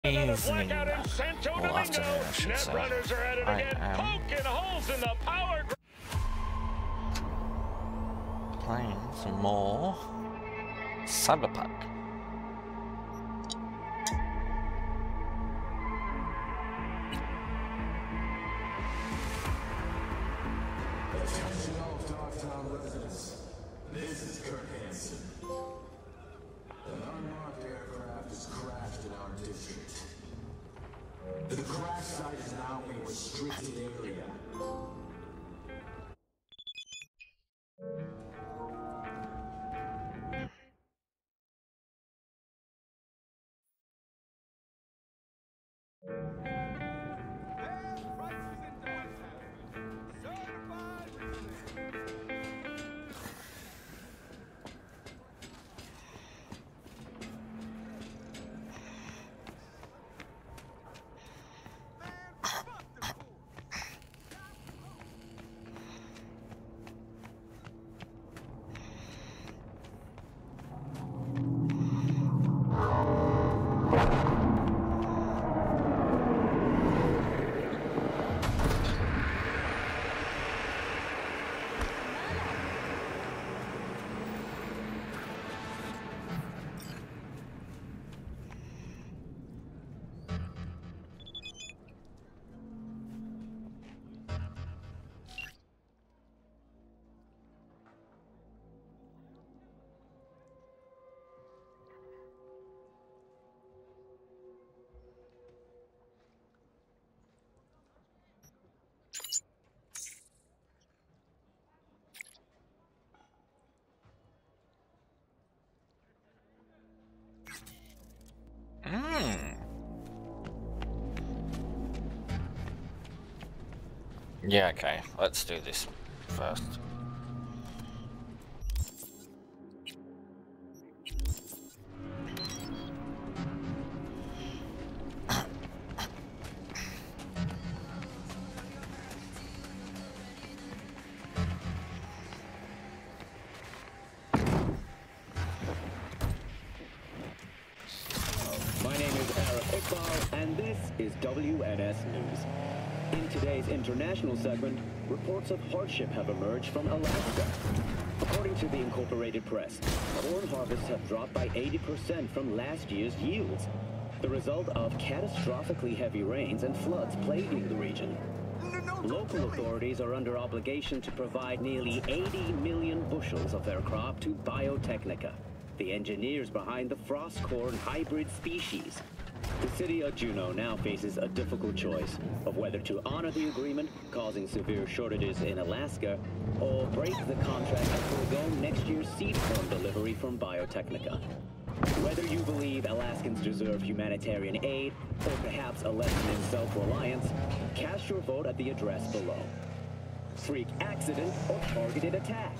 Evening, or afternoon, I should say. I am playing some more Cyberpunk. Attention all Dogtown residents. This is Kurt Hansen. An unmarked aircraft has crashed in our district. The crash site is now a restricted area. Yeah, okay, let's do this first. My name is Arif Iqbal, and this is WNS News. In today's international segment, reports of hardship have emerged from Alaska. According to the Incorporated Press, corn harvests have dropped by 80% from last year's yields, the result of catastrophically heavy rains and floods plaguing the region. Local authorities are under obligation to provide nearly 80 million bushels of their crop to Biotechnica, the engineers behind the frost corn hybrid species. The city of Juneau now faces a difficult choice of whether to honor the agreement, causing severe shortages in Alaska, or break the contract and forego next year's seed corn delivery from Biotechnica. Whether you believe Alaskans deserve humanitarian aid, or perhaps a lesson in self-reliance, cast your vote at the address below. Freak accident or targeted attack.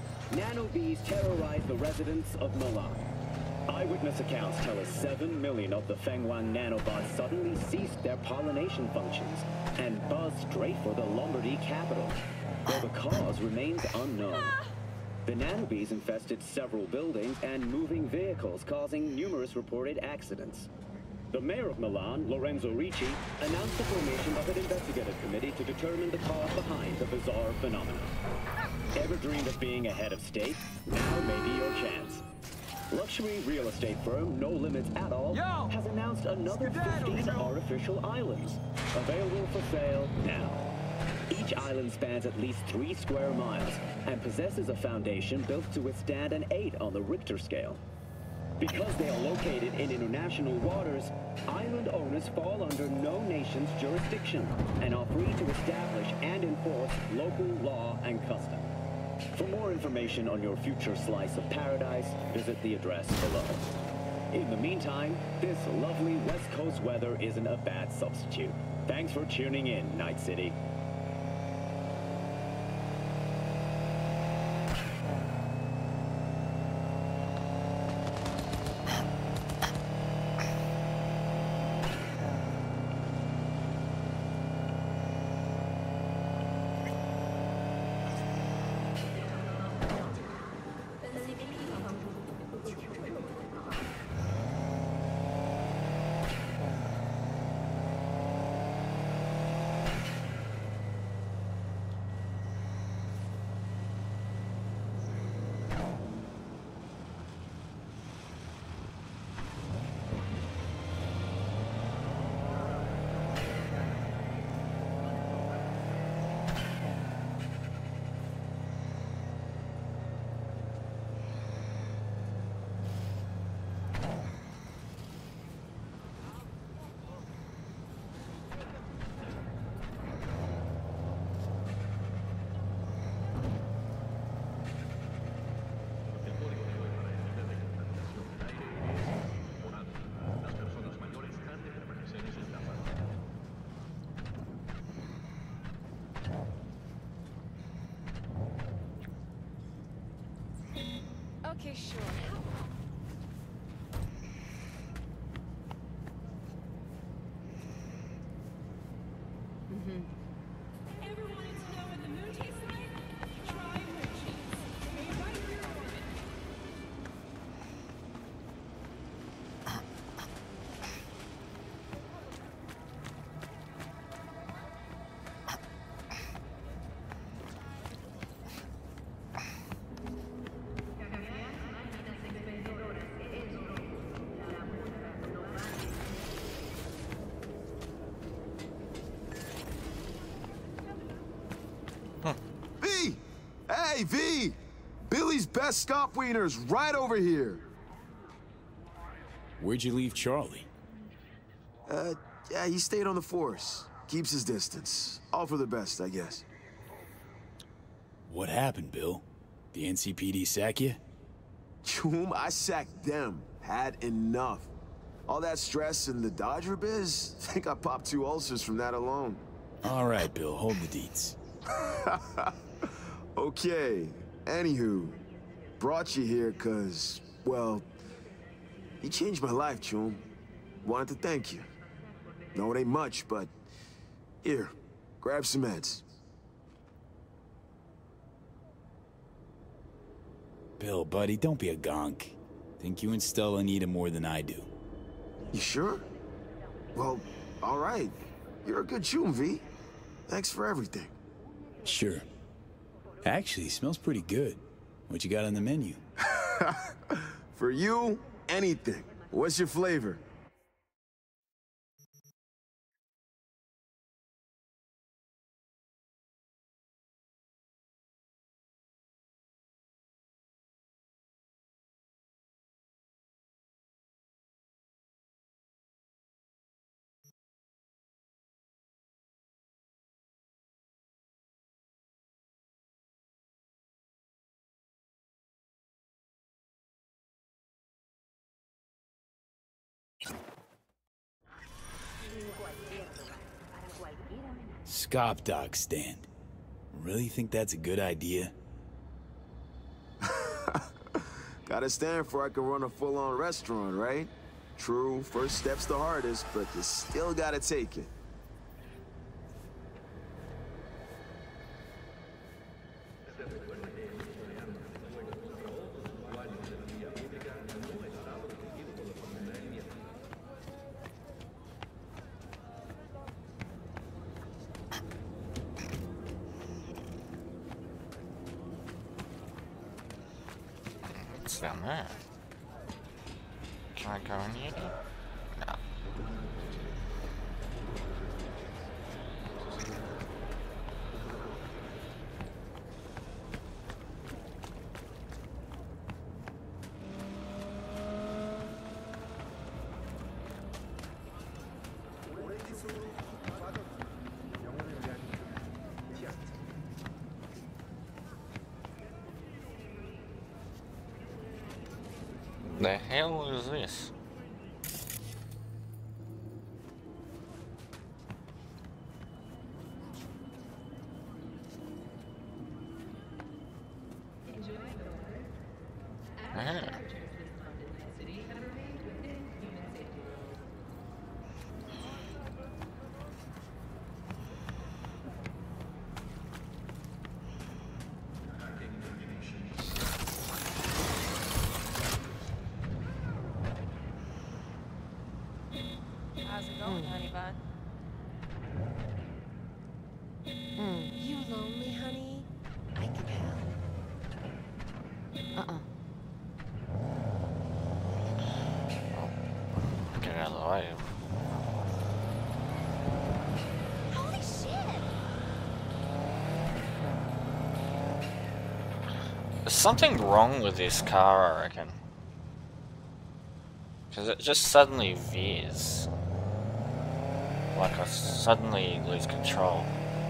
Nanobees terrorize the residents of Milan. Eyewitness accounts tell us 7 million of the Fenghuang nanobots suddenly ceased their pollination functions and buzzed straight for the Lombardy capital, though the cause remains unknown. The nanobees infested several buildings and moving vehicles, causing numerous reported accidents. The mayor of Milan, Lorenzo Ricci, announced the formation of an investigative committee to determine the cause behind the bizarre phenomenon. Ever dreamed of being a head of state? Now may be your chance. Luxury real estate firm No Limits At All has announced another 15 artificial islands, available for sale now. Each island spans at least 3 square miles and possesses a foundation built to withstand an 8 on the Richter scale. Because they are located in international waters, island owners fall under no nation's jurisdiction and are free to establish and enforce local law and custom. For more information on your future slice of paradise, visit the address below. In the meantime, this lovely West Coast weather isn't a bad substitute. Thanks for tuning in, Night City. sure how. Ever wanted to know what the moon tastes like? Try moon cheese. Made right here in orbit. V! Hey, V! Billy's best scop wiener's right over here. Where'd you leave Charlie? Yeah, he stayed on the force. Keeps his distance. All for the best, I guess. What happened, Bill? The NCPD sack you? Whom I sacked them. Had enough. All that stress and the Dodger biz? Think I popped 2 ulcers from that alone. All right, Bill, hold the deets. Okay. Anywho, brought you here cause, well, you changed my life, Chum. Wanted to thank you. No, it ain't much, but here, grab some meds. Bill, buddy, don't be a gonk. Think you and Stella need him more than I do. You sure? Well, all right. You're a good Chum, V. Thanks for everything. Sure. Actually, smells pretty good. What you got on the menu? For you, anything. What's your flavor? Scop Doc stand. Really think that's a good idea? Gotta stand for I can run a full-on restaurant, right? True, first step's the hardest, but you still gotta take it. What's down there? Can I go in here? No. The hell is this? Ah. How's it going, honey bun? You lonely, honey? I can help. Get out of the way. Holy shit! There's something wrong with this car, I reckon. Because it just suddenly veers. Like I suddenly lose control.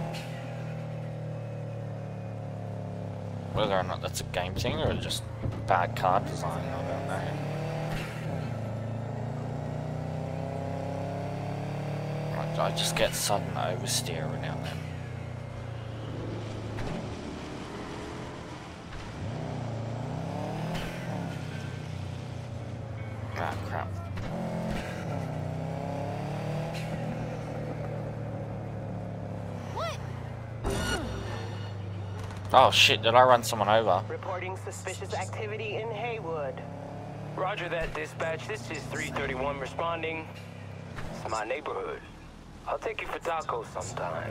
Whether or not that's a game thing or just bad car design, I don't know. I just get sudden oversteer every now and then. Oh shit, did I run someone over? Reporting suspicious activity in Haywood. Roger that, dispatch. This is 331 responding. It's my neighborhood. I'll take you for tacos sometime.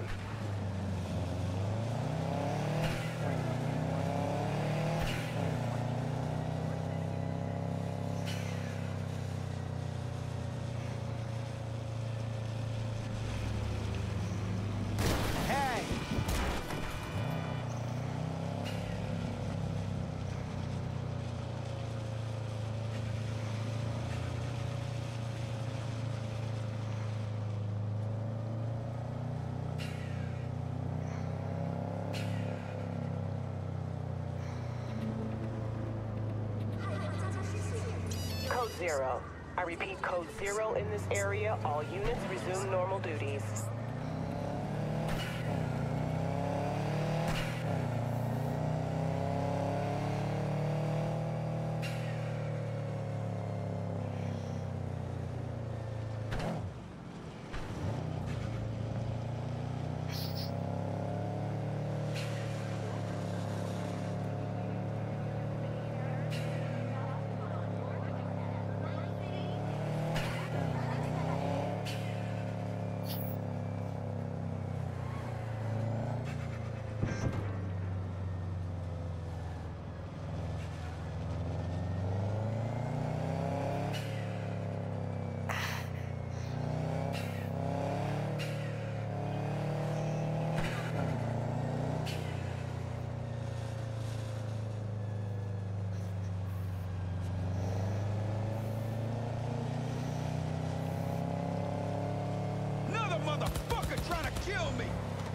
Code 0. I repeat, Code 0 in this area. All units resume normal duties. Another motherfucker trying to kill me!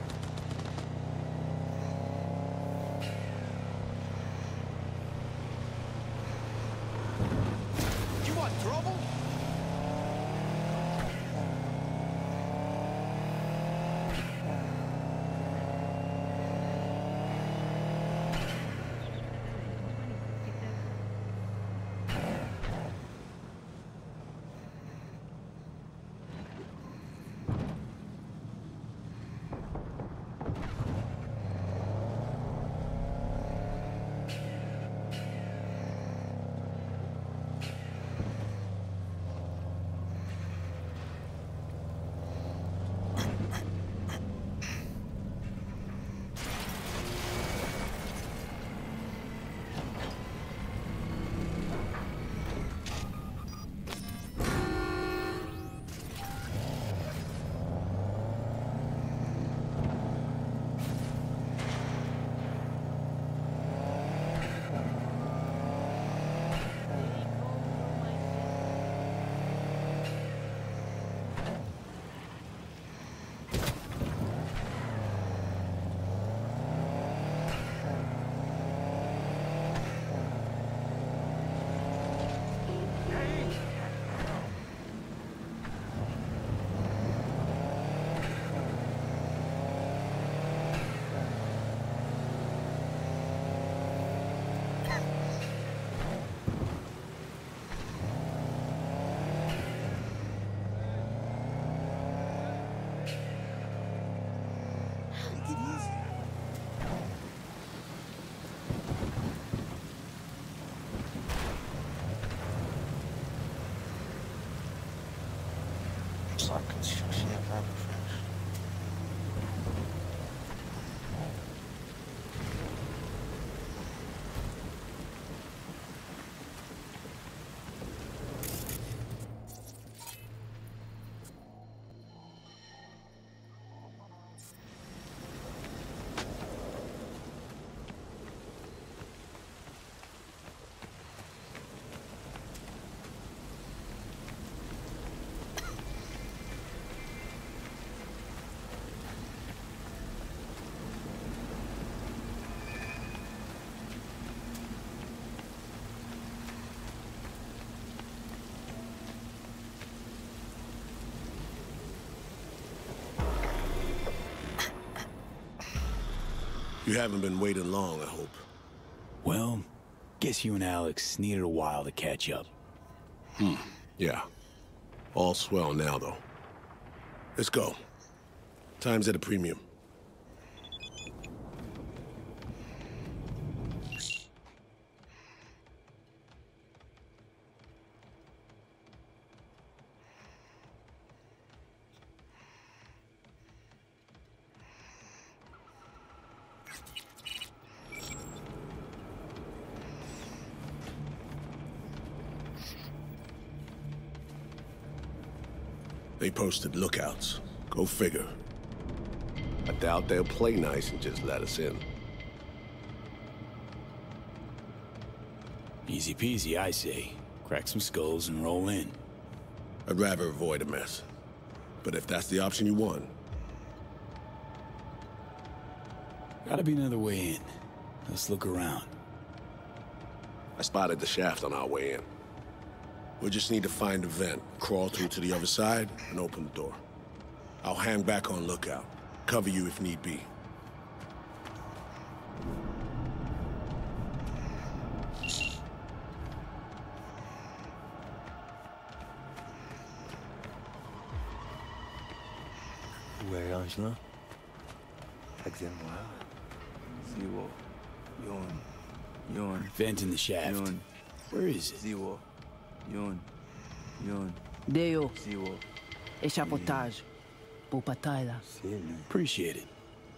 You want trouble? It's like construction of everything. You haven't been waiting long, I hope. Well, guess you and Alex needed a while to catch up. Yeah. All swell now, though. Let's go. Time's at a premium. They posted lookouts. Go figure. I doubt they'll play nice and just let us in. Easy peasy, I say. Crack some skulls and roll in. I'd rather avoid a mess. But if that's the option you want... Gotta be another way in. Let's look around. I spotted the shaft on our way in. We just need to find a vent, crawl through to the other side, and open the door. I'll hang back on lookout. Cover you if need be. Où est Angela? Excuse-moi. Zero. Yon. Vent in the shaft. Yon. Where is it? Zero. Yon. Deo, Zero. échappotage. Pour bataille là. C'est lui. Appreciate it.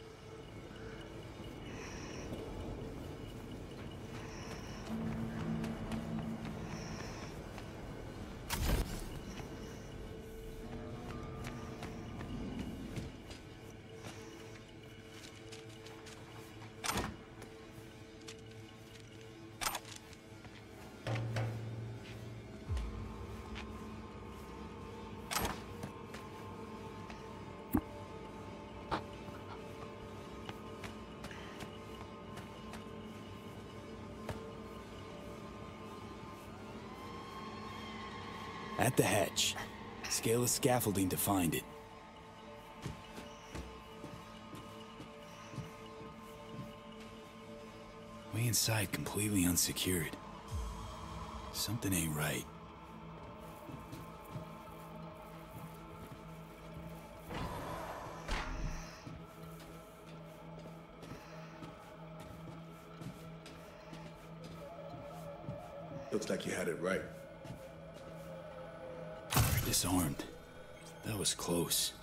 At the hatch. Scale the scaffolding to find it. Way inside, completely unsecured. Something ain't right. Looks like you had it right. Disarmed. That was close.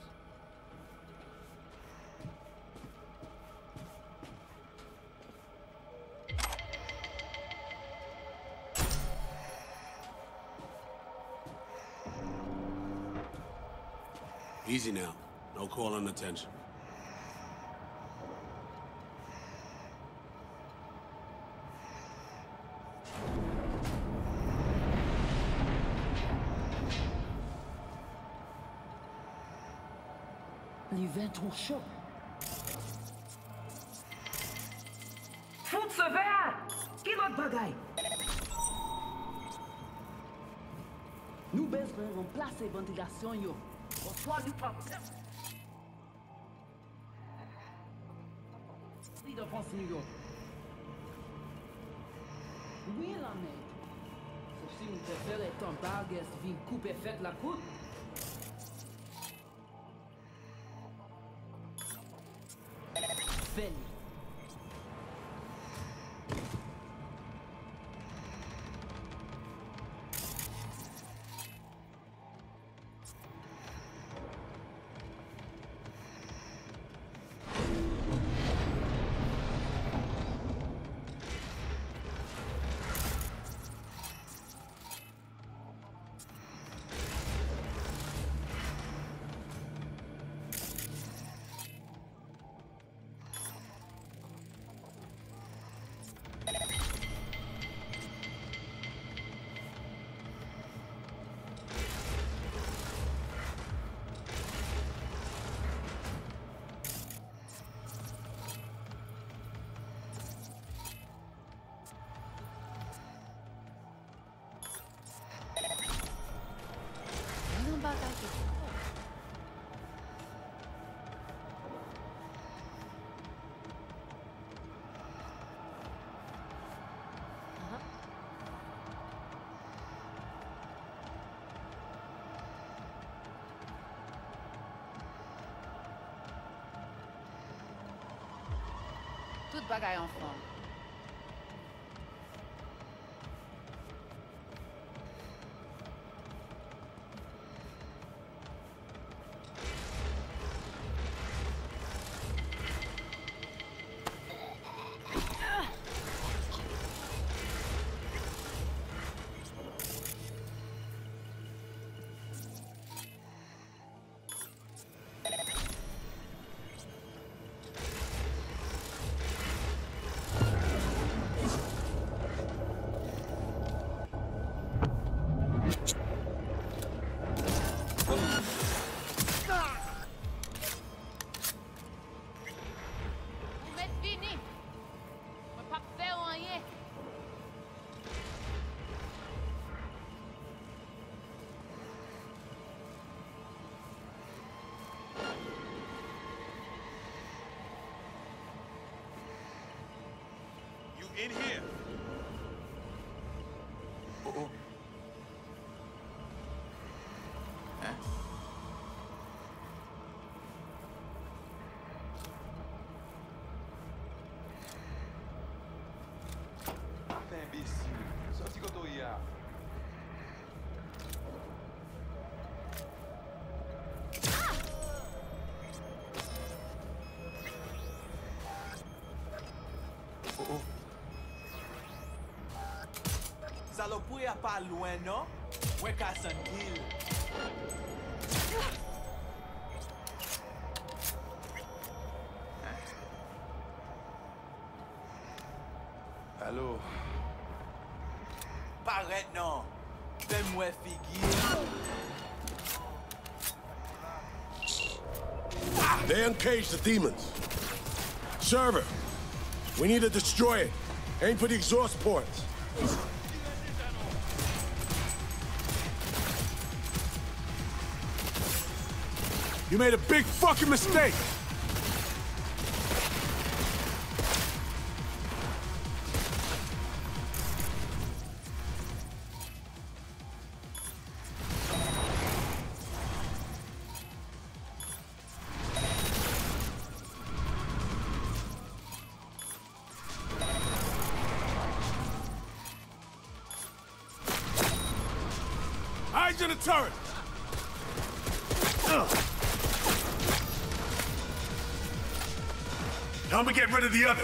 Easy now. No calling attention. Les vents sont chauds. Fout ce verre! Qui l'autre bagaille? Nous besoin remplacer ventilation yo. Bonsoir nous pas. Si de France New York. Oui la mec. Sauf si nous préférons être en baguette, vin coupe et fait la croûte. Fais-le. Tout bagaille en forme. In here. Oh. Hein? T'es imbécile. Sorti quand on y a. Salopouille a pas loin, non? Ouais, qu'à Saint-Gil. Allô? Paraît, non. Fais-moi figure. They uncaged the demons. Server, we need to destroy it. Aim for the exhaust ports. You made a big fucking mistake! Eyes in the turret! Help me get rid of the others!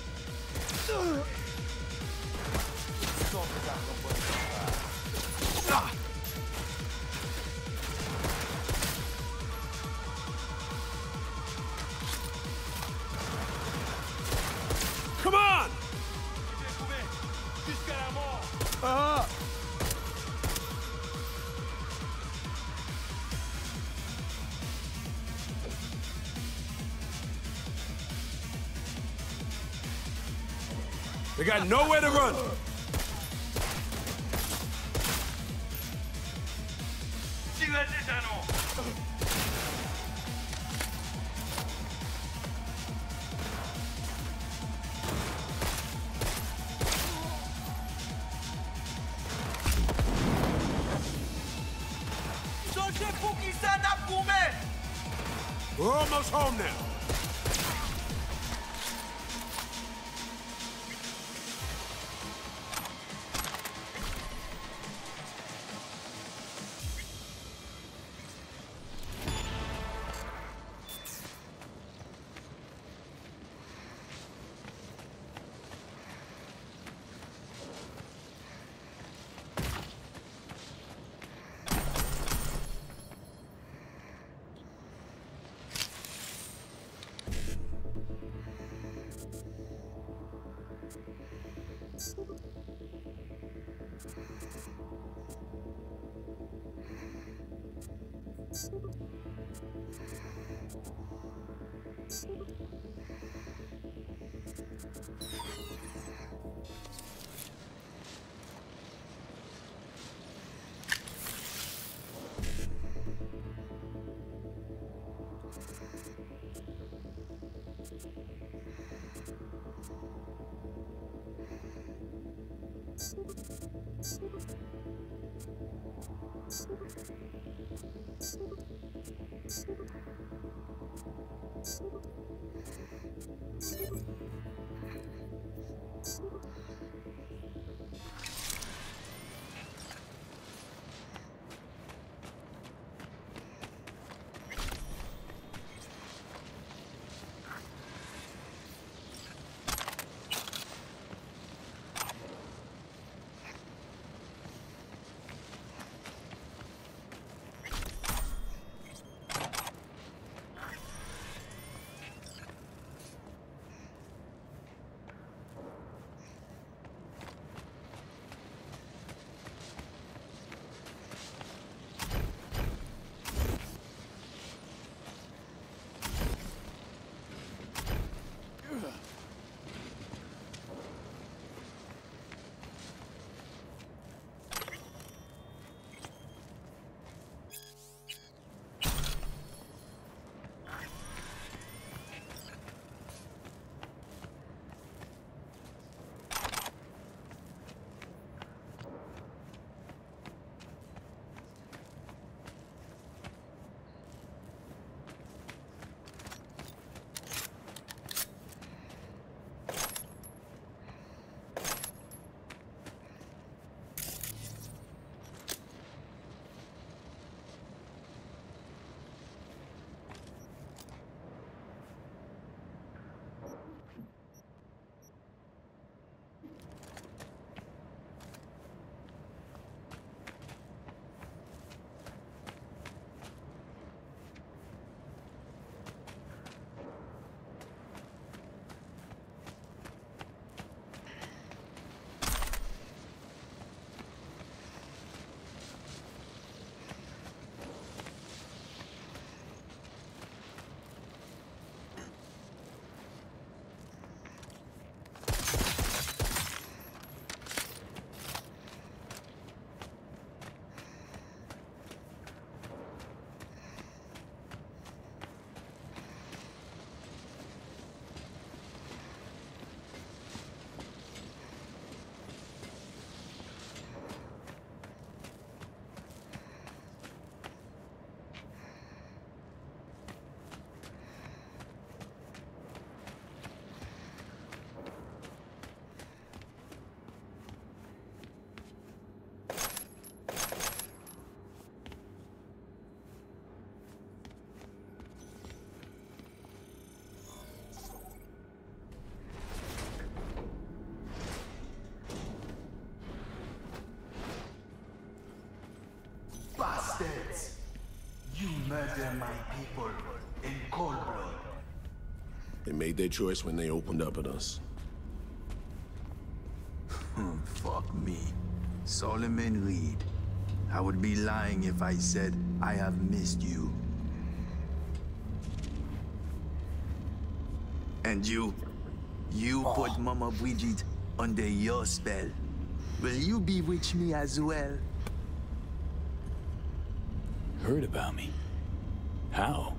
Come on! Jusqu'à la mort. They got nowhere to run! Tire les anneaux. We're almost home now. cold blood. They made their choice when they opened up at us. Fuck me. Solomon Reed. I would be lying if I said I have missed you. And you put Mama Bridget under your spell. Will you bewitch me as well? Heard about me. How?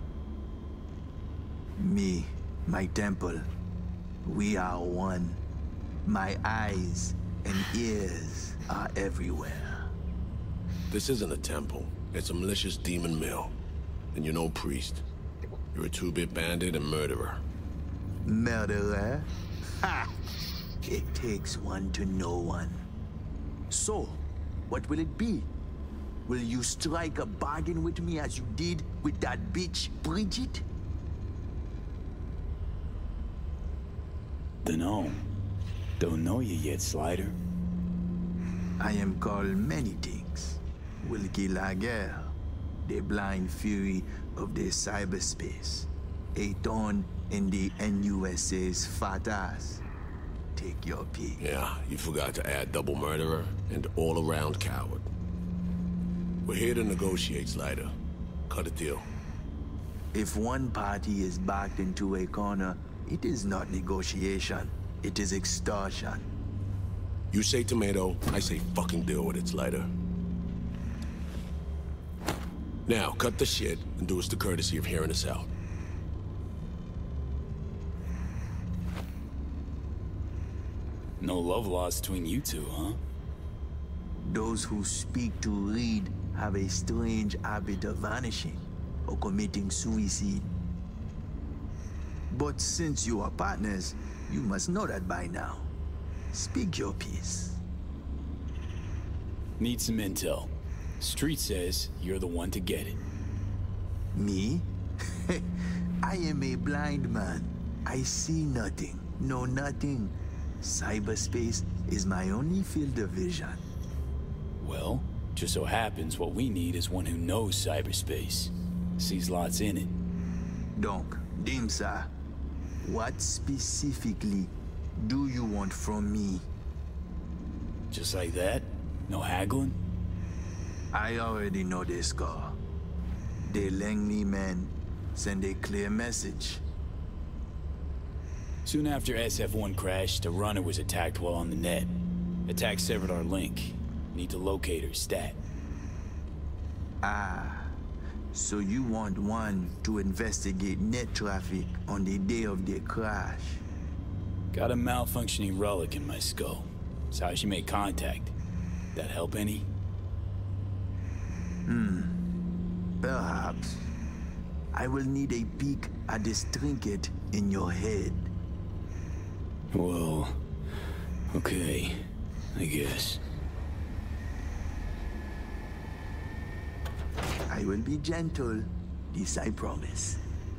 Me, my temple. We are one. My eyes and ears are everywhere. This isn't a temple. It's a malicious demon mill. And you're no priest. You're a two-bit bandit and murderer. Murderer? Ha! It takes one to know one. So, what will it be? Will you strike a bargain with me as you did with that bitch, Bridget? Dunno. Don't know you yet, Slider. I am called many things. Wilkie Laguerre, the blind fury of the cyberspace. A thorn in the NUSA's fat ass. Take your pick. Yeah, you forgot to add double murderer and all-around coward. We're here to negotiate, Slider. Cut a deal. If one party is backed into a corner, it is not negotiation. It is extortion. You say tomato, I say fucking deal with it, Slider. Now, cut the shit and do us the courtesy of hearing us out. No love lost between you two, huh? Those who speak to Reed have a strange habit of vanishing or committing suicide. But since you are partners, you must know that by now. Speak your piece. Need some intel. Street says you're the one to get it. Me? I am a blind man. I see nothing, know nothing. Cyberspace is my only field of vision. Well, just so happens what we need is one who knows cyberspace. Sees lots in it. Donc, Dimsa, what specifically do you want from me? Just like that? No haggling? I already know the score. The Langley men send a clear message. Soon after SF-1 crashed, a runner was attacked while on the net. Attack severed our link. Need to locate her stat. Ah, so you want one to investigate net traffic on the day of the crash? Got a malfunctioning relic in my skull. That's how she made contact. That help any? Perhaps. I will need a peek at this trinket in your head. Well, okay, I guess. I will be gentle, this I promise.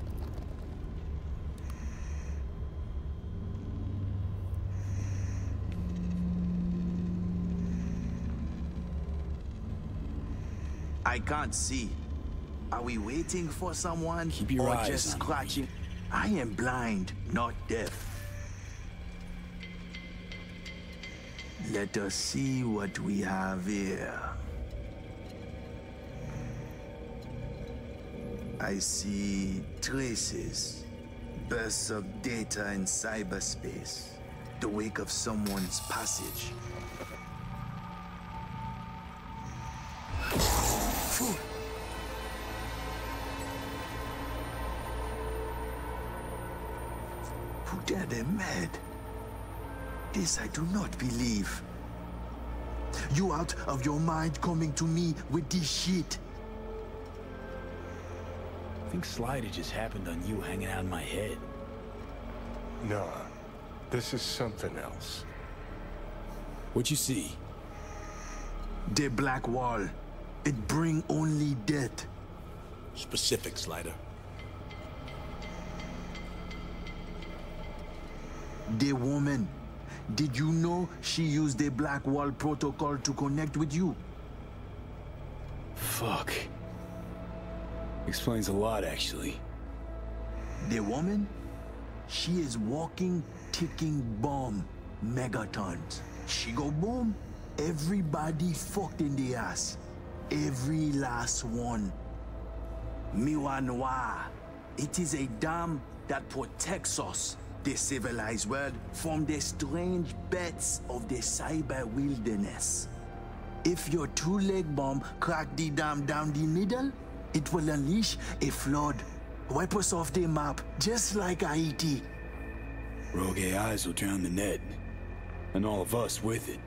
I can't see. Are we waiting for someone? Keep your or eyes just on me. scratching? I am blind, not deaf. Let us see what we have here. I see traces, bursts of data in cyberspace, the wake of someone's passage. Phew. Who dare they mad? This I do not believe. You out of your mind coming to me with this shit? I think Slider just happened on you hanging out in my head. Nah, this is something else. What you see? The black wall. It bring only death. Specific, Slider. The woman. Did you know she used the black wall protocol to connect with you? Fuck. Explains a lot, actually. The woman, she is walking, ticking bomb, megatons. She go boom, everybody fucked in the ass. Every last one. Miwanwa. It is a dam that protects us, the civilized world, from the strange bets of the cyber wilderness. If your two-leg bomb crack the dam down the middle, it will unleash a flood. Wipe us off the map, just like Haiti. Rogue AIs will drown the net, and all of us with it.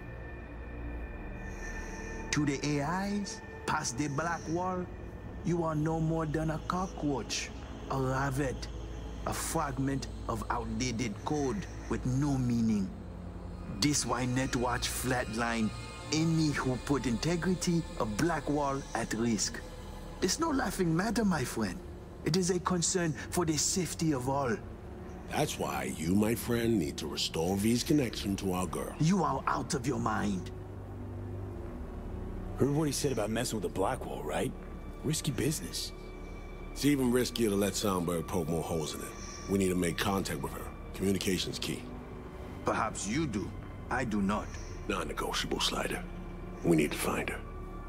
To the AIs, past the black wall, you are no more than a cockroach, a rabbit, a fragment of outdated code with no meaning. This why Netwatch flatline any who put integrity of black wall at risk. It's no laughing matter, my friend. It is a concern for the safety of all. That's why you, my friend, need to restore V's connection to our girl. You are out of your mind. Heard what he said about messing with the Blackwall, right? Risky business. It's even riskier to let Soundbird poke more holes in it. We need to make contact with her. Communication's key. Perhaps you do. I do not. Non-negotiable, Slider. We need to find her.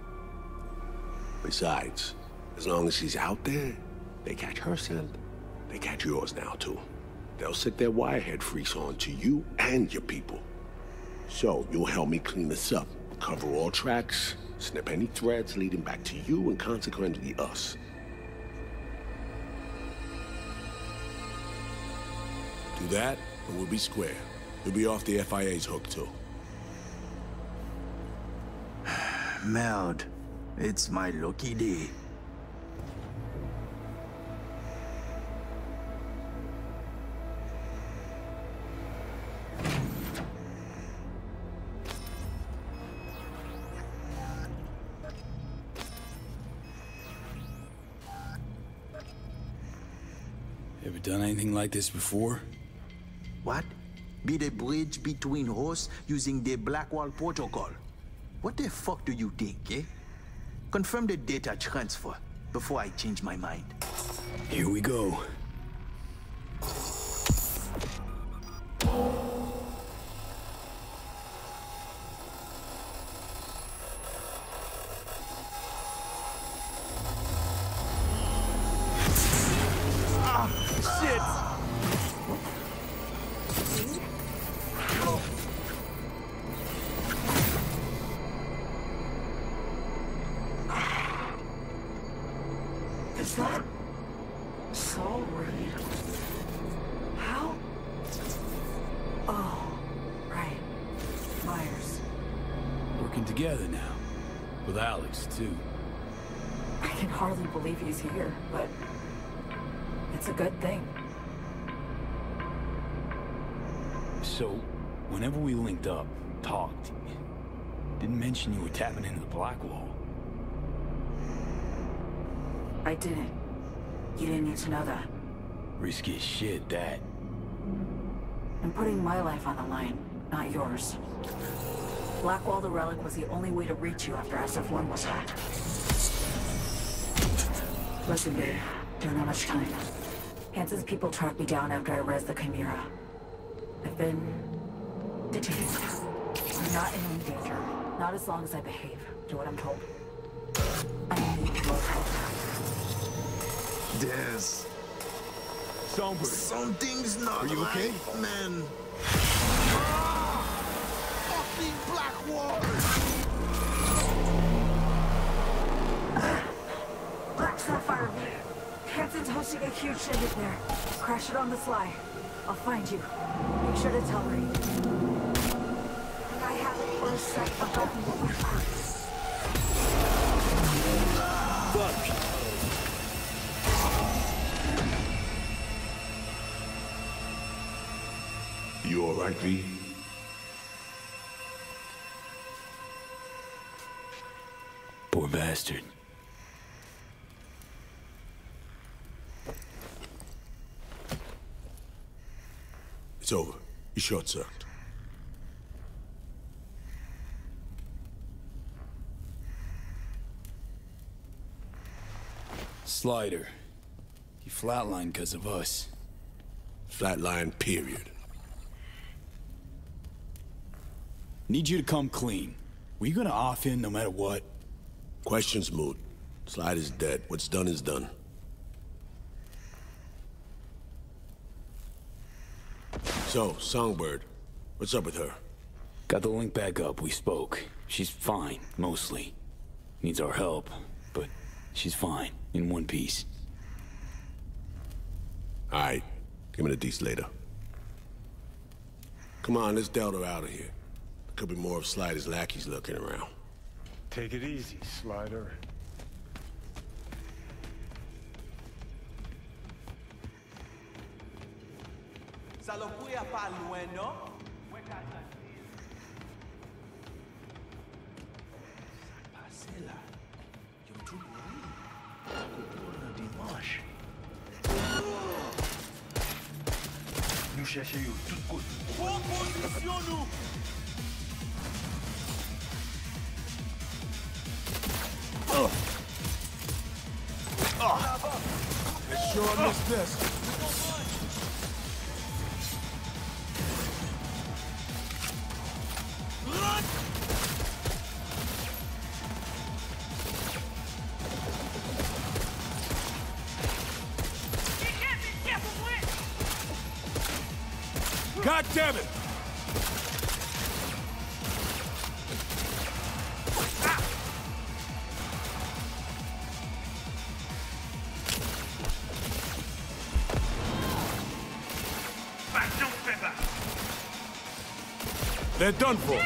Besides, as long as she's out there, they catch her scent, they catch yours now, too. They'll set their wirehead freaks on to you and your people. So, you'll help me clean this up, cover all tracks, snip any threads leading back to you and consequently us. Do that, and we'll be square. You'll be off the FIA's hook, too. Merde, it's my lucky day. Ever done anything like this before? What? Be the bridge between hosts using the Blackwall protocol. What the fuck do you think, eh? Confirm the data transfer before I change my mind. Here we go. Is that Saul Reed? How? Oh, right. Myers. Working together now. With Alex, too. I can hardly believe he's here, but it's a good thing. So, whenever we linked up, talked, didn't mention you were tapping into the Blackwall. I didn't. You didn't need to know that. Risky as shit, that. I'm putting my life on the line, not yours. Blackwall the Relic was the only way to reach you after SF-1 was hacked. Listen, babe. Don't have much time. Hansen's people tracked me down after I rezzed the Chimera. I've been detained. I'm not in any danger. Not as long as I behave. Do what I'm told. I need your help. Des. Songbird. Something's not Are you okay? right, man. Fucking Blackwall! Black Sapphire V. Hansen's hosting a huge shindig there. Crash it on the sly. I'll find you. Make sure to tell Reed. I have it for a sec above me. Fuck! You alright, V? Poor bastard. It's over. You short-circuited. Slider. He flatlined because of us. Flatline, period. Need you to come clean. Were you gonna off in no matter what? Questions moot. Slide is dead. What's done is done. So, Songbird, what's up with her? Got the link back up, we spoke. She's fine, mostly. Needs our help, but she's fine, in one piece. Alright, give me the deets later. Come on, let's Delta out of here. There could be more of Slider's lackeys lurking around. Take it easy, Slider. Salopuya pas loin, non? Passez là. Yo, tout bruit. Dimanche. Nous cherchons yo tout côté. Bon position, nous! Let's sure miss this. God damn it! They're done for.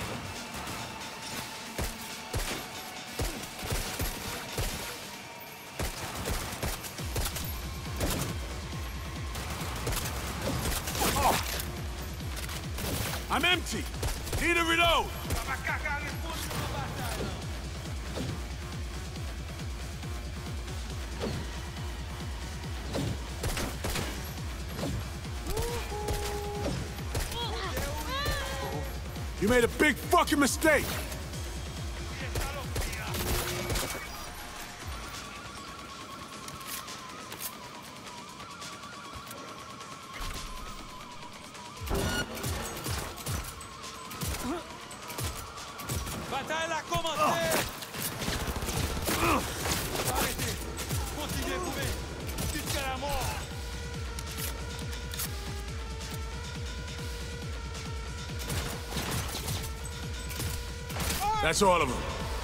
I'm empty! Need a reload! You made a big fucking mistake! Bataille a commencé! Arrêtez! Continuez, pouvez! Jusqu'à la mort! That's all of them.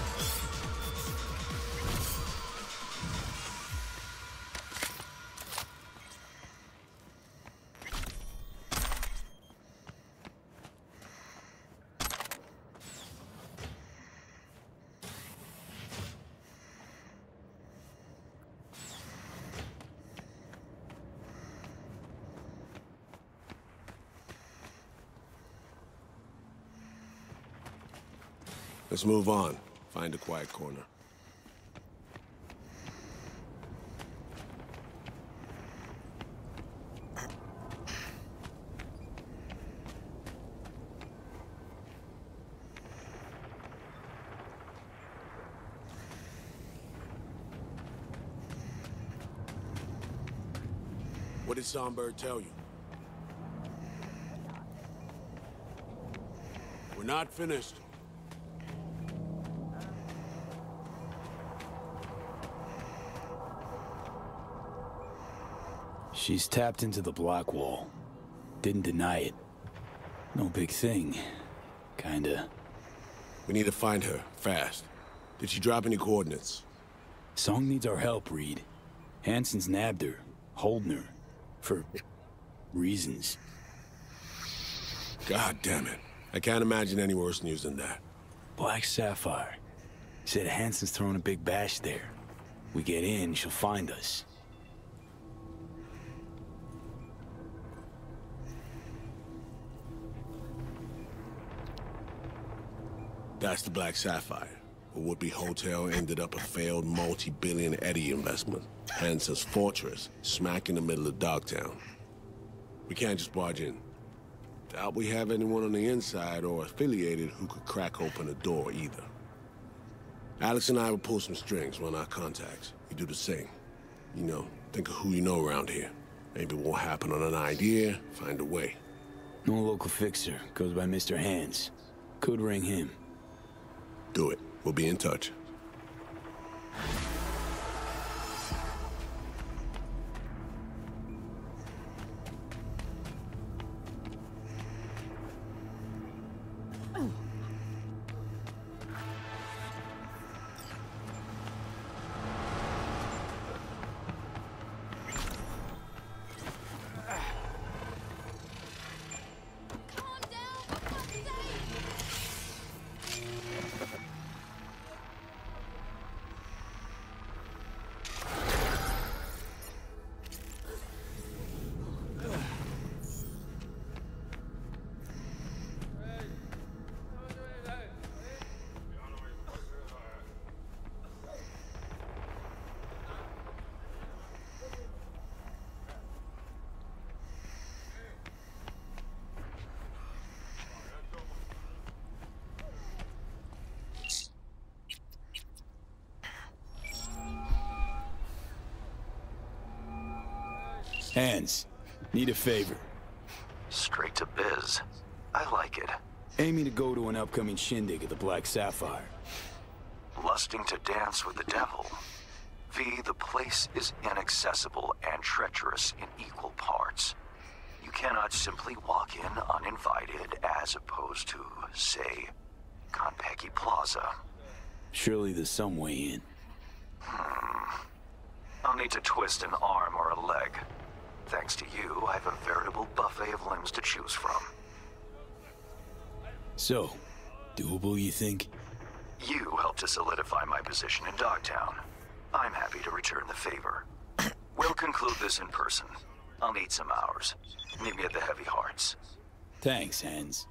Let's move on. Find a quiet corner. What did Songbird tell you? We're not finished. She's tapped into the block wall. Didn't deny it. No big thing. Kinda. We need to find her, fast. Did she drop any coordinates? Song needs our help, Reed. Hansen's nabbed her, holding her. For reasons. God damn it. I can't imagine any worse news than that. Black Sapphire. Said Hansen's throwing a big bash there. We get in, she'll find us. That's the Black Sapphire. A would-be hotel ended up a failed multi-billion Eddie investment. Hansen's fortress, smack in the middle of Dogtown. We can't just barge in. Doubt we have anyone on the inside or affiliated who could crack open a door either. Alex and I will pull some strings, run our contacts. You do the same. You know, think of who you know around here. Maybe it won't happen on an idea. Find a way. No local fixer. Goes by Mr. Hands. Could ring him. Do it. We'll be in touch. Hands, need a favor. Straight to biz. I like it. Aiming to go to an upcoming shindig at the Black Sapphire. Lusting to dance with the devil. V, the place is inaccessible and treacherous in equal parts. You cannot simply walk in uninvited as opposed to, say, Konpeki Plaza. Surely there's some way in. I'll need to twist an arm or a leg. Thanks to you, I have a veritable buffet of limbs to choose from. So, doable, you think? You helped to solidify my position in Dogtown. I'm happy to return the favor. We'll conclude this in person. I'll need some hours. Meet me at the Heavy Hearts. Thanks, Hands.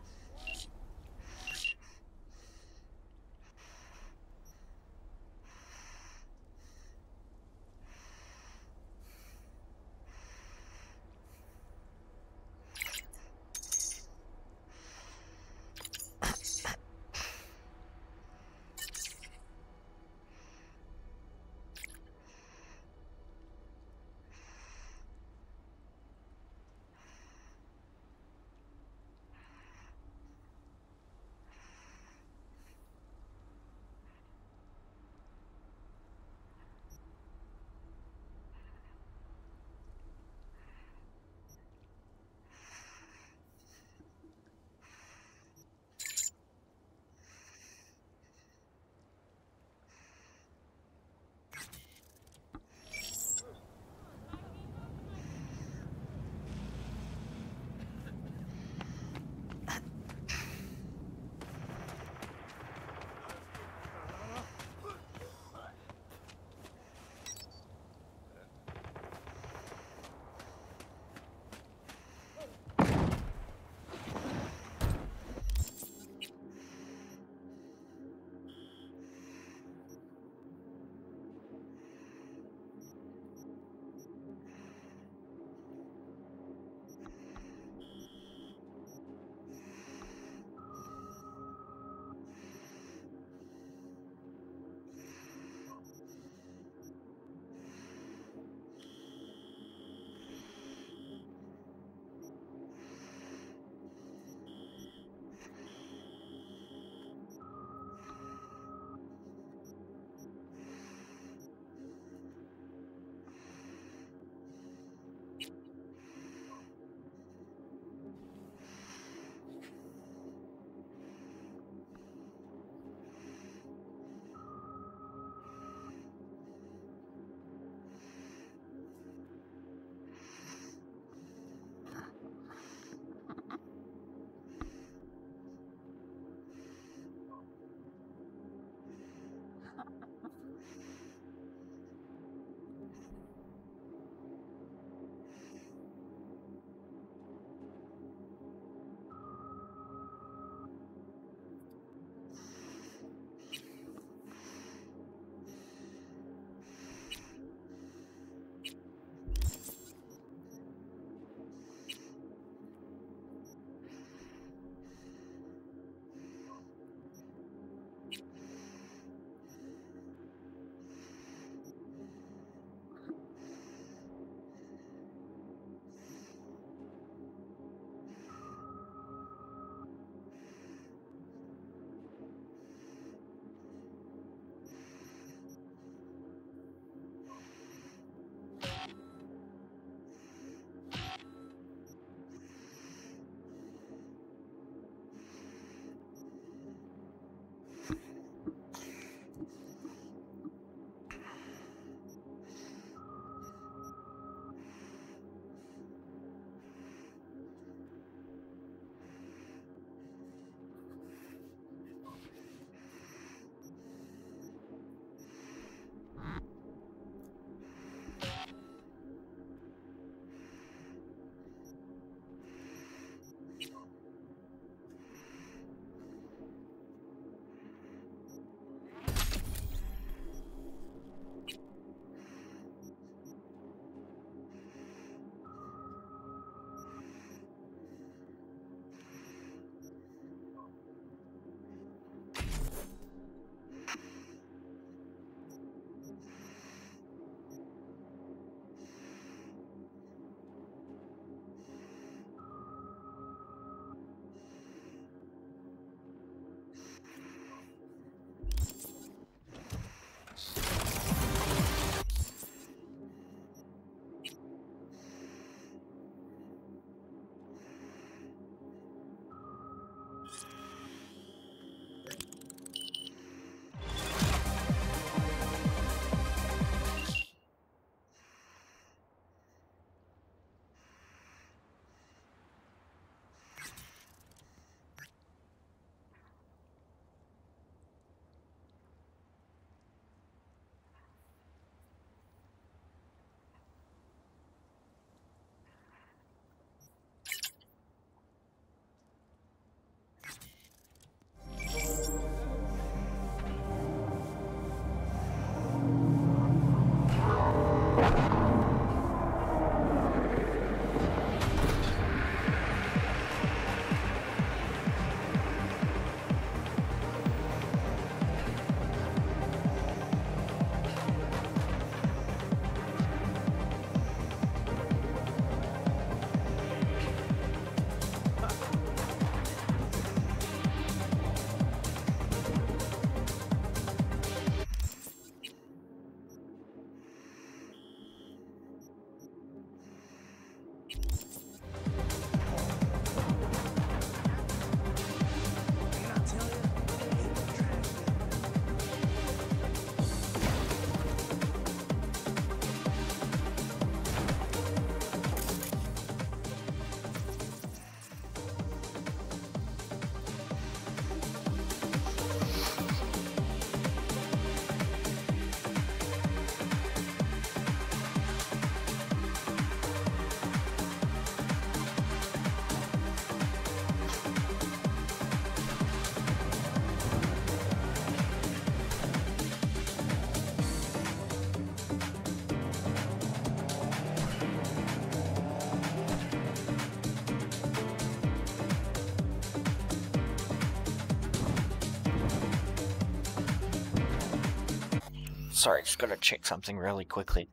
Sorry, just gotta check something really quickly.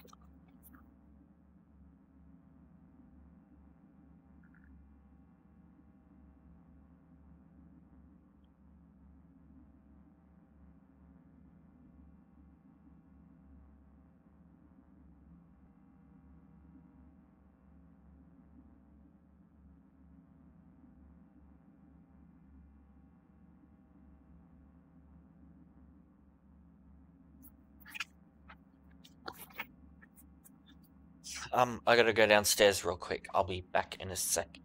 I gotta go downstairs real quick. I'll be back in a sec.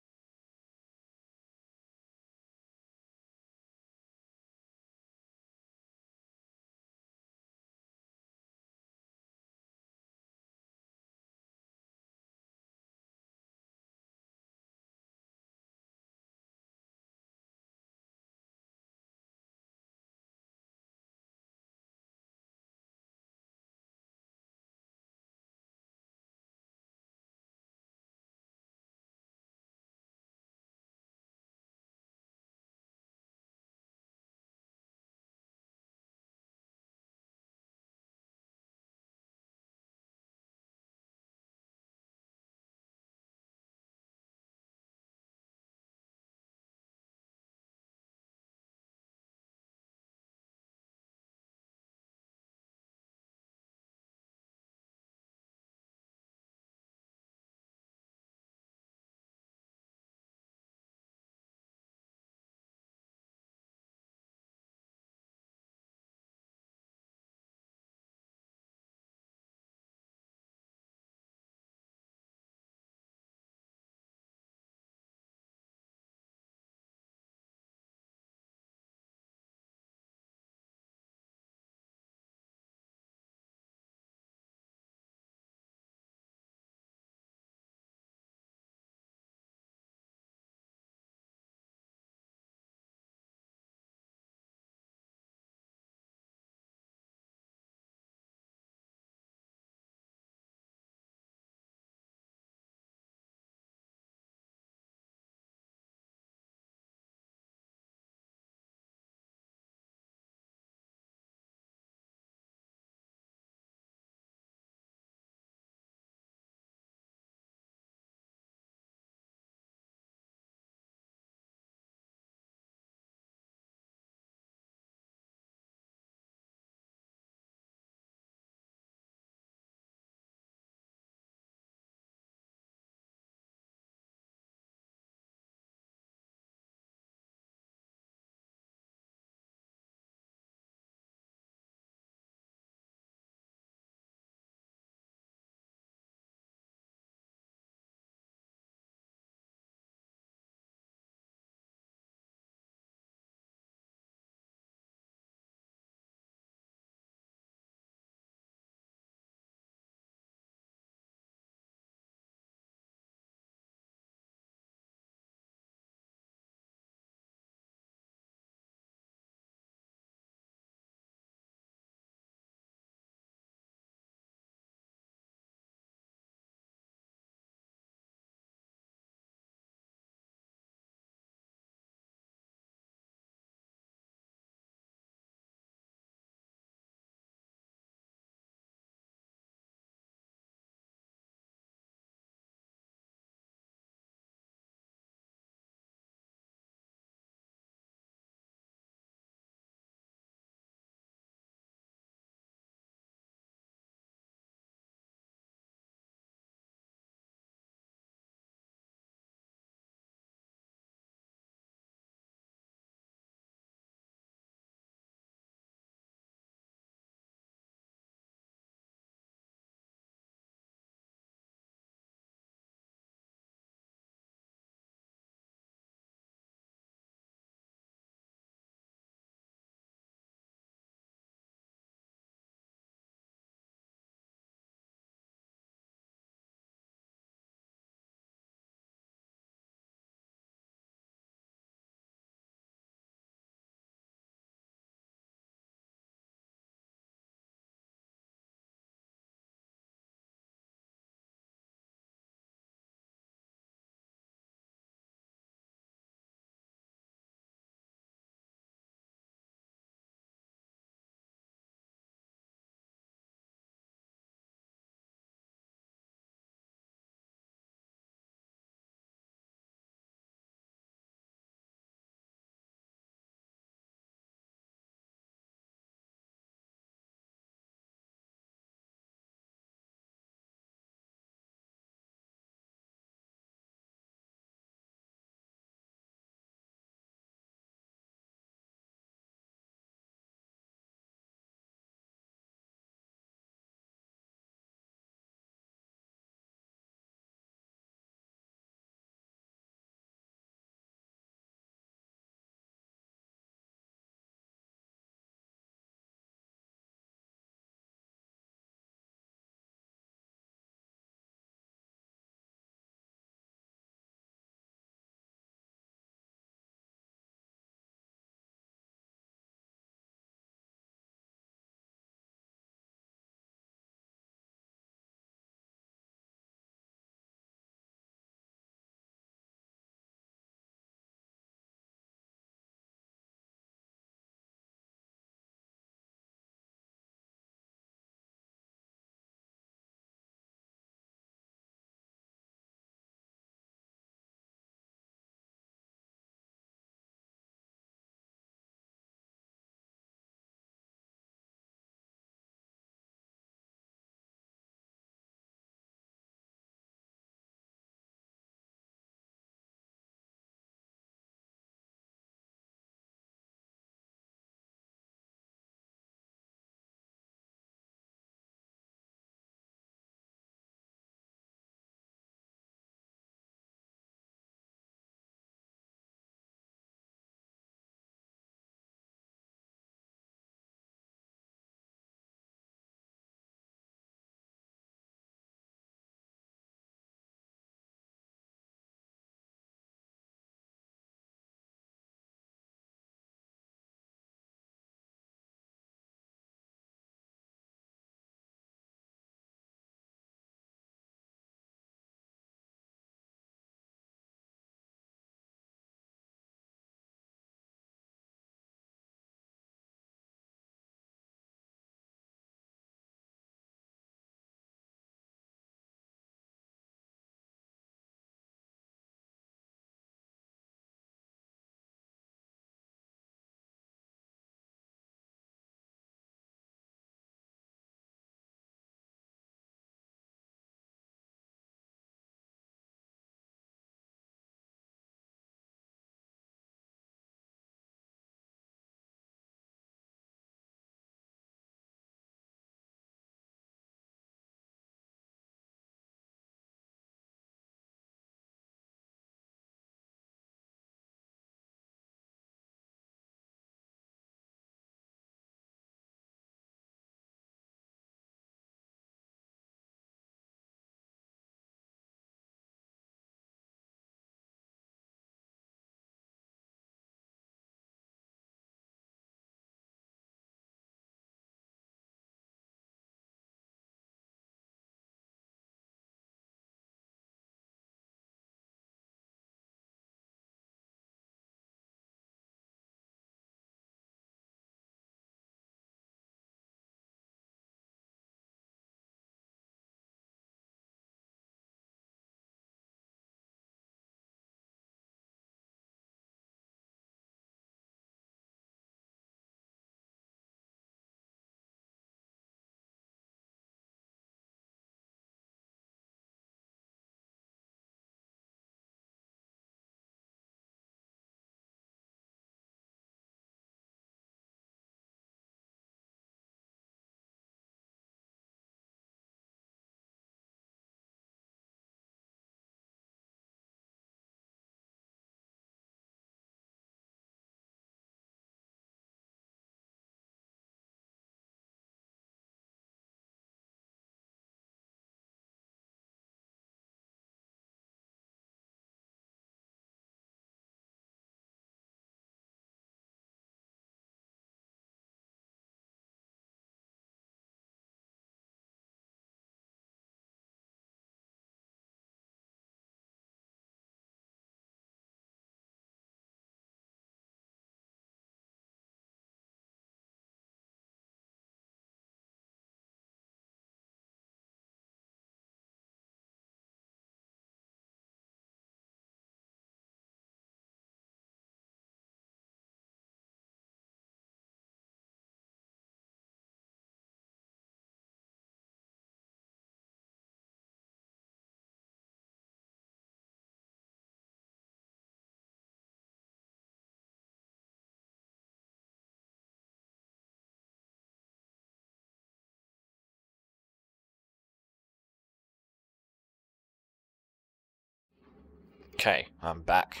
Okay, I'm back.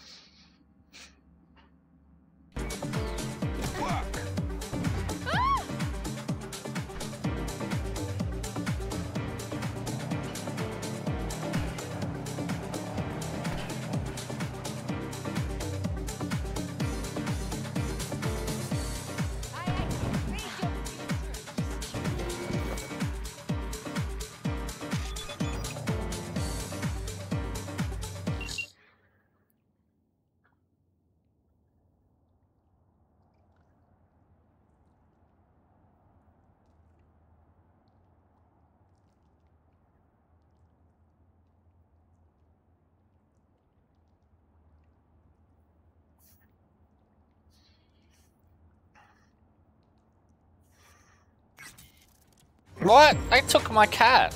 What? They took my cat.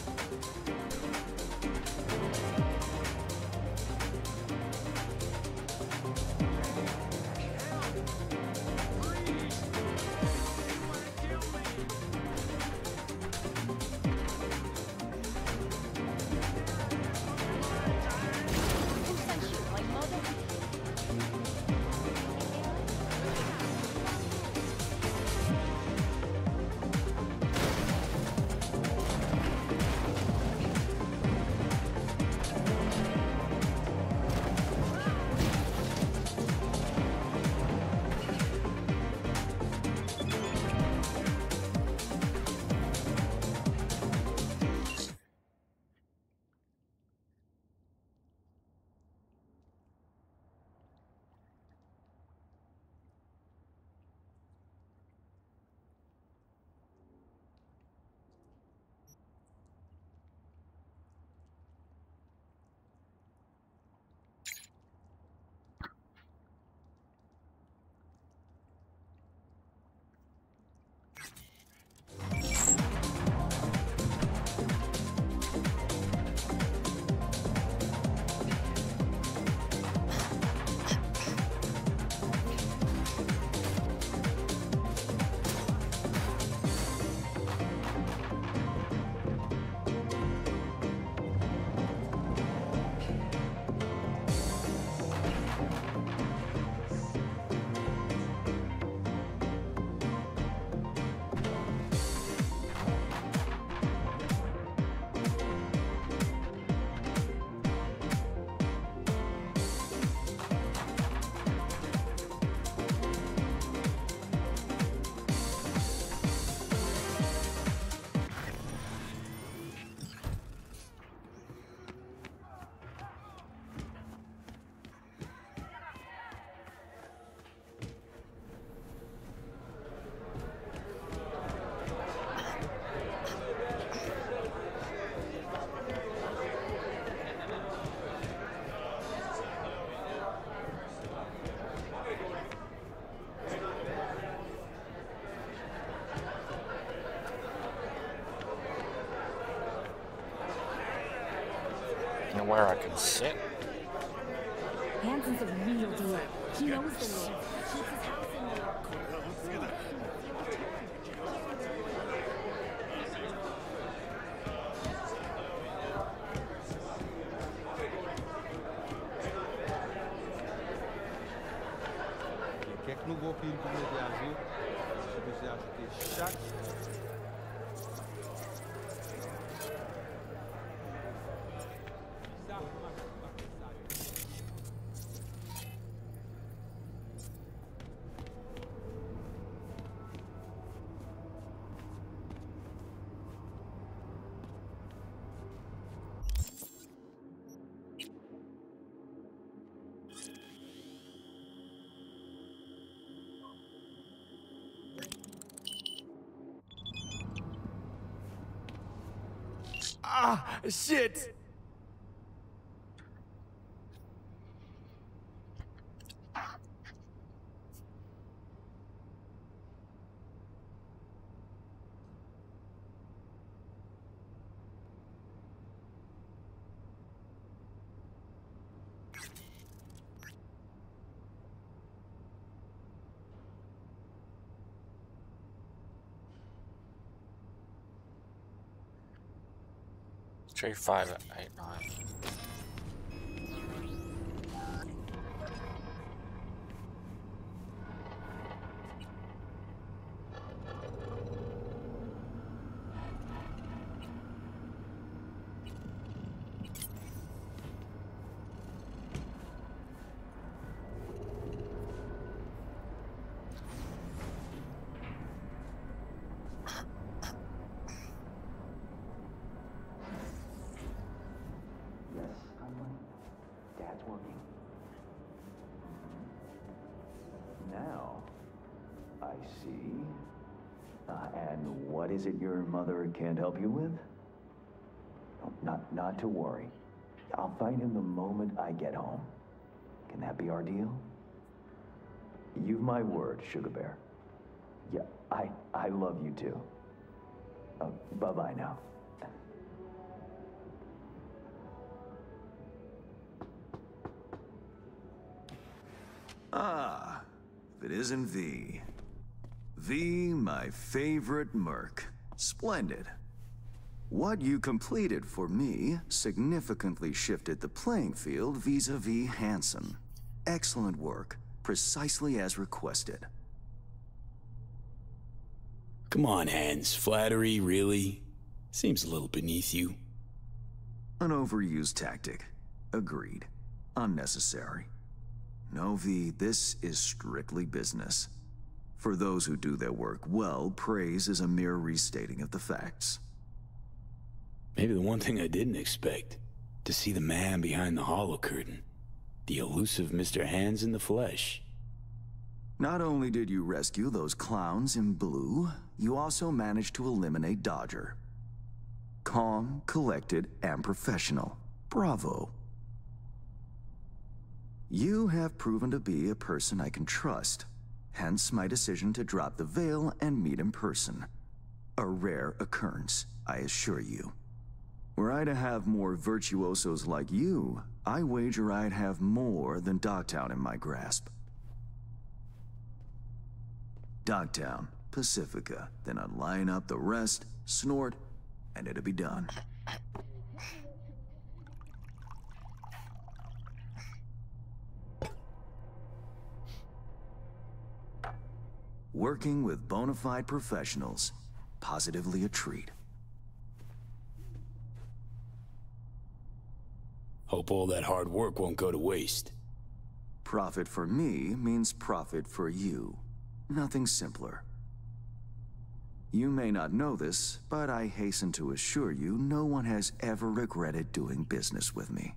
Where I can sit. Hanson's a real deal. He knows the law. Keeps his house in order. Quelques nouveaux films pour les azur. Je vous ai ajouté chaque. Ah, shit! Three, 5, 8, 9. What is it your mother can't help you with? Oh, not to worry. I'll find him the moment I get home. Can that be our deal? You've my word, Sugar Bear. Yeah, I love you too. Bye-bye now. Ah, if it isn't V. V, my favorite merc. Splendid. What you completed for me significantly shifted the playing field vis-a-vis Hansen. Excellent work, precisely as requested. Come on, Hans. Flattery, really? Seems a little beneath you. An overused tactic. Agreed. Unnecessary. No, V, this is strictly business. For those who do their work well, praise is a mere restating of the facts. Maybe the one thing I didn't expect, to see the man behind the hollow curtain. The elusive Mr. Hands in the flesh. Not only did you rescue those clowns in blue, you also managed to eliminate Dodger. Calm, collected, and professional. Bravo. You have proven to be a person I can trust, hence my decision to drop the veil and meet in person. A rare occurrence, I assure you. Were I to have more virtuosos like you, I wager I'd have more than Dogtown in my grasp. Dogtown, Pacifica, then I'd line up the rest, snort, and it'd be done. Working with bona fide professionals, positively a treat. Hope all that hard work won't go to waste. Profit for me means profit for you. Nothing simpler. You may not know this, but I hasten to assure you no one has ever regretted doing business with me.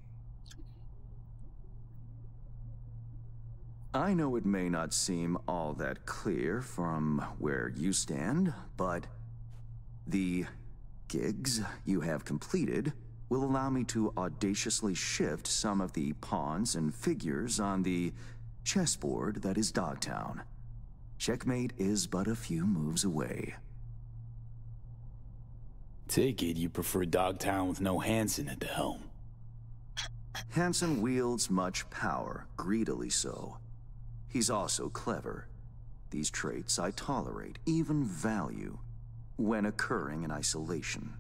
I know it may not seem all that clear from where you stand, but the gigs you have completed will allow me to audaciously shift some of the pawns and figures on the chessboard that is Dogtown. Checkmate is but a few moves away. Take it you prefer Dogtown with no Hansen at the helm. Hansen wields much power, greedily so. He's also clever. These traits I tolerate, even value, when occurring in isolation.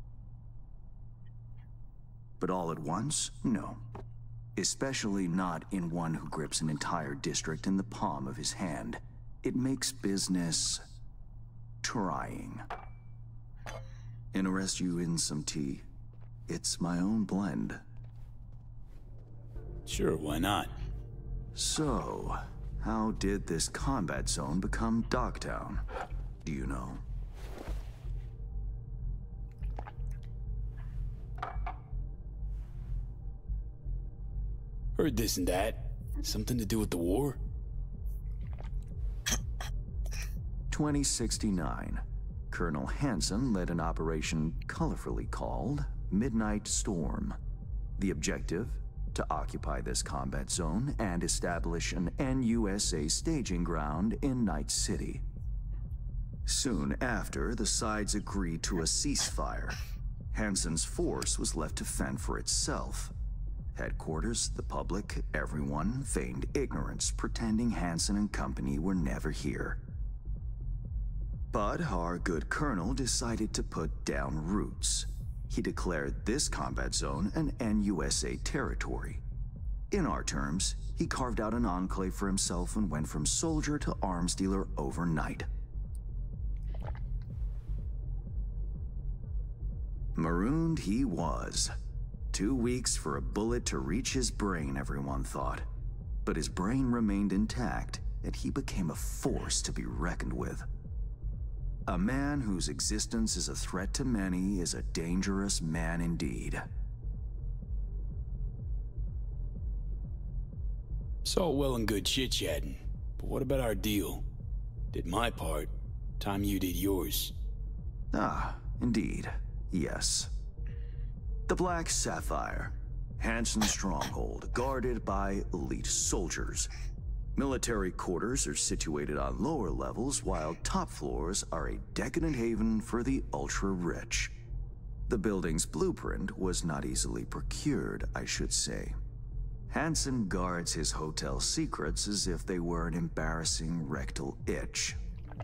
But all at once? No. Especially not in one who grips an entire district in the palm of his hand. It makes business trying. Interest you in some tea? It's my own blend. Sure, why not? So, how did this combat zone become Dogtown? Do you know? Heard this and that. Something to do with the war? 2069. Colonel Hansen led an operation colorfully called Midnight Storm. The objective? To occupy this combat zone and establish an NUSA staging ground in Night City. Soon after, the sides agreed to a ceasefire. Hansen's force was left to fend for itself. Headquarters, the public, everyone feigned ignorance, pretending Hansen and company were never here. But our good colonel decided to put down roots. He declared this combat zone an NUSA territory. In our terms, he carved out an enclave for himself and went from soldier to arms dealer overnight. Marooned he was. 2 weeks for a bullet to reach his brain, everyone thought. But his brain remained intact, and he became a force to be reckoned with. A man whose existence is a threat to many is a dangerous man indeed. It's all well and good chit-chatting, but what about our deal? Did my part, time you did yours. Ah, indeed. Yes. The Black Sapphire. Hansen's stronghold, guarded by elite soldiers. Military quarters are situated on lower levels, while top floors are a decadent haven for the ultra-rich. The building's blueprint was not easily procured, I should say. Hansen guards his hotel secrets as if they were an embarrassing rectal itch.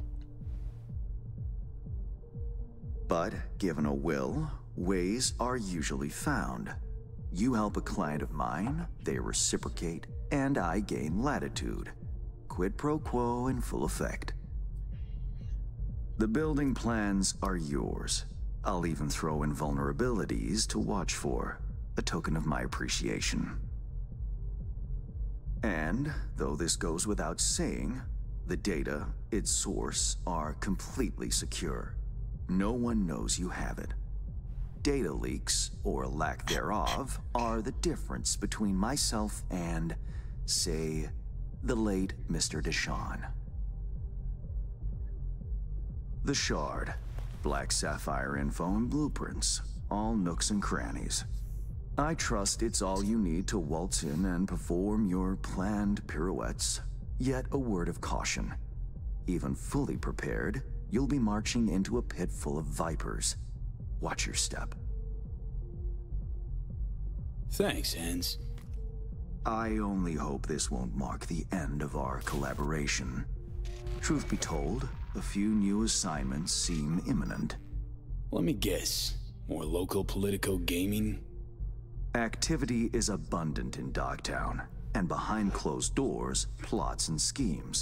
But given a will, ways are usually found. You help a client of mine, they reciprocate, and I gain latitude. Quid pro quo in full effect. The building plans are yours. I'll even throw in vulnerabilities to watch for, a token of my appreciation. And, though this goes without saying, the data, its source, are completely secure. No one knows you have it. Data leaks, or lack thereof, are the difference between myself and, say, the late Mr. Deshawn. The Shard. Black Sapphire info and blueprints. All nooks and crannies. I trust it's all you need to waltz in and perform your planned pirouettes. Yet a word of caution. Even fully prepared, you'll be marching into a pit full of vipers. Watch your step. Thanks, Hans. I only hope this won't mark the end of our collaboration. Truth be told, a few new assignments seem imminent. Let me guess. More local politico gaming? Activity is abundant in Dogtown, and behind closed doors, plots and schemes.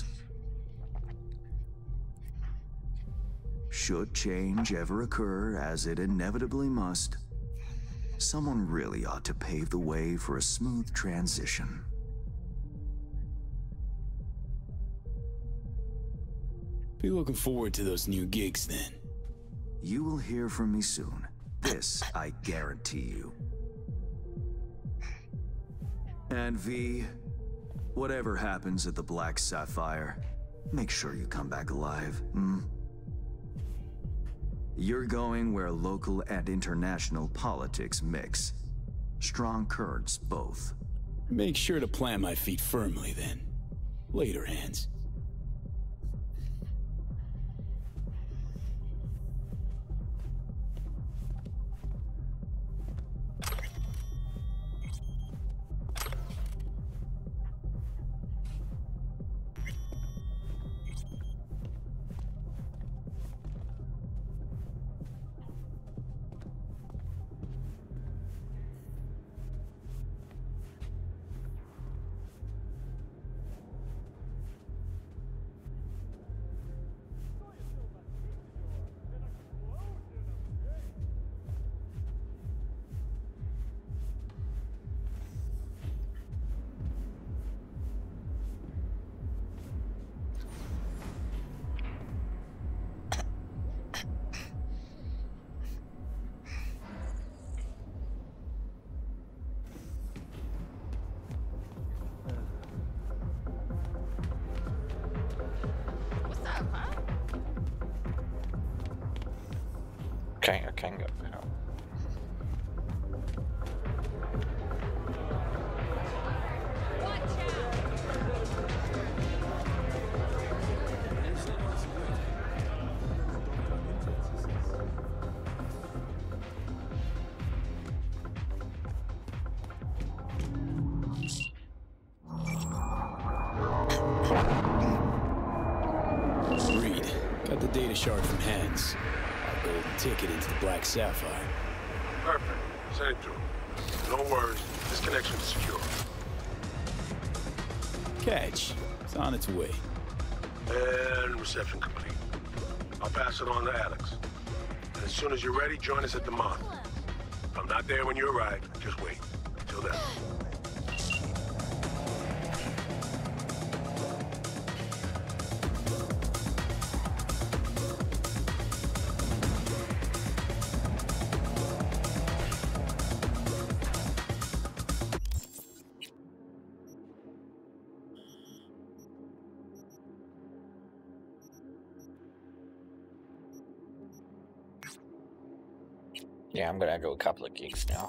Should change ever occur, as it inevitably must, someone really ought to pave the way for a smooth transition. Be looking forward to those new gigs then. You will hear from me soon. This I guarantee you. And V, whatever happens at the Black Sapphire, make sure you come back alive, hmm? You're going where local and international politics mix. Strong currents, both. Make sure to plant my feet firmly then. Later, Hans. Okay, I can go now. Reed, got the data shard from Hans. Our golden ticket into the Black Sapphire. Perfect. Send it to him. No worries. This connection's secure. Catch. It's on its way. And reception complete. I'll pass it on to Alex. And as soon as you're ready, join us at the mod. If I'm not there when you arrive, just wait. Till then. Yeah, I'm gonna do a couple of gigs now.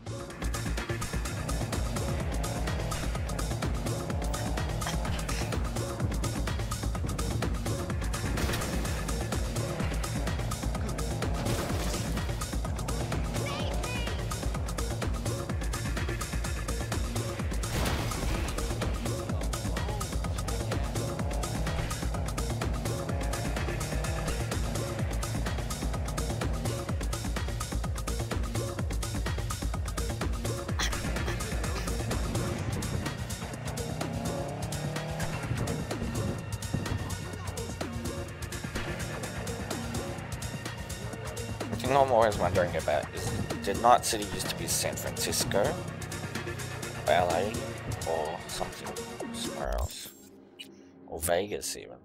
The thing I'm always wondering about is, did Night City used to be San Francisco, or LA, or something somewhere else, or Vegas even?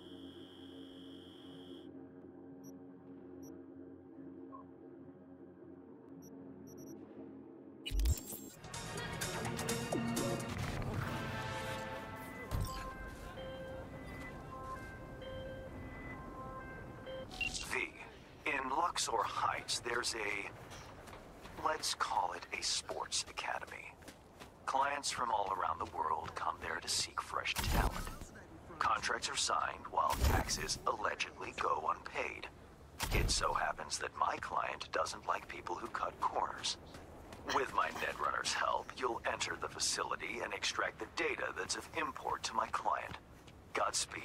Luxor Heights, there's a, let's call it a sports academy. Clients from all around the world come there to seek fresh talent. Contracts are signed while taxes allegedly go unpaid. It so happens that my client doesn't like people who cut corners. With my Netrunner's help, you'll enter the facility and extract the data that's of import to my client. Godspeed.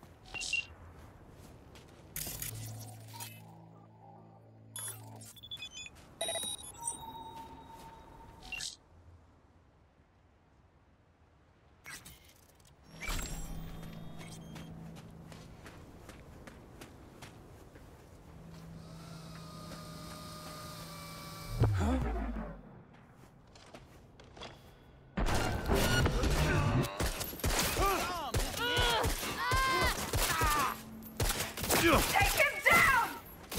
Take him down!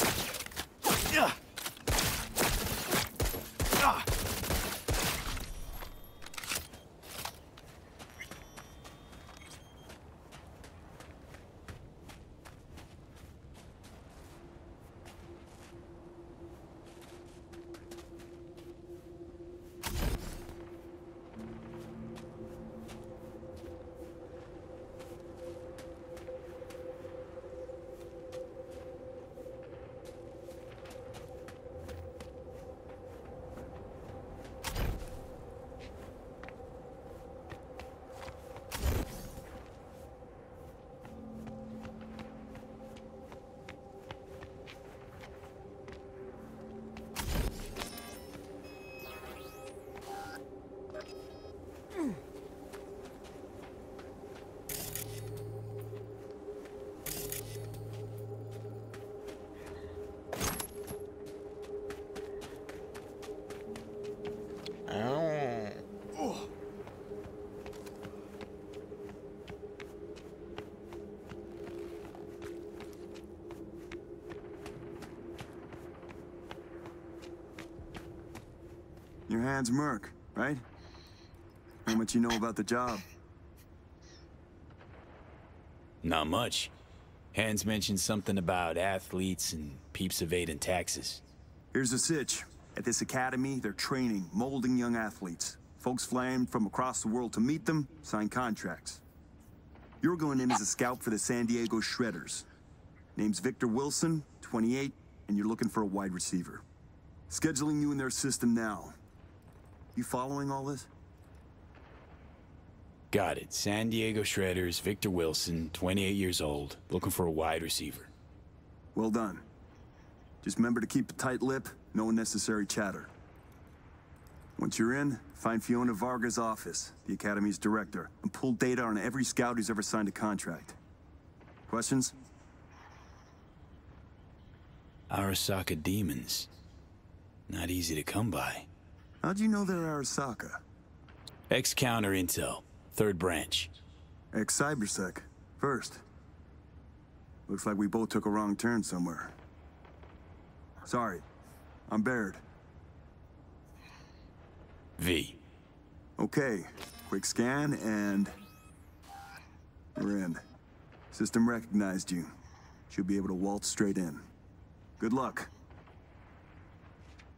Your hand's Merc, right? How much you know about the job? Not much. Hans mentioned something about athletes and peeps evading taxes. Here's the sitch. At this academy, they're training, molding young athletes. Folks flying from across the world to meet them, sign contracts. You're going in as a scout for the San Diego Shredders. Name's Victor Wilson, 28, and you're looking for a wide receiver. Scheduling you in their system now. You following all this? Got it. San Diego Shredders, Victor Wilson, 28 years old, looking for a wide receiver. Well done. Just remember to keep a tight lip, no unnecessary chatter. Once you're in, find Fiona Varga's office, the Academy's director, and pull data on every scout who's ever signed a contract. Questions? Arasaka demons. Not easy to come by. How'd you know they're Arasaka? Ex-counter intel. Third branch. Ex-Cybersec. First. Looks like we both took a wrong turn somewhere. Sorry. I'm Baird. V. Okay. Quick scan and... we're in. System recognized you. Should be able to waltz straight in. Good luck.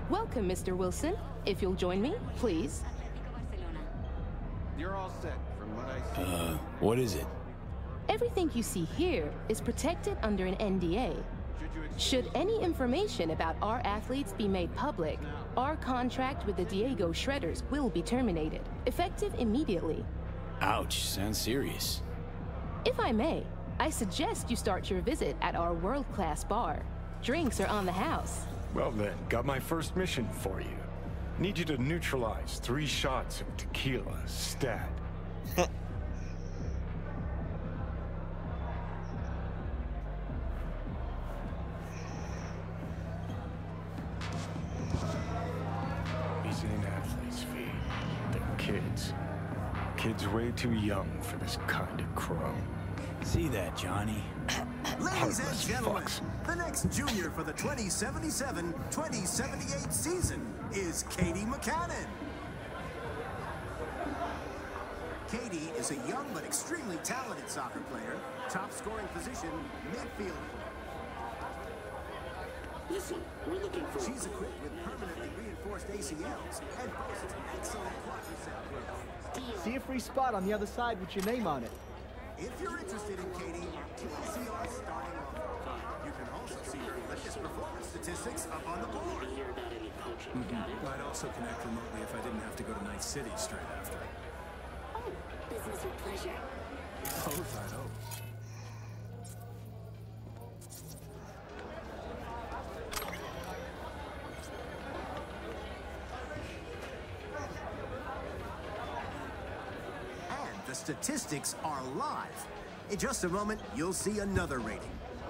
Welcome, Mr. Wilson. If you'll join me, please. You're all set from what I see. What is it? Everything you see here is protected under an NDA. Should any information about our athletes be made public, our contract with the Diego Shredders will be terminated, effective immediately. Ouch, sounds serious. If I may, I suggest you start your visit at our world-class bar. Drinks are on the house. Well then, got my first mission for you. Need you to neutralize 3 shots of tequila, stat. These ain't athletes, V. They're kids. Kids way too young for this kind of crime. See that, Johnny? Ladies and gentlemen, the next junior for the 2077-2078 season is Katie McCannon. Katie is a young but extremely talented soccer player, top scoring position, midfield. Listen, we're looking for... She's equipped with permanently reinforced ACLs and boasts excellent quadricep growth. See a free spot on the other side with your name on it. If you're interested in Katie, please see our starting offer. You can also see her latest performance statistics up on the board. I'd also connect remotely if I didn't have to go to Night City straight after. Oh, business with pleasure. Both, I hope. The statistics are live. In just a moment, you'll see another rating.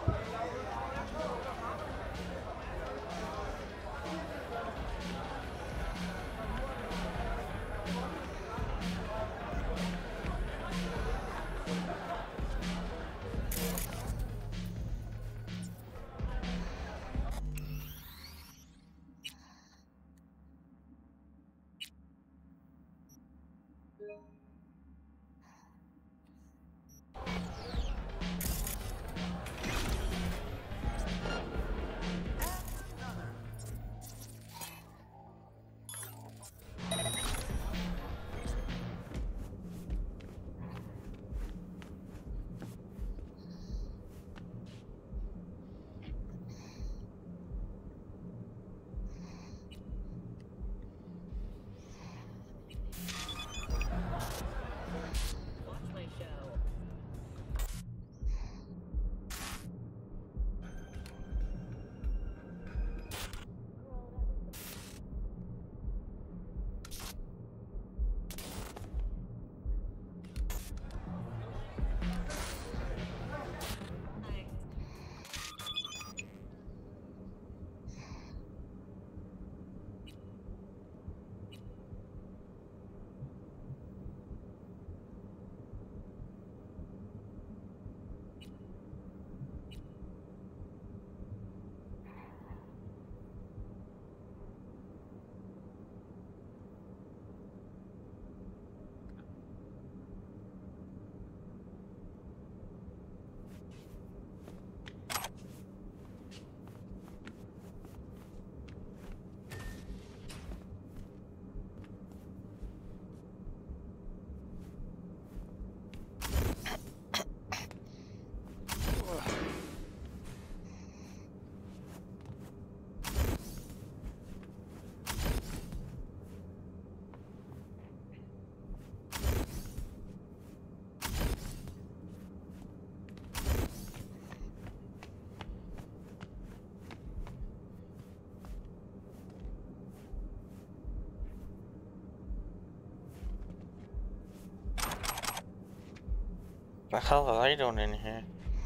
The hell are they doing in here?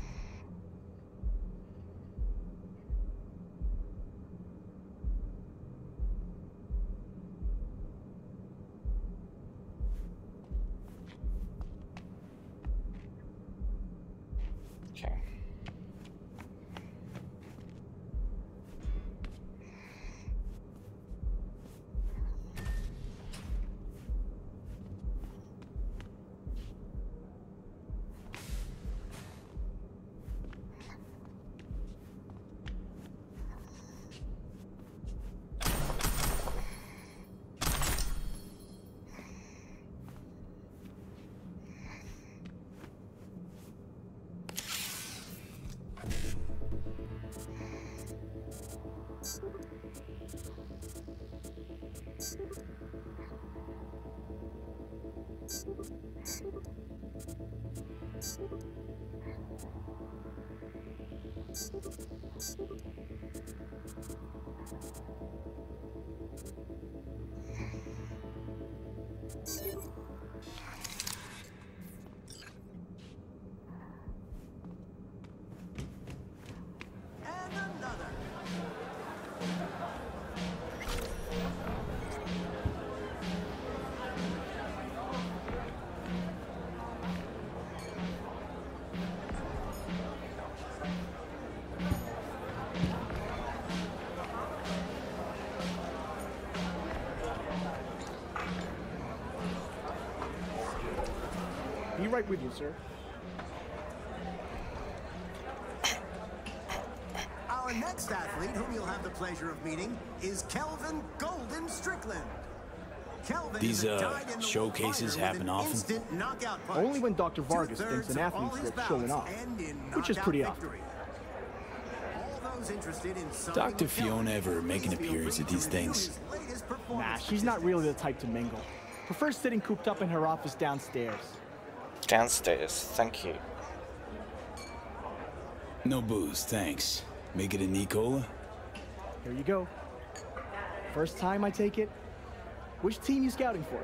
Okay. Be right with you, sir. Our next athlete, whom you'll have the pleasure of meeting, is Kelvin Golden Strickland. Kelvin These is a dyed-in-the-wool showcases fighter with happen an often? instant knockout punch. Only when Dr. Vargas Two-thirds thinks an of all athlete's his worth showing bouts off, end in which is knockout pretty often. victory. All those interested in signing Dr. with Kelvin, Fiona ever make an please feel appearance free at to these review things? his latest Nah, performance she's not really the type to mingle. Prefers sitting cooped up in her office downstairs. Downstairs, thank you. No booze, thanks. Make it a Nicola? Here you go. First time, I take it? Which team you scouting for?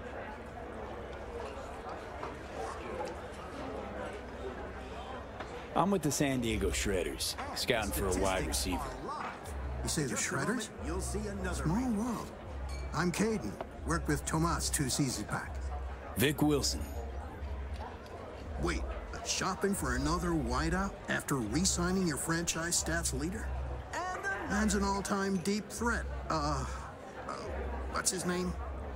I'm with the San Diego Shredders, scouting for a wide receiver. You say the Shredders? You'll see another Small world. I'm Caden. Worked with Tomas 2 seasons back. Vic Wilson. Wait, shopping for another wideout after re-signing your franchise stats leader? Man's an all-time deep threat. What's his name?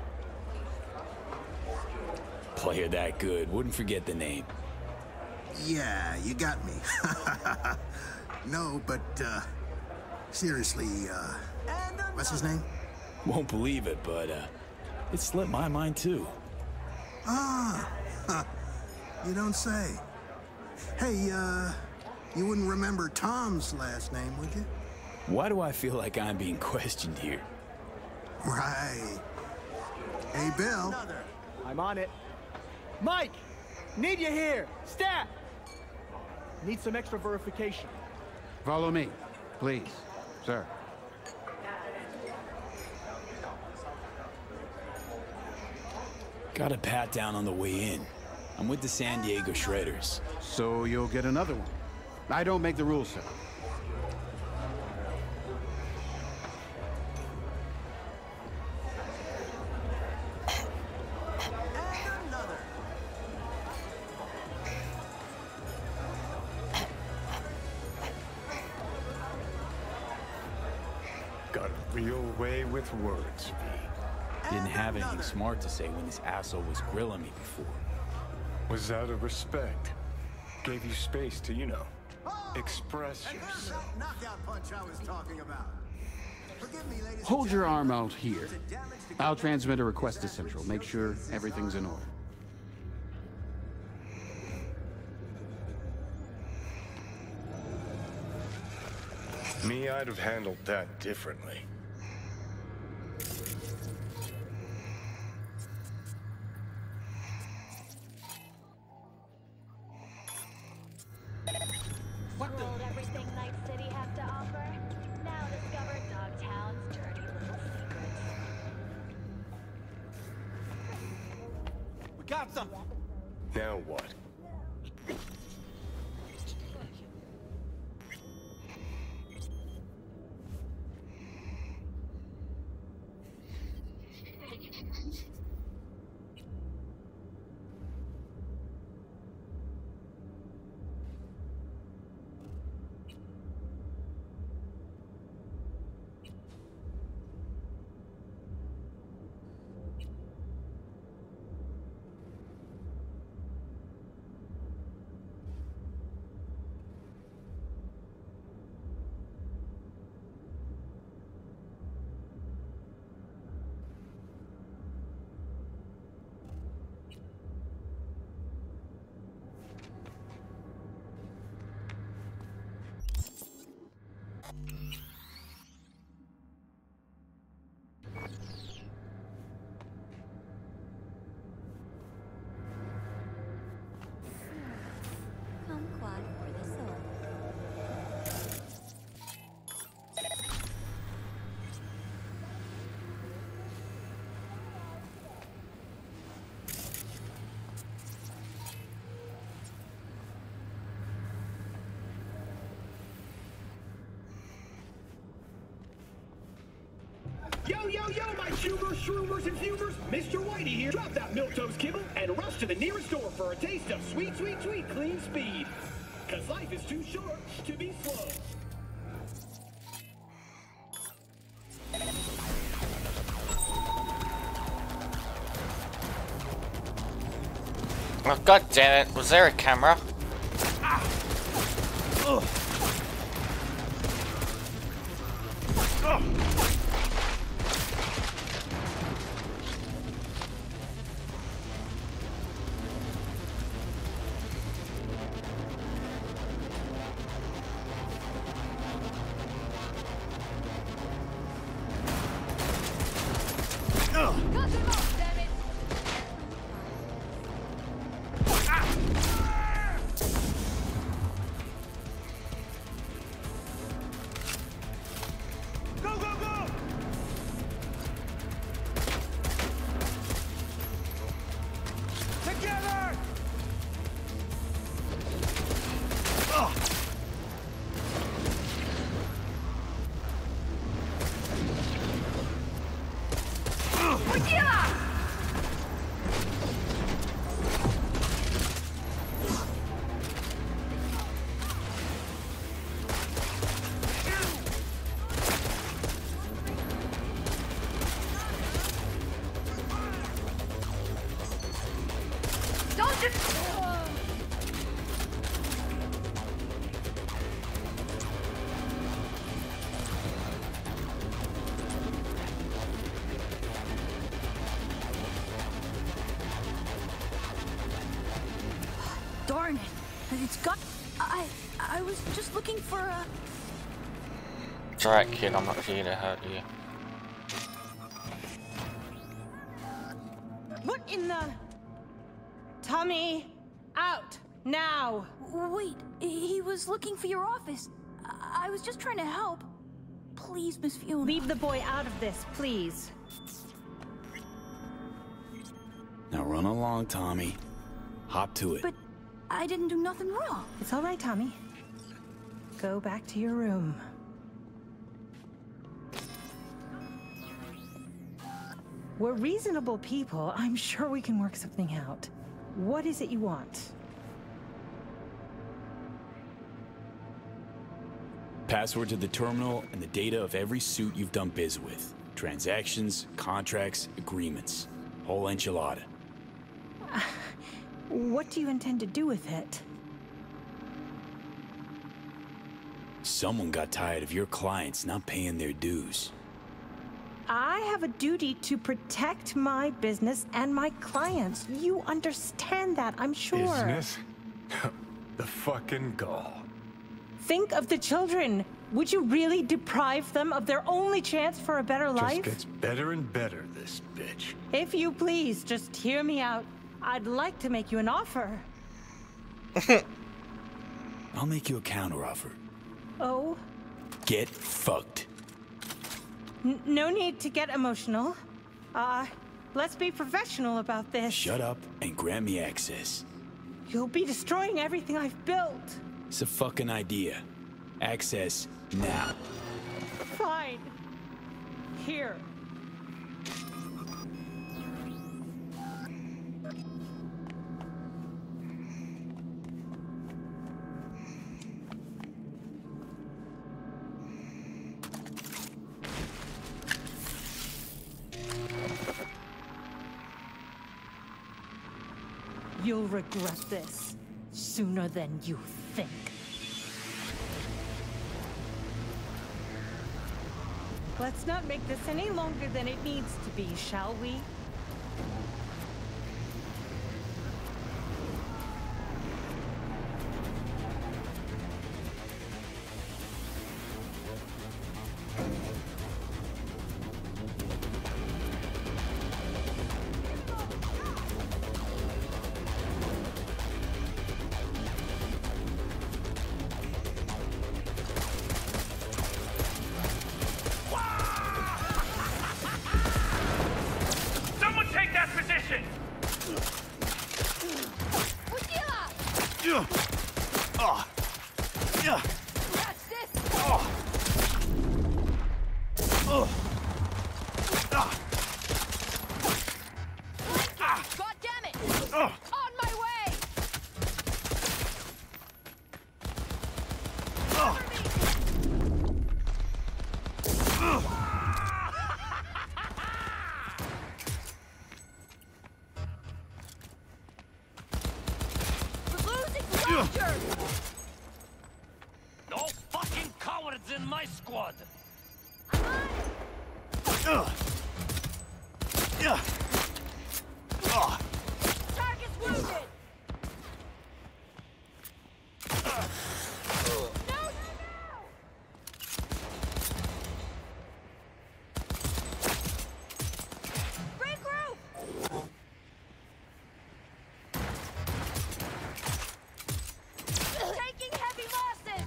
Player that good, wouldn't forget the name. Yeah, you got me. No, but, seriously, what's his name? Won't believe it, but, it slipped my mind too. Ah, you don't say. Hey, you wouldn't remember Tom's last name, would you? Why do I feel like I'm being questioned here? Right. Hey, Bill. I'm on it. Mike! Need you here! Stat! Need some extra verification. Follow me, please, sir. Got a pat down on the way in. I'm with the San Diego Shredders. So you'll get another one. I don't make the rules, sir. Got a real way with words, V. Didn't have anything smart to say when this asshole was grilling me before. Was out of respect. Gave you space to, express yourself. Knockout punch I was talking about. Forgive me, ladies. Hold your arm out here. I'll transmit a request to Central. Make sure everything's in order. Me, I'd have handled that differently. Rolled everything Night City has to offer. Now discover Dogtown's dirty little secrets. We got something. Now what? shroomers and fumers, Mr. Whitey here. Drop that milquetoast kibble and rush to the nearest store for a taste of sweet, sweet, sweet clean speed. Cause life is too short to be slow. Oh, god damn it, was there a camera? Ugh. Darn it. It's got... I was just looking for a... It's alright, kid, I'm not here to hurt you. What in the... Tommy, out, now! Wait, he was looking for your office. I was just trying to help. Please, Miss Fiona. Leave the boy out of this, please. Now run along, Tommy. Hop to it. But I didn't do nothing wrong. It's all right, Tommy. Go back to your room. We're reasonable people. I'm sure we can work something out. What is it you want? Password to the terminal and the data of every suit you've done biz with. Transactions, contracts, agreements. Whole enchilada. What do you intend to do with it? Someone got tired of your clients not paying their dues. I have a duty to protect my business and my clients. You understand that, I'm sure. Business? The fucking gall. Think of the children. Would you really deprive them of their only chance for a better life? Just gets better and better, this bitch. If you please, just hear me out. I'd like to make you an offer. I'll make you a counteroffer. Oh? Get fucked. No need to get emotional. Let's be professional about this. Shut up and grant me access. You'll be destroying everything I've built. It's a fucking idea. Access now. Fine. Here. You'll regret this sooner than you think. Let's not make this any longer than it needs to be, shall we? Someone take that position! No fucking cowards in my squad! Target's wounded! Taking heavy losses!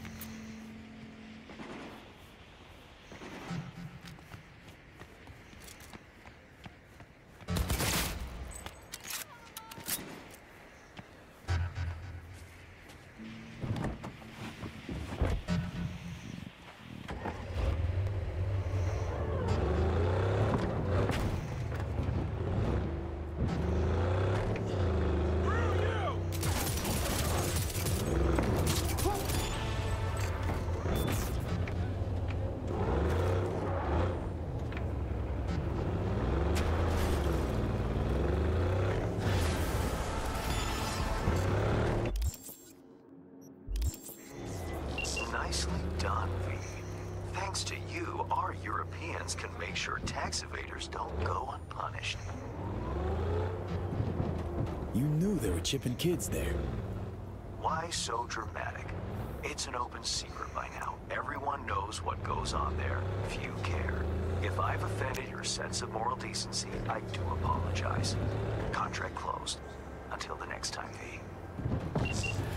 Nicely done, V. Thanks to you, our Europeans can make sure tax evaders don't go unpunished. You knew there were chipping kids there. Why so dramatic? It's an open secret by now. Everyone knows what goes on there. Few care. If I've offended your sense of moral decency, I do apologize. Contract closed. Until the next time, V.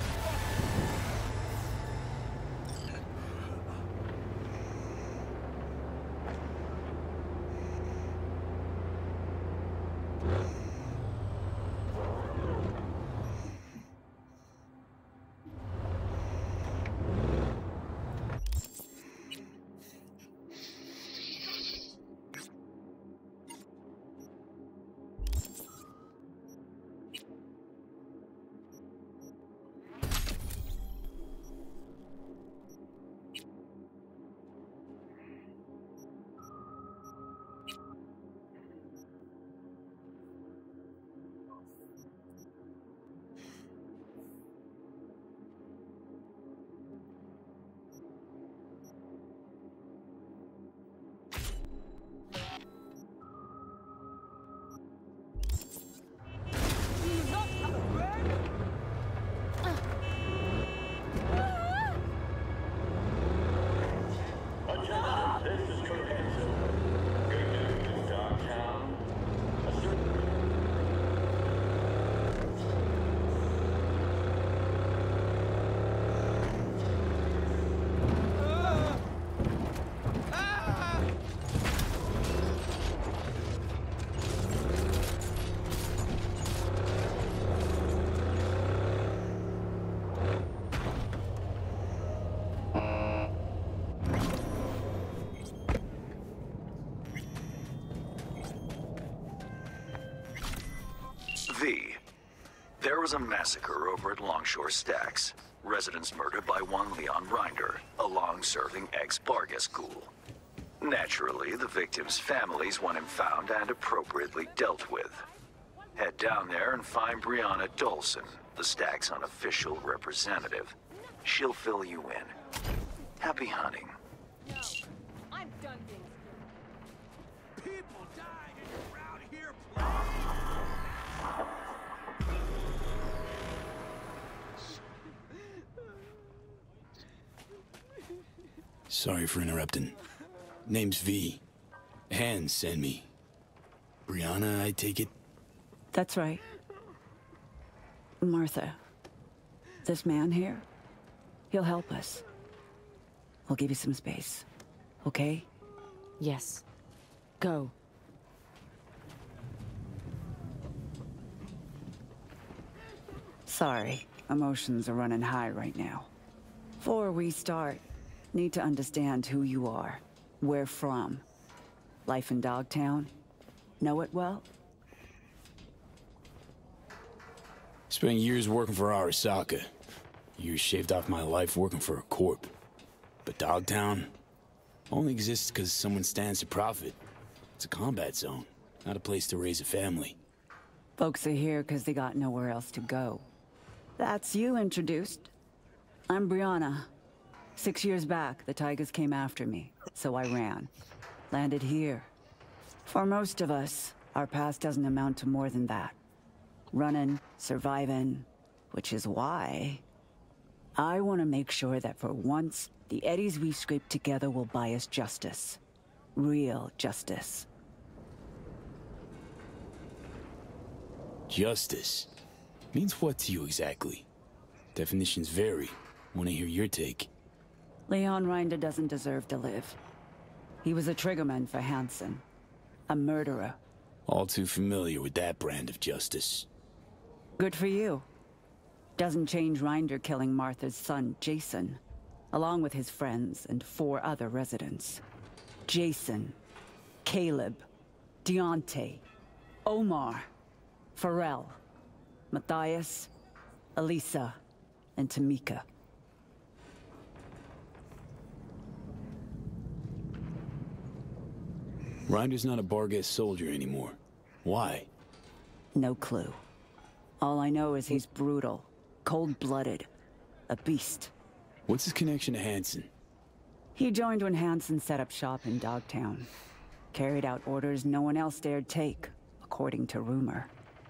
V. There was a massacre over at Longshore Stacks. Residents murdered by one Leon Rinder, a long-serving ex-Bargas ghoul. Naturally, the victims' families want him found and appropriately dealt with. Head down there and find Brianna Dolson, the Stacks' unofficial representative. She'll fill you in. Happy hunting. No, I'm done being scared. People dying and around here Sorry for interrupting. Name's V. Hands send me. Brianna, I take it? That's right. Martha. This man here, he'll help us. We'll give you some space. Okay? Yes. Go. Sorry, emotions are running high right now. Before we start, need to understand who you are, where from. Life in Dogtown? Know it well? Spent years working for Arasaka. Years shaved off my life working for a corp. But Dogtown only exists because someone stands to profit. It's a combat zone, not a place to raise a family. Folks are here because they got nowhere else to go. That's you introduced. I'm Brianna. 6 years back, the Tigers came after me, so I ran. Landed here. For most of us, our past doesn't amount to more than that. Running, surviving, which is why I want to make sure that for once, the eddies we scraped together will buy us justice. Real justice. Justice? Means what to you exactly? Definitions vary. Want to hear your take. Leon Rinder doesn't deserve to live. He was a triggerman for Hansen. A murderer. All too familiar with that brand of justice. Good for you. Doesn't change Rinder killing Martha's son, Jason, along with his friends and 4 other residents. Jason, Caleb, Deontay, Omar, Pharrell, Matthias, Elisa, and Tamika. Rinder's not a Barghest soldier anymore. Why? No clue. All I know is he's brutal, cold-blooded, a beast. What's his connection to Hansen? He joined when Hansen set up shop in Dogtown. Carried out orders no one else dared take, according to rumor.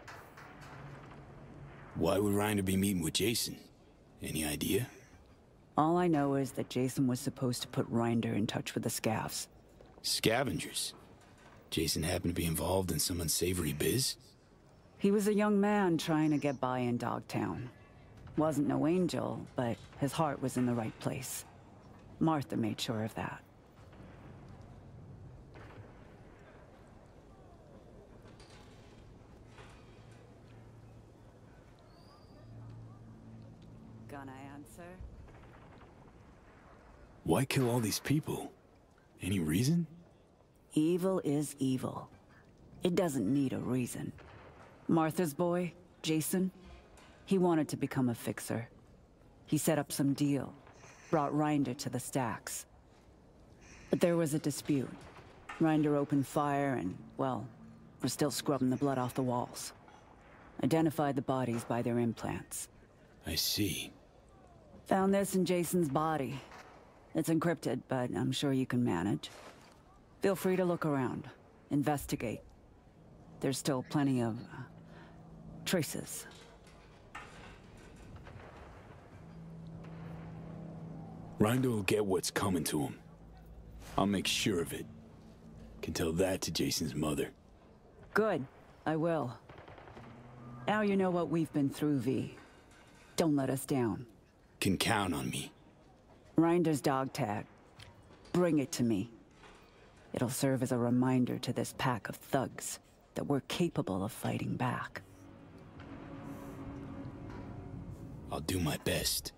Why would Rinder be meeting with Jason? Any idea? All I know is that Jason was supposed to put Rinder in touch with the Scavs. Scavengers? Jason happened to be involved in some unsavory biz? He was a young man trying to get by in Dogtown. Wasn't no angel, but his heart was in the right place. Martha made sure of that. Gonna answer? Why kill all these people? Any reason? Evil is evil. It doesn't need a reason. Martha's boy, Jason, he wanted to become a fixer. He set up some deal, brought Rinder to the stacks. But there was a dispute. Rinder opened fire and, well, we're still scrubbing the blood off the walls. Identified the bodies by their implants. I see. Found this in Jason's body. It's encrypted, but I'm sure you can manage. Feel free to look around. Investigate. There's still plenty of traces. Rinder will get what's coming to him. I'll make sure of it. Can tell that to Jason's mother. Good. I will. Now you know what we've been through, V. Don't let us down. Can count on me. Rinder's dog tag. Bring it to me. It'll serve as a reminder to this pack of thugs that we're capable of fighting back. I'll do my best.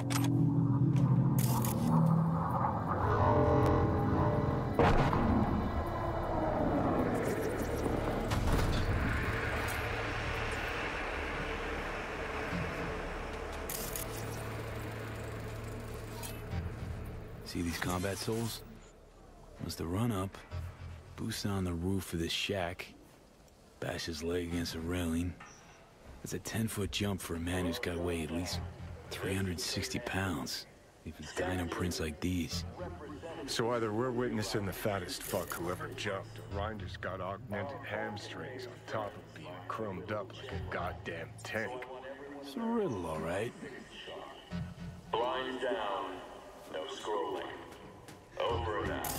See these combat souls? Must have run up, boosted on the roof of this shack, bash his leg against a railing. That's a 10-foot jump for a man who's got to weigh at least 360 pounds. Even dino prints like these. So either we're witnessing the fattest fuck who ever jumped, or Rinder's got augmented hamstrings on top of being chromed up like a goddamn tank. It's a riddle, all right. Blind down. No scrolling. Over and out.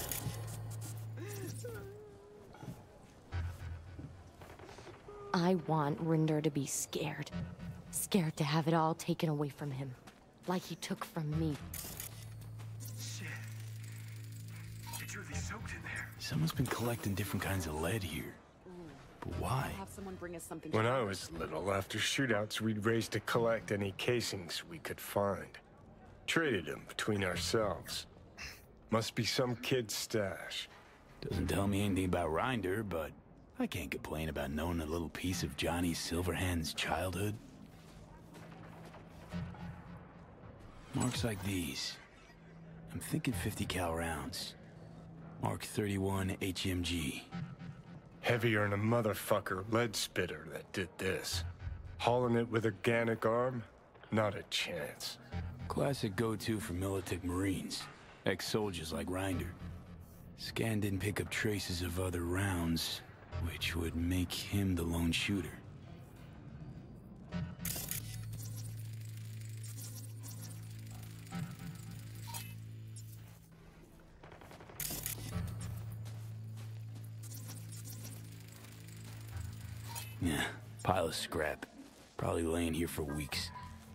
I want Rinder to be scared. Scared to have it all taken away from him. Like he took from me. Shit. It's really soaked in there. Someone's been collecting different kinds of lead here. But why? Have someone bring us something. When I was little, after shootouts, we'd race to collect any casings we could find. Traded them between ourselves. Must be some kid's stash. Doesn't tell me anything about Rinder, but I can't complain about knowing a little piece of Johnny Silverhand's childhood. Marks like these. I'm thinking 50 cal rounds. Mark 31 HMG. Heavier than a motherfucker lead spitter that did this. Hauling it with organic arm? Not a chance. Classic go-to for Militic Marines. Ex-soldiers like Rinder. Scan didn't pick up traces of other rounds, which would make him the lone shooter. Yeah, pile of scrap. Probably laying here for weeks.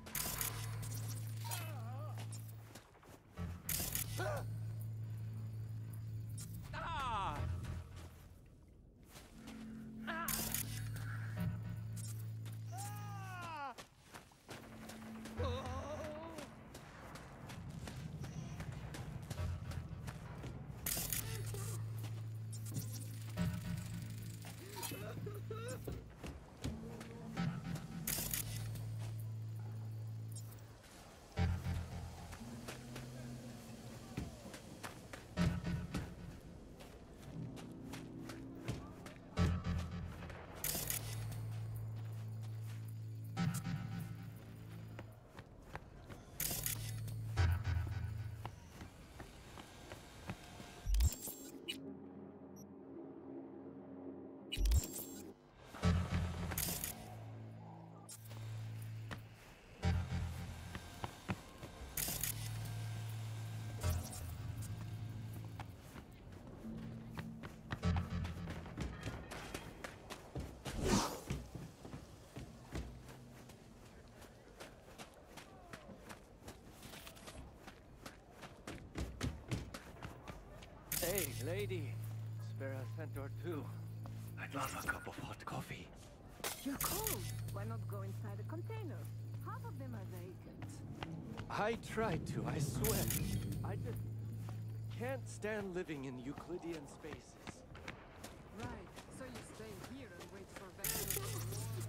Hey, lady. Spare a cent or two. I'd love a cup of hot coffee. You're cold. Why not go inside the container? Half of them are vacant. I tried to, I swear. I just can't stand living in Euclidean spaces. Right, so you stay here and wait for vectors.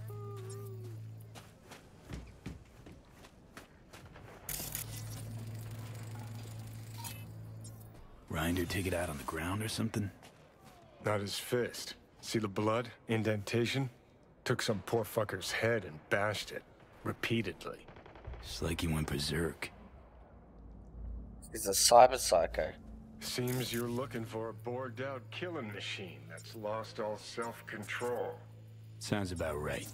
Rinder take it out on the ground or something? Not his fist. See the blood? Indentation? Took some poor fucker's head and bashed it. Repeatedly. It's like he went berserk. He's a cyber psycho. Seems you're looking for a bored-out killing machine that's lost all self-control. Sounds about right.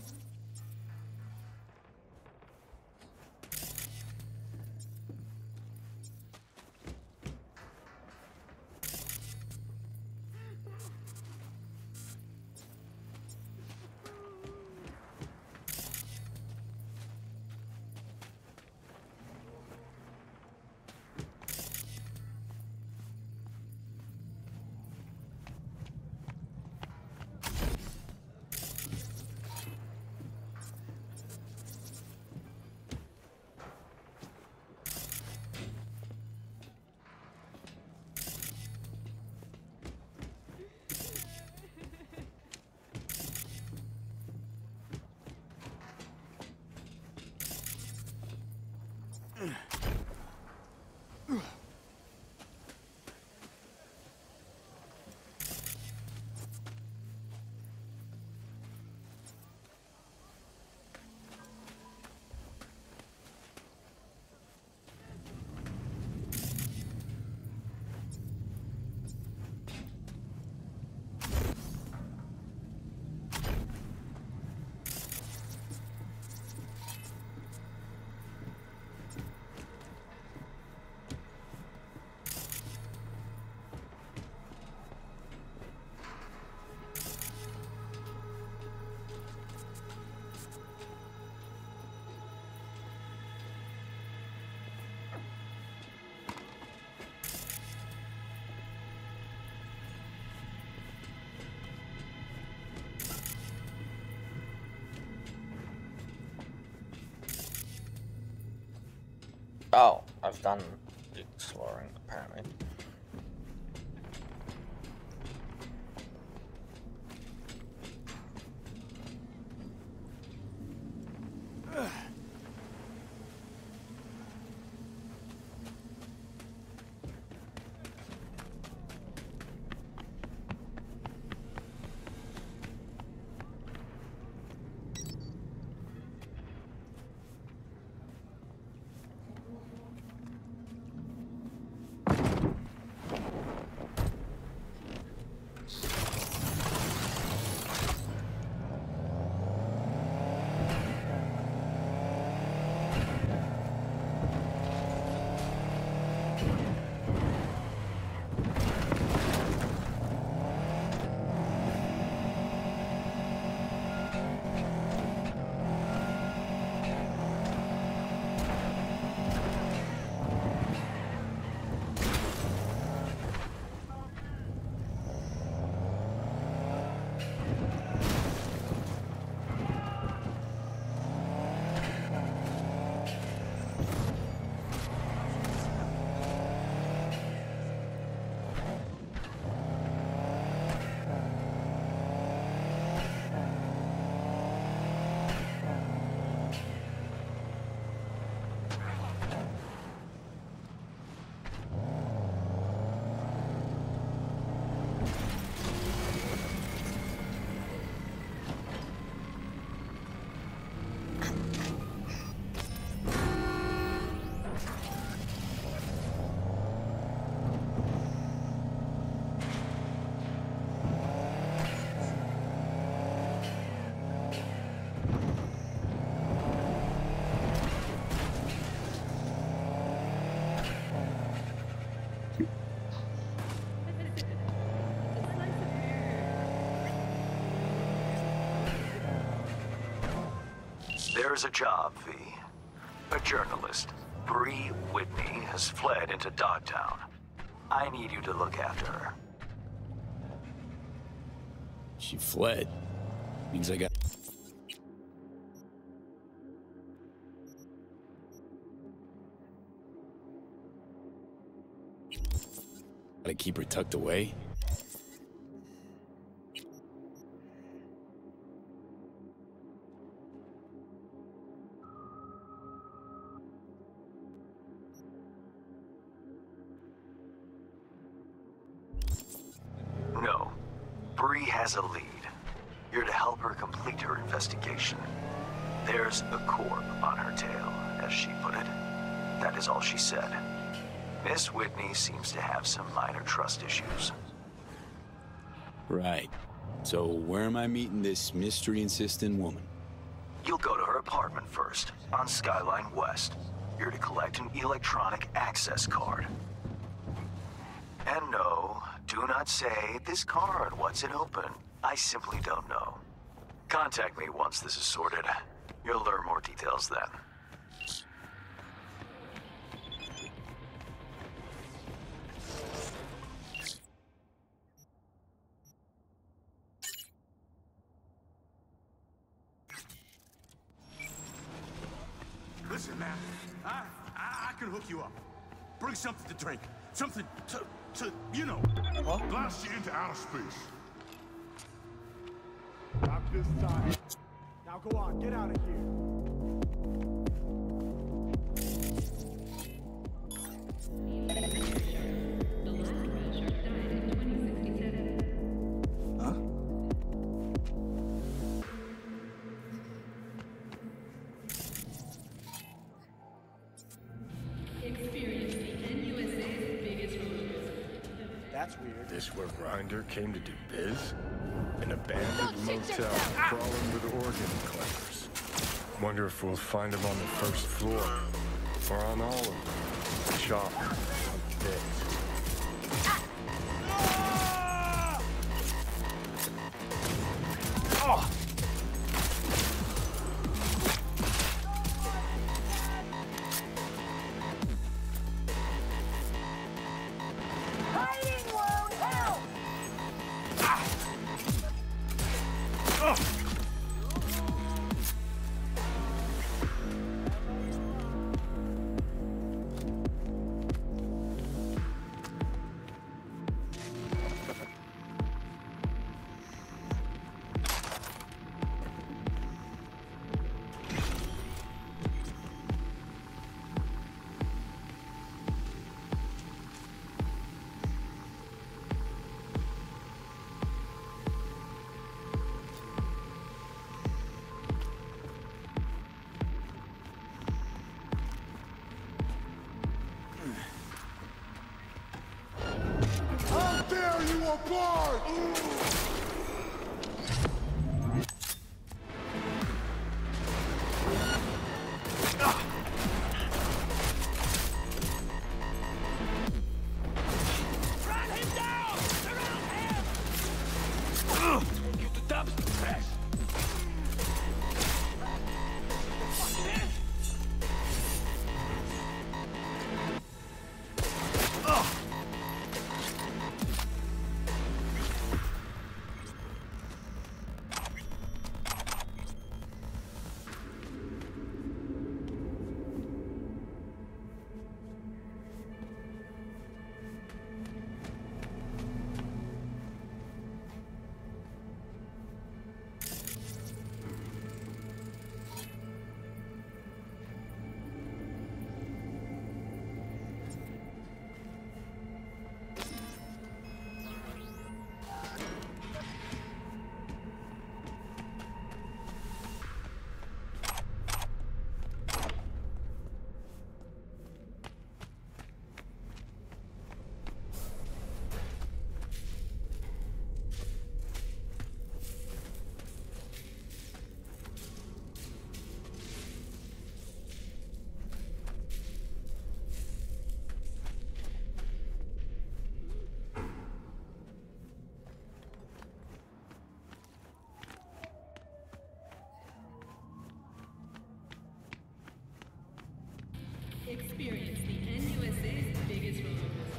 Oh, I've done exploring apparently. There's a job, V. A journalist, Bree Whitney, has fled into Dogtown. I need you to look after her. She fled. Means I got... Gotta keep her tucked away? No. Bree has a lead. You're to help her complete her investigation. There's a corp on her tail, as she put it. That is all she said. Miss Whitney seems to have some minor trust issues. Right. So where am I meeting this mystery-insistent woman? You'll go to her apartment first, on Skyline West. You're to collect an electronic access card. And no, do not say, this card, what's it open? I simply don't know. Contact me once this is sorted. You'll learn more details then. Listen, man, I can hook you up. Bring something to drink. Something to you know, blast you into outer space. Not this time. Now go on, get out of here. Huh? That's weird. This where Grinder came to do biz? An abandoned motel crawling with organ collectors. Wonder if we'll find him on the first floor. Or on all of them. Shop. Bit. Oh! Hiding won't help! apart! Run him down! Surround him! Get the dumpster trash. Experience the NUSA's biggest roller coaster.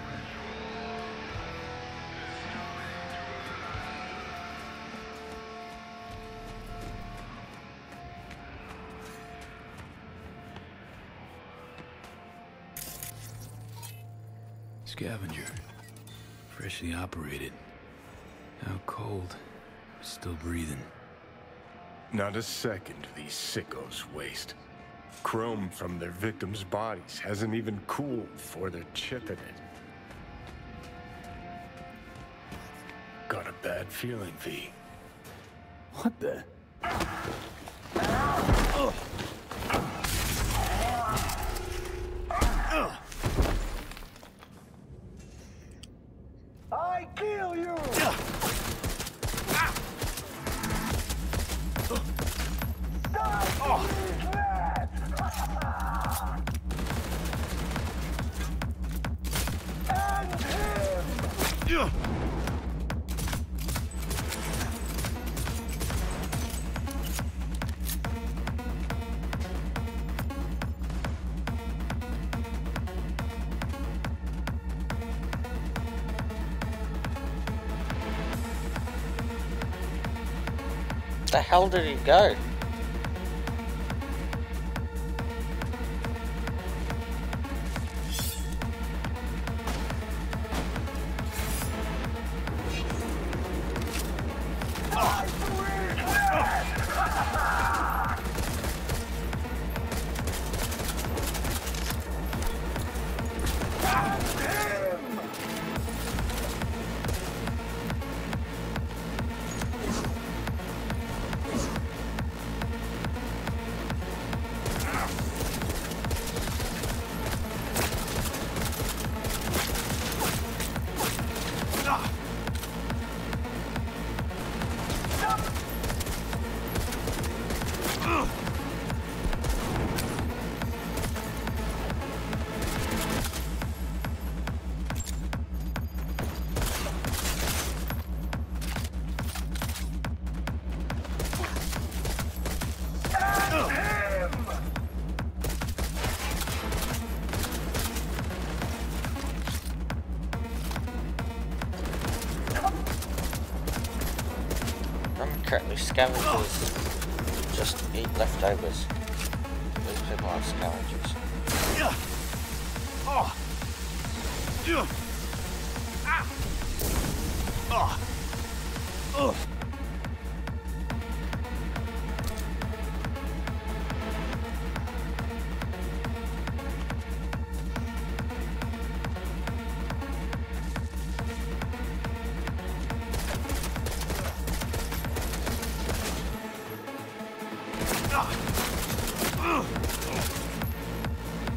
Scavenger. Freshly operated. Out cold. Still breathing. Not a second these sickos waste. Chrome from their victims' bodies hasn't even cooled before they're chipping it. Got a bad feeling, V. What the? I kill you! The hell did he go? Currently, scavengers just eat leftovers. These people are scavengers.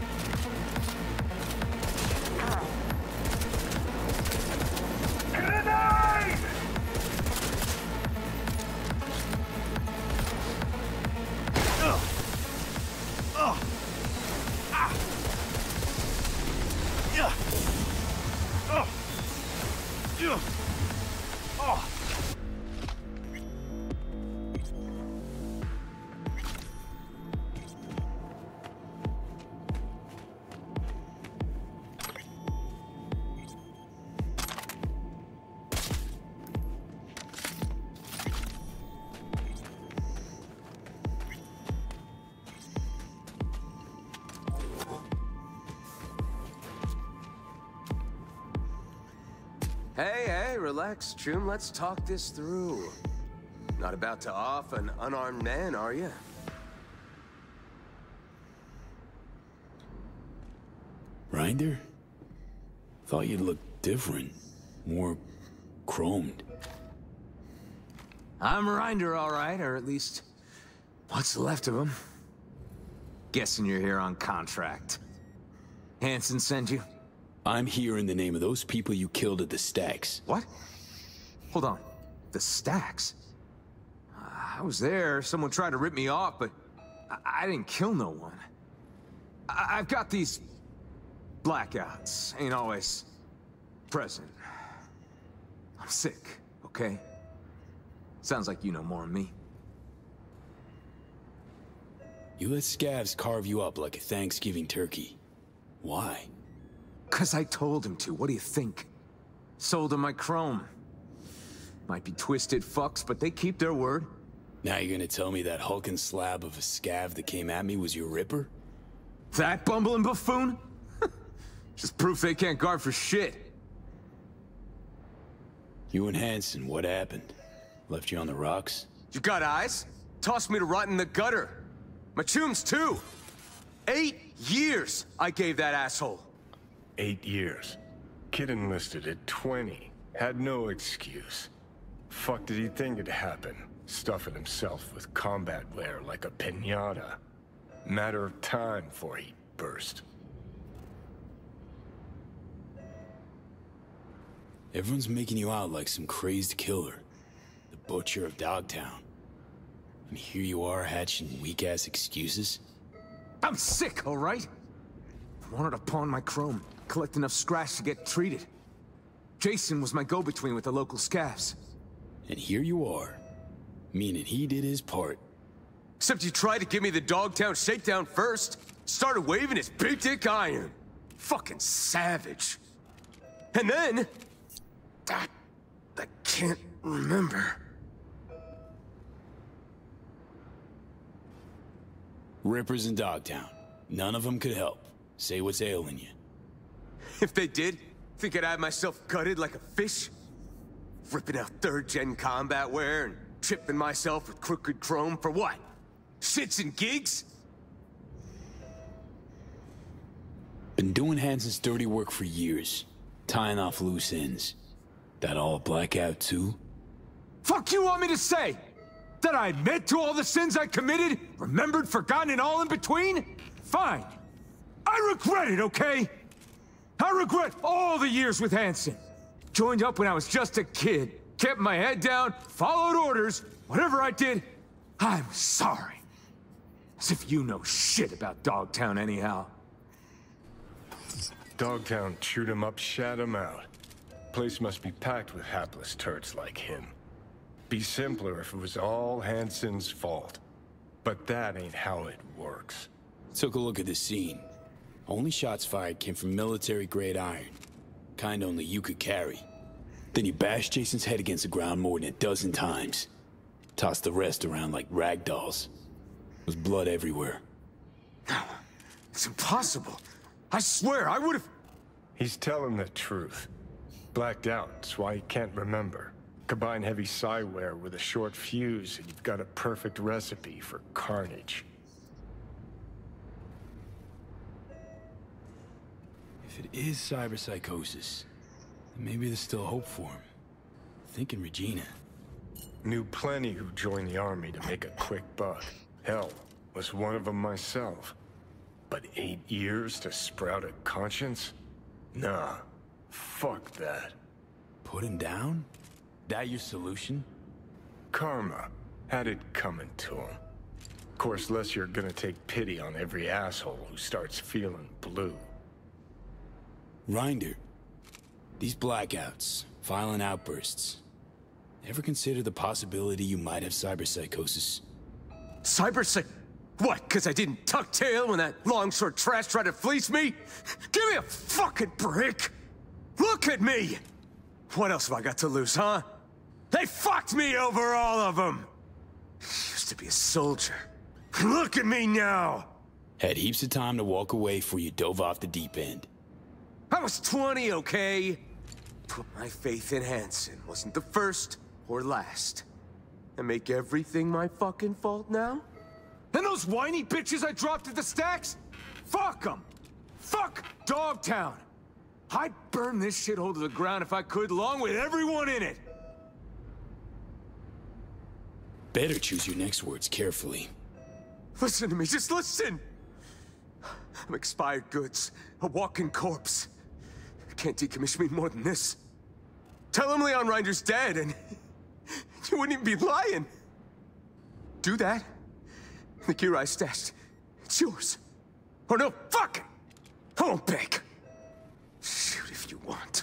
Grenade! Oh. Hey, relax, Chum. Let's talk this through. Not about to off an unarmed man, are you? Rinder? Thought you'd look different. More chromed. I'm Rinder, all right, or at least what's left of him. Guessing you're here on contract. Hanson sent you? I'm here in the name of those people you killed at the Stacks. What? Hold on. The Stacks? I was there. Someone tried to rip me off, but I didn't kill no one. I've got these blackouts. Ain't always present. I'm sick, okay? Sounds like you know more than me. You let scavs carve you up like a Thanksgiving turkey. Why? 'Cause I told him to. What do you think? Sold him my chrome. Might be twisted fucks, but they keep their word. Now you're gonna tell me that hulking slab of a scav that came at me was your Ripper? That bumbling buffoon? Just proof they can't guard for shit. You and Hanson, what happened? Left you on the rocks? You got eyes? Tossed me to rot in the gutter. My chums too. 8 years I gave that asshole. 8 years. Kid enlisted at 20. Had no excuse. Fuck did he think it'd happen? Stuffing himself with combat wear like a piñata. Matter of time before he burst. Everyone's making you out like some crazed killer. The butcher of Dogtown. And here you are hatching weak-ass excuses? I'm sick, all right? I wanted to pawn my chrome, collect enough scratch to get treated. Jason was my go-between with the local scavs. And here you are, meaning he did his part. Except you tried to give me the Dogtown shakedown first. Started waving his big dick iron. Fucking savage. And then... I can't remember. Rippers in Dogtown. None of them could help. Say what's ailing you. If they did, think I'd have myself gutted like a fish? Ripping out 3rd-gen combat wear and tripping myself with crooked chrome for what? Shits and gigs? Been doing Hanson's dirty work for years. Tying off loose ends. That all blackout too? Fuck you want me to say? That I admit to all the sins I committed? Remembered, forgotten, and all in between? Fine. I regret it, okay? I regret all the years with Hanson. Joined up when I was just a kid. Kept my head down, followed orders. Whatever I did, I'm sorry. As if you know shit about Dogtown anyhow. Dogtown chewed him up, shat him out. Place must be packed with hapless turds like him. Be simpler if it was all Hanson's fault. But that ain't how it works. Took a look at the scene. Only shots fired came from military-grade iron. Kind only you could carry. Then you bashed Jason's head against the ground more than a dozen times. Tossed the rest around like rag dolls. Was blood everywhere. No, it's impossible. I swear, I would've... He's telling the truth. Blacked out, that's why he can't remember. Combine heavy psi-wear with a short fuse and you've got a perfect recipe for carnage. If it is cyberpsychosis, then maybe there's still hope for him. Thinking Regina. Knew plenty who joined the army to make a quick buck. Hell, was one of them myself. But 8 years to sprout a conscience? Nah, fuck that. Put him down? That your solution? Karma. Had it coming to him. Of course, less you're gonna take pity on every asshole who starts feeling blue. Rinder, these blackouts, Violent outbursts. Ever consider the possibility you might have cyberpsychosis? Cyberpsych? What, because I didn't tuck tail when that longsword trash tried to fleece me? Give me a fucking break! Look at me! What else have I got to lose, huh? They fucked me over, all of them! Used to be a soldier. Look at me now! Had heaps of time to walk away before you dove off the deep end. I was 20, okay? Put my faith in Hansen. Wasn't the first or last. And make everything my fucking fault now? And those whiny bitches I dropped at the stacks? Fuck them! Fuck Dogtown! I'd burn this shithole to the ground if I could, along with everyone in it! Better choose your next words carefully. Listen to me, just listen! I'm expired goods, a walking corpse. Can't decommission me more than this. Tell him Leon Rinder's dead and you wouldn't even be lying. Do that. The gear I stashed, it's yours. Or no, fuck it! I won't beg. Shoot if you want.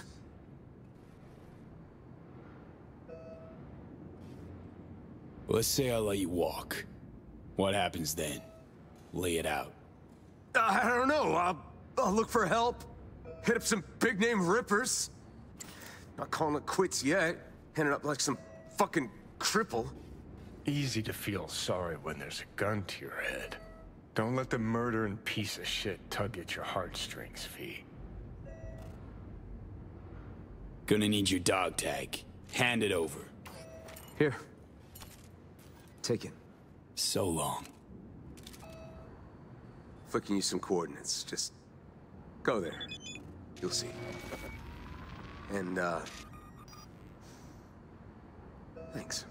Let's say I let you walk. What happens then? Lay it out. I don't know. I'll look for help. Hit up some big-name rippers. Not calling it quits yet. Ended up like some fucking cripple. Easy to feel sorry when there's a gun to your head. Don't let the murdering piece of shit tug at your heartstrings, V. Gonna need your dog tag. Hand it over. Here. Take it. So long. Flicking you some coordinates. Just go there. You'll see. And, thanks.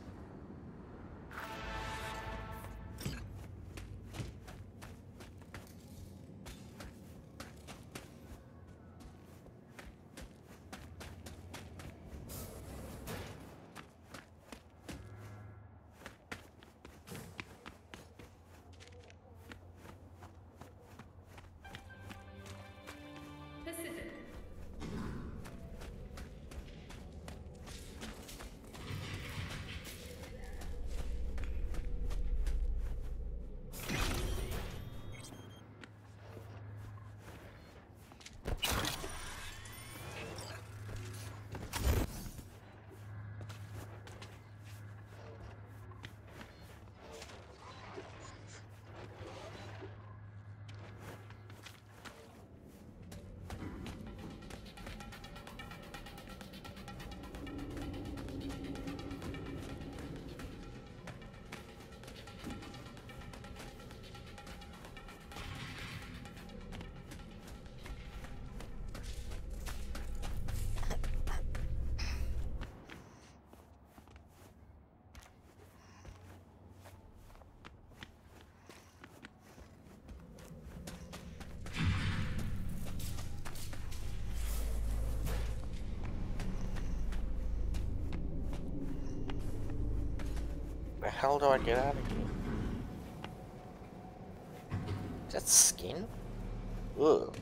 The hell do I get out of here? Is that skin? Ugh.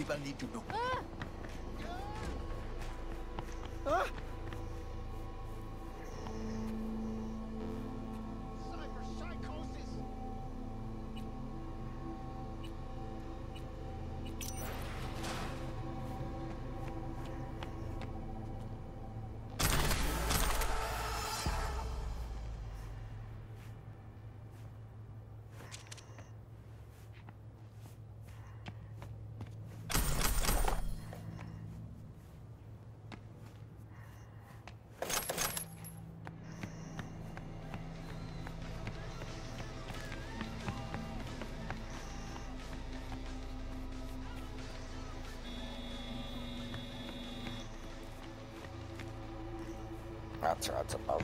people need to know. That's right above.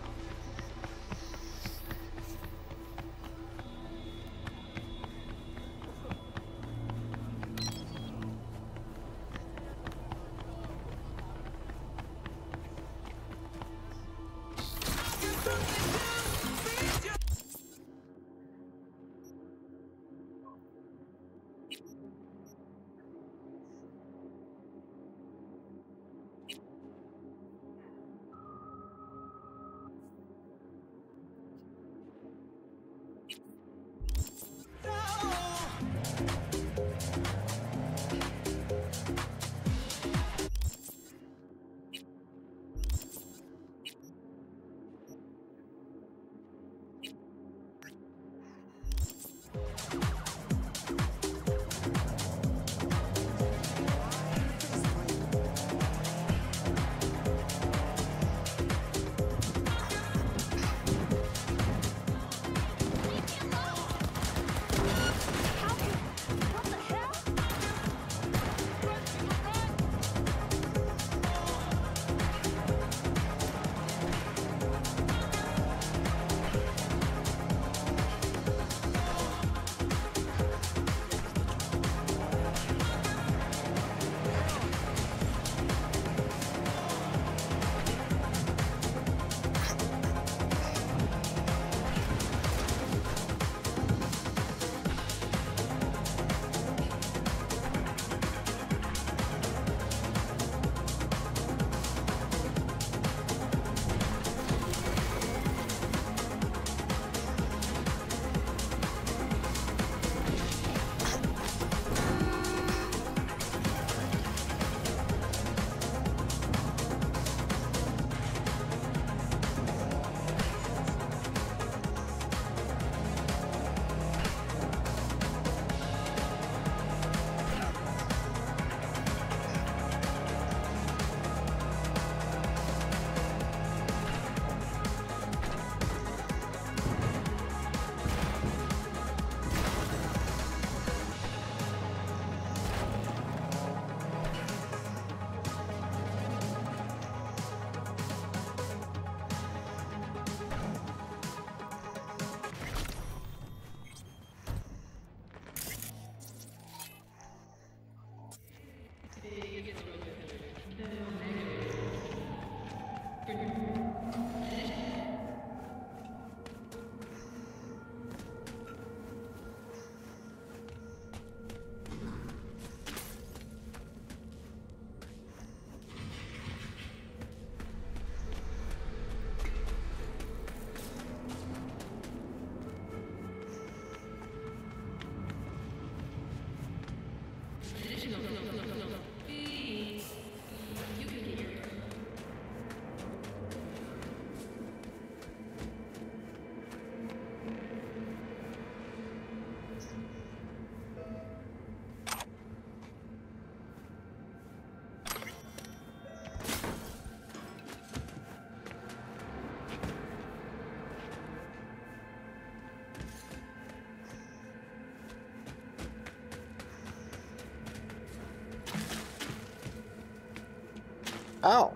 Oh.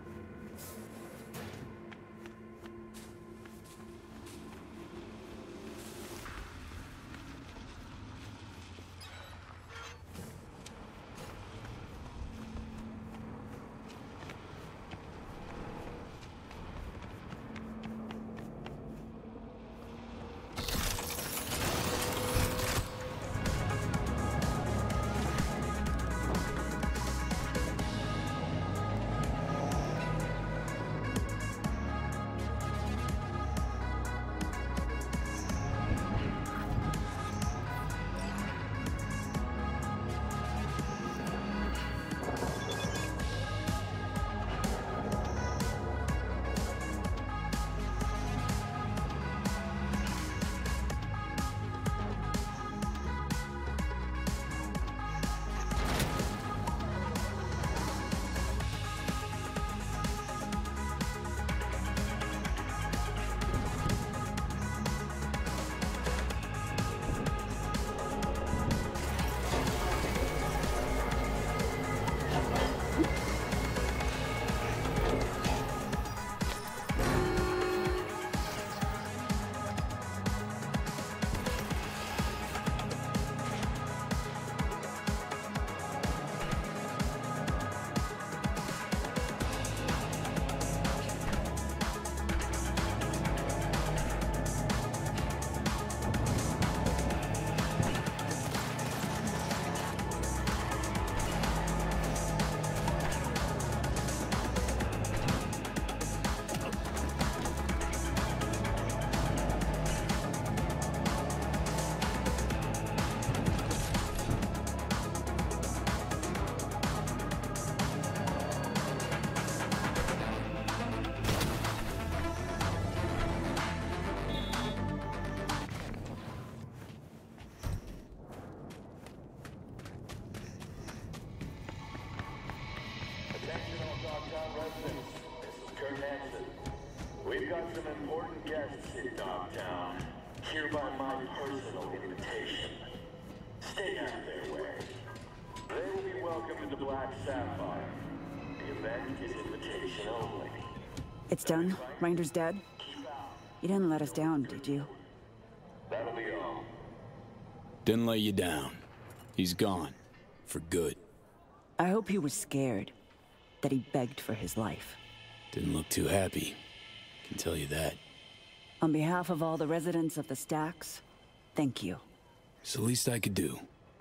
Hereby my personal invitation. Stay out of their way. They will be welcome to the Black Sapphire. The event is invitation only. It's done? Rinder's dead? You didn't let us down, did you? That'll be all. Didn't let you down. He's gone. For good. I hope he was scared. That he begged for his life. Didn't look too happy. Can tell you that. On behalf of all the residents of the Stacks, thank you. It's the least I could do.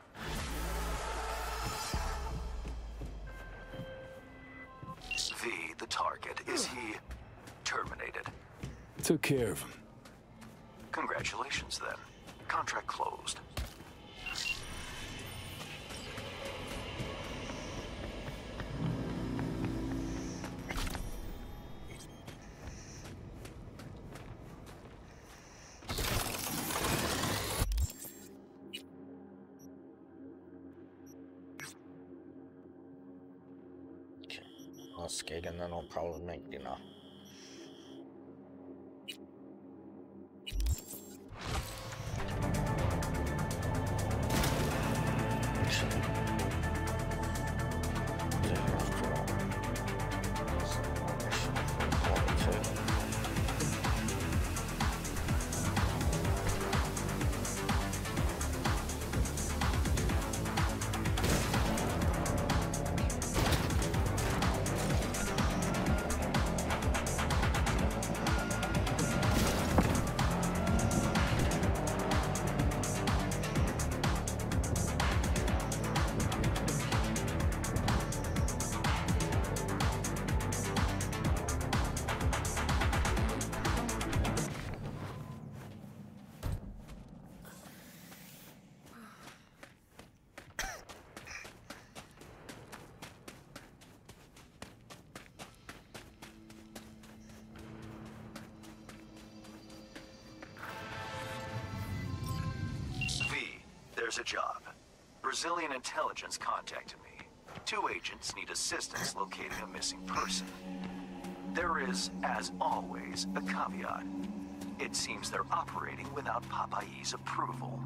V, the target, is he terminated? Took care of him. Congratulations, then. Contract closed. I'll skate and then I'll probably make dinner. There's a job. Brazilian intelligence contacted me. 2 agents need assistance locating a missing person. There is, as always, a caveat. It seems they're operating without Papai's approval.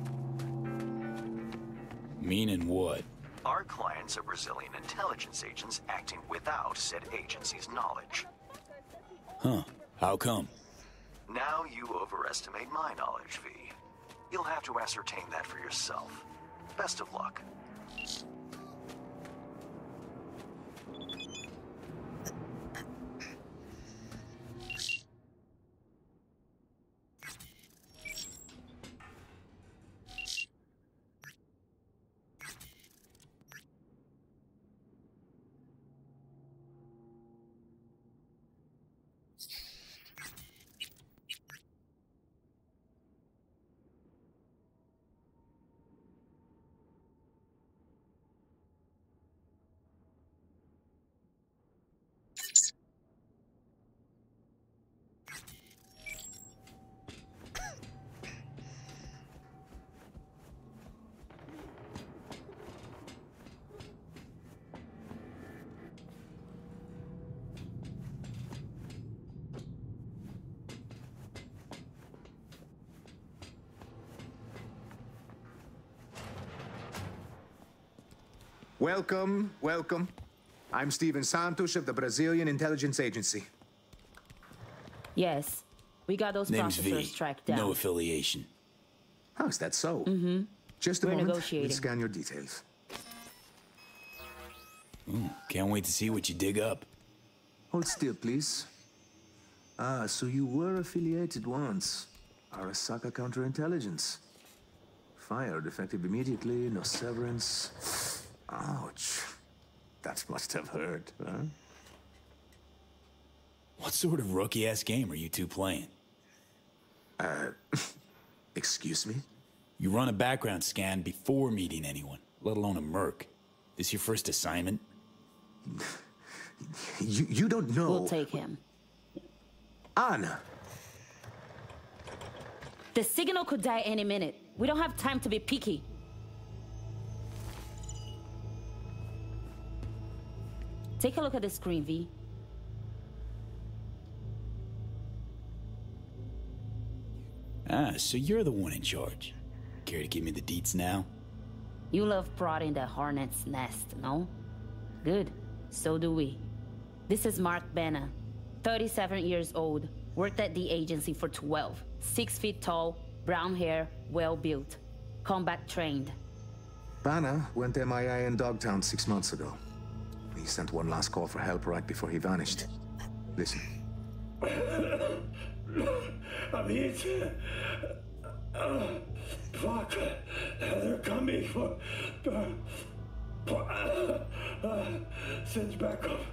Meaning what? Our clients are Brazilian intelligence agents acting without said agency's knowledge. Huh. How come? Now you overestimate my knowledge, V. You'll have to ascertain that for yourself. Best of luck. Welcome, welcome. I'm Steven Santos of the Brazilian Intelligence Agency. Yes, we got those Name's processors V. tracked down. No affiliation. How is that so? Mm-hmm. Just a We're moment. negotiating. We'll scan your details. Ooh, can't wait to see what you dig up. Hold still, please. Ah, so you were affiliated once. Arasaka Counterintelligence. Fired effective immediately, no severance. Ouch. That must have hurt, huh? What sort of rookie-ass game are you two playing? Excuse me? You run a background scan before meeting anyone, let alone a merc. This your first assignment? You don't know... We'll take him. Anna! The signal could die any minute. We don't have time to be picky. Take a look at the screen, V. Ah, so you're the one in charge. Care to give me the deets now? You love prodding the hornet's nest, no? Good. So do we. This is Mark Banner, 37 years old, worked at the agency for 12, 6 feet tall, brown hair, well-built, combat trained. Banner went MIA in Dogtown 6 months ago. He sent one last call for help right before he vanished. Listen. Fuck. They're coming for... Send back up.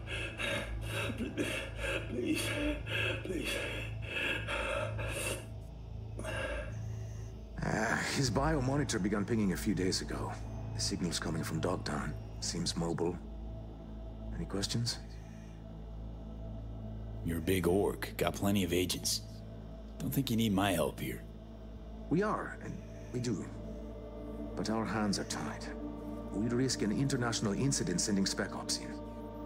Please. Please. His biomonitor began pinging a few days ago. The signal's coming from Dogtown. Seems mobile. Any questions? You're a big orc, got plenty of agents. Don't think you need my help here. We are, and we do. But our hands are tied. We'd risk an international incident sending Spec Ops in.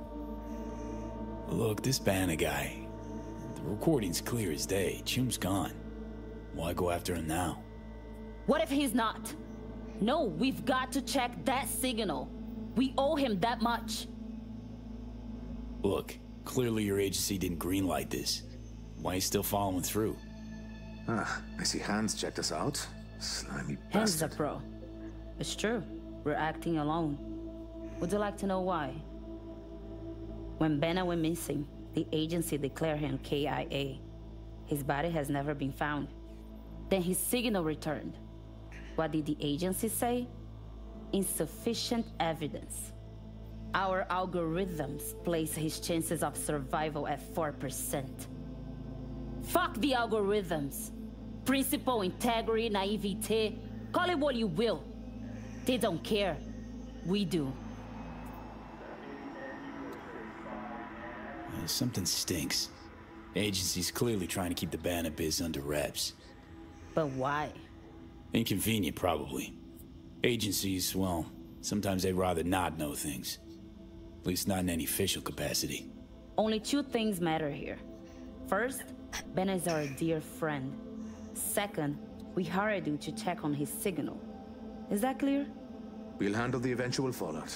Look, this Banner guy. The recording's clear as day. Chum's gone. Why go after him now? What if he's not? No, we've got to check that signal. We owe him that much. Look, clearly your agency didn't greenlight this. Why are you still following through? I see Hans checked us out. Slimy Hans bastard. a pro. It's true. We're acting alone. Would you like to know why? When Banner went missing, the agency declared him KIA. His body has never been found. Then his signal returned. What did the agency say? Insufficient evidence. Our algorithms place his chances of survival at 4%. Fuck the algorithms. Principle, integrity, naivete, call it what you will. They don't care. We do. Something stinks. Agency's clearly trying to keep the Banner biz under wraps. But why? Inconvenient, probably. Agencies, well, sometimes they'd rather not know things. At least not in any official capacity. Only 2 things matter here. First, Ben is our dear friend. Second, we hired you to check on his signal. Is that clear? We'll handle the eventual fallout.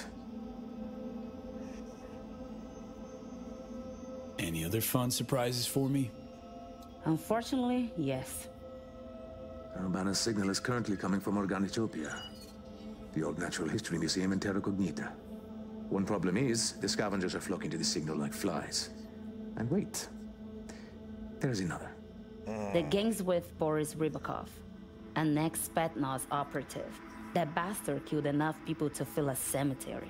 Any other fun surprises for me? Unfortunately, yes. Banner's signal is currently coming from Organitopia, the old natural history museum in Terra Cognita. One problem is, the scavengers are flocking to the signal like flies. And wait, there's another. The gang's with Boris Rybakov, an ex-Spetsnaz operative. That bastard killed enough people to fill a cemetery.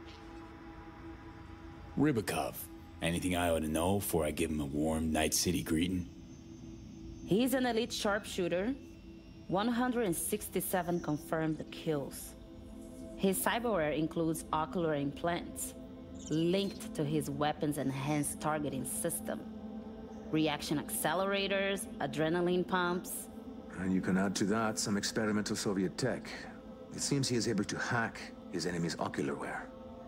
Rybakov. Anything I ought to know before I give him a warm Night City greeting? He's an elite sharpshooter. 167 confirmed kills. His cyberware includes ocular implants, linked to his weapons enhanced targeting system. Reaction accelerators, adrenaline pumps. And you can add to that some experimental Soviet tech. It seems he is able to hack his enemy's ocularware.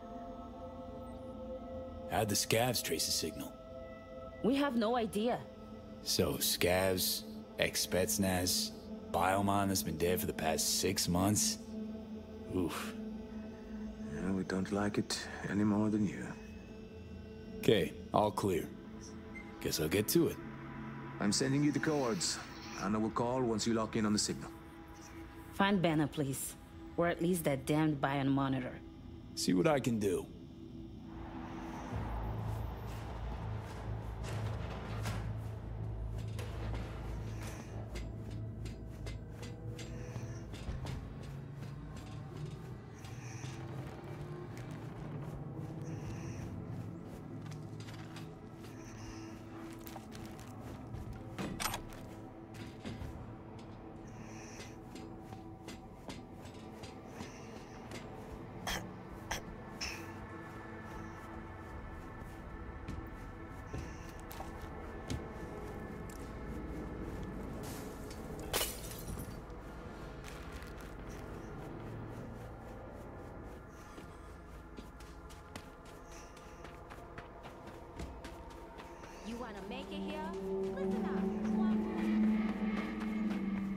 How'd the scavs trace a signal? We have no idea. So, scavs, ex-Spetsnaz, Biomon that's been dead for the past 6 months? Oof. Yeah, we don't like it any more than you. Okay, all clear. Guess I'll get to it. I'm sending you the coords. Anna will call once you lock in on the signal. Find Banner, please. Or at least that damned Bion monitor. See what I can do. You wanna make it here? Listen up.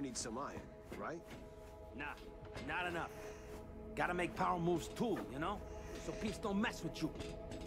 need some iron, right? Nah, not enough. Gotta make power moves too, you know? So peeps don't mess with you.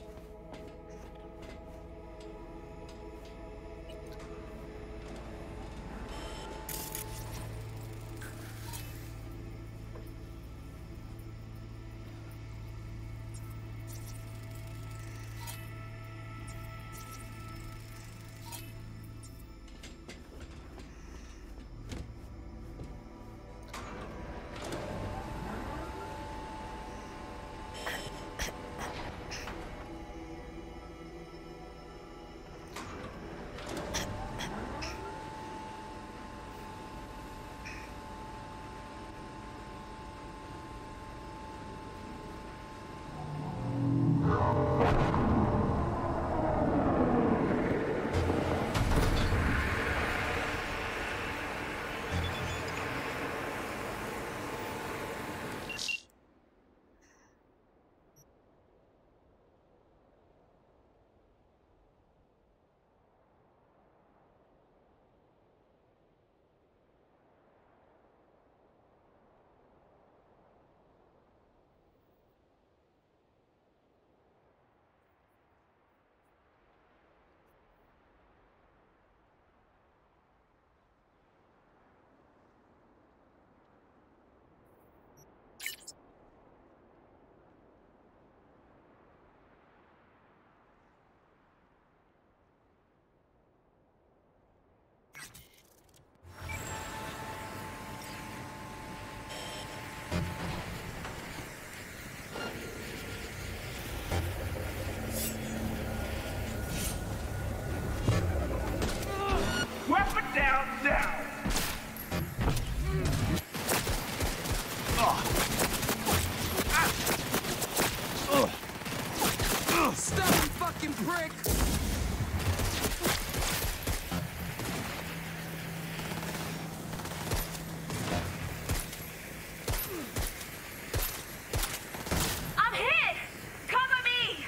Weapon down now! Stubborn fucking prick! I'm hit! Cover me!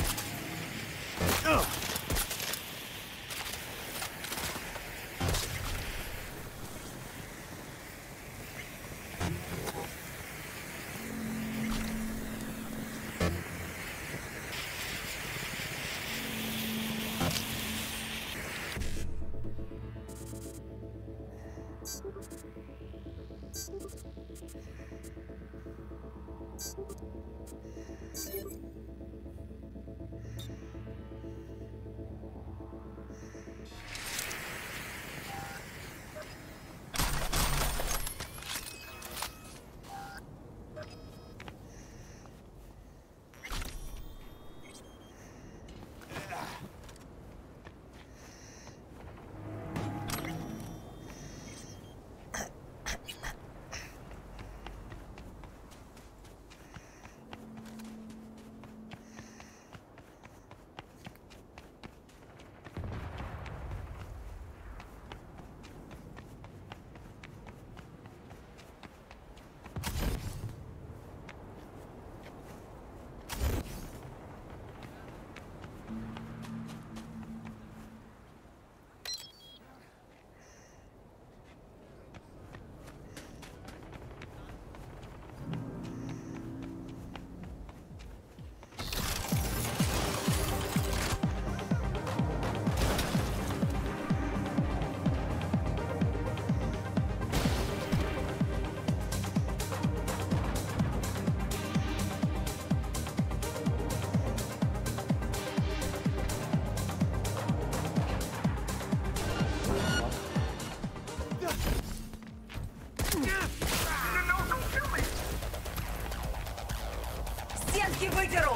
Стенки выдеру!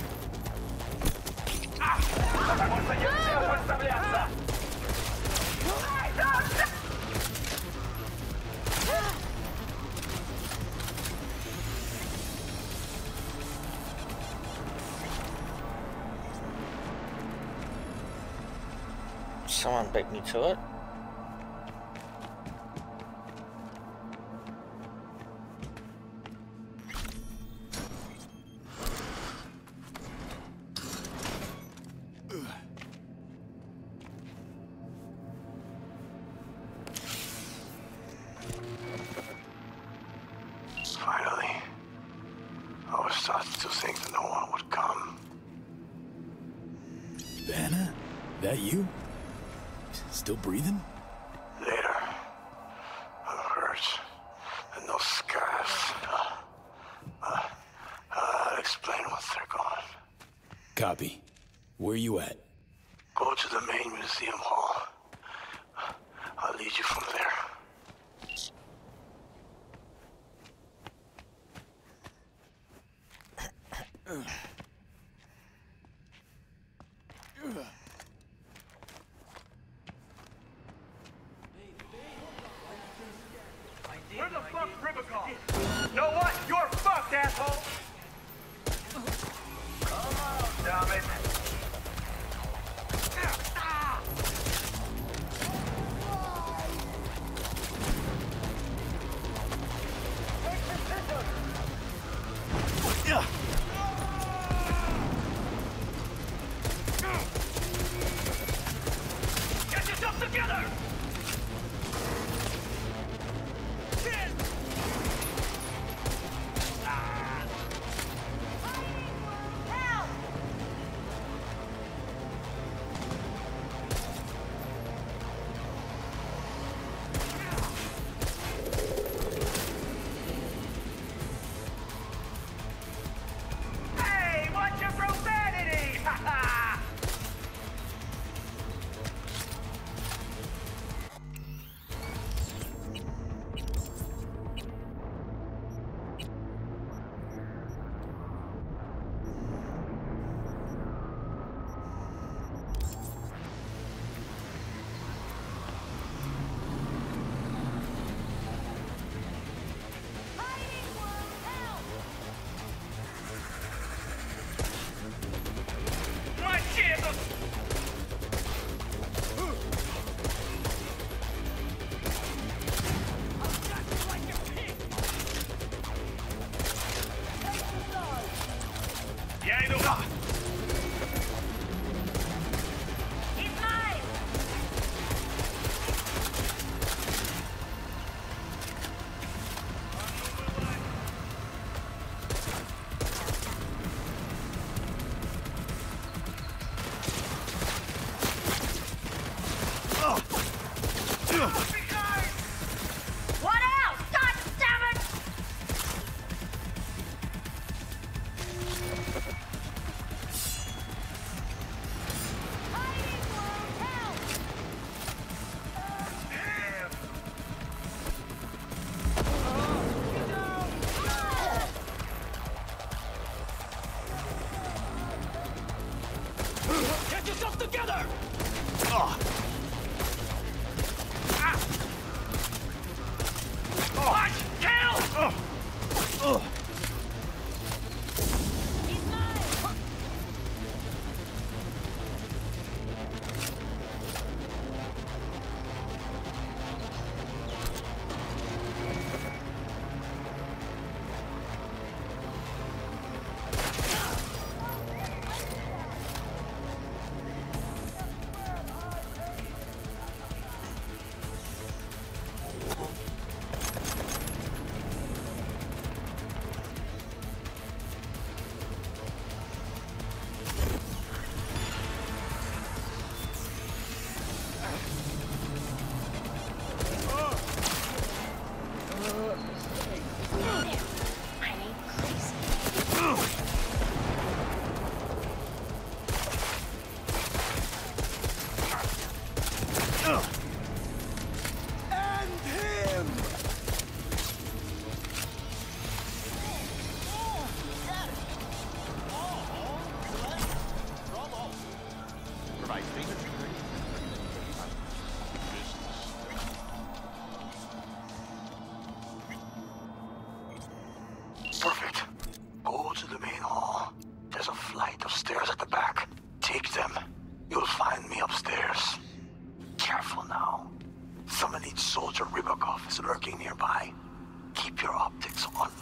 Someone beat me to it. Anna? That you? Still breathing? Later. I'm hurt. And those scars. I'll explain once they're gone. Copy. Where you at? Go to the main museum hall. I'll lead you from there. Where the fuck's Rubicon? Know what? You're fucked, asshole! Come on, damn it! Get yourself together! Hey, watch your profanity! Ha ha! My Jesus! Yeah, no. He's mine! What else? God damn it! Get yourself together! Watch! Kill! Perfect. Go to the main hall. There's a flight of stairs at the back. Take them. You'll find me upstairs. Careful now. Some elite soldier Rybakov is lurking nearby. Keep your optics on.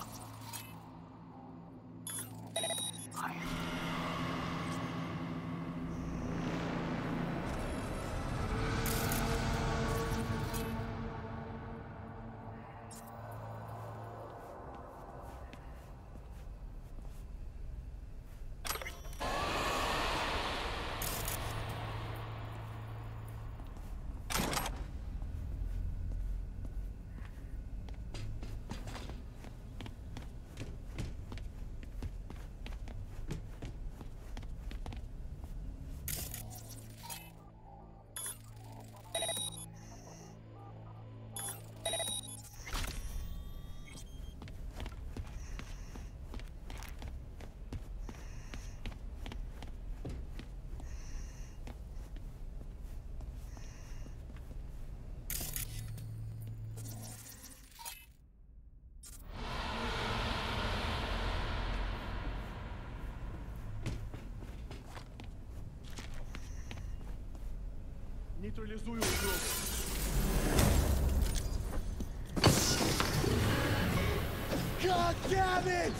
Нейтрализую угрозу. God damn it!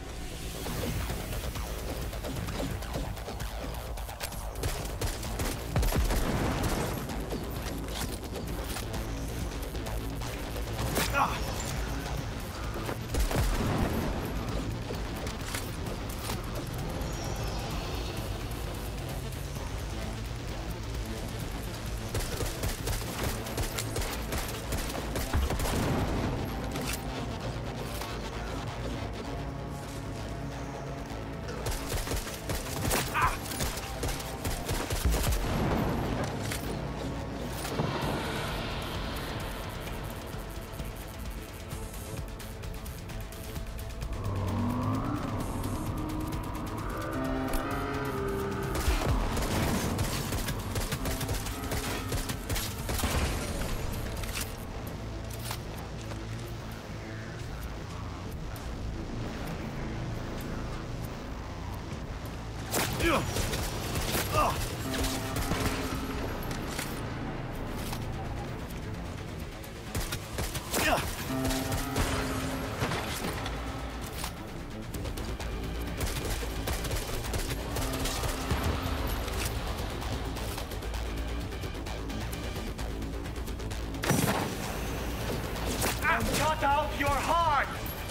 Cut out your heart!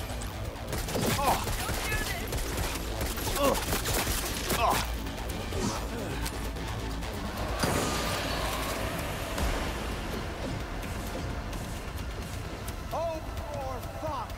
Oh, for fuck!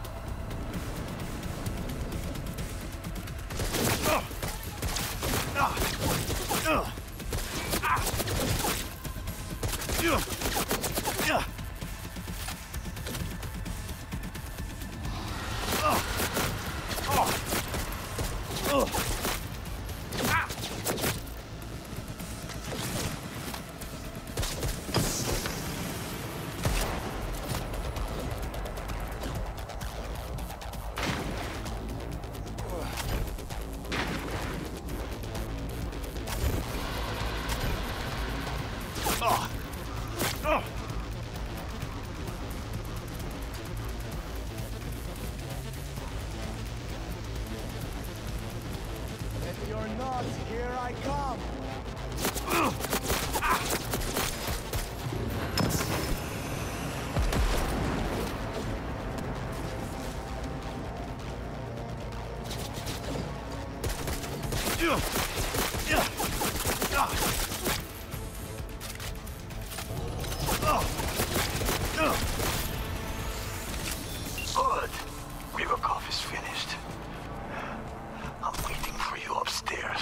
If you're not, here I come! Good. Rivakov is finished. I'm waiting for you upstairs.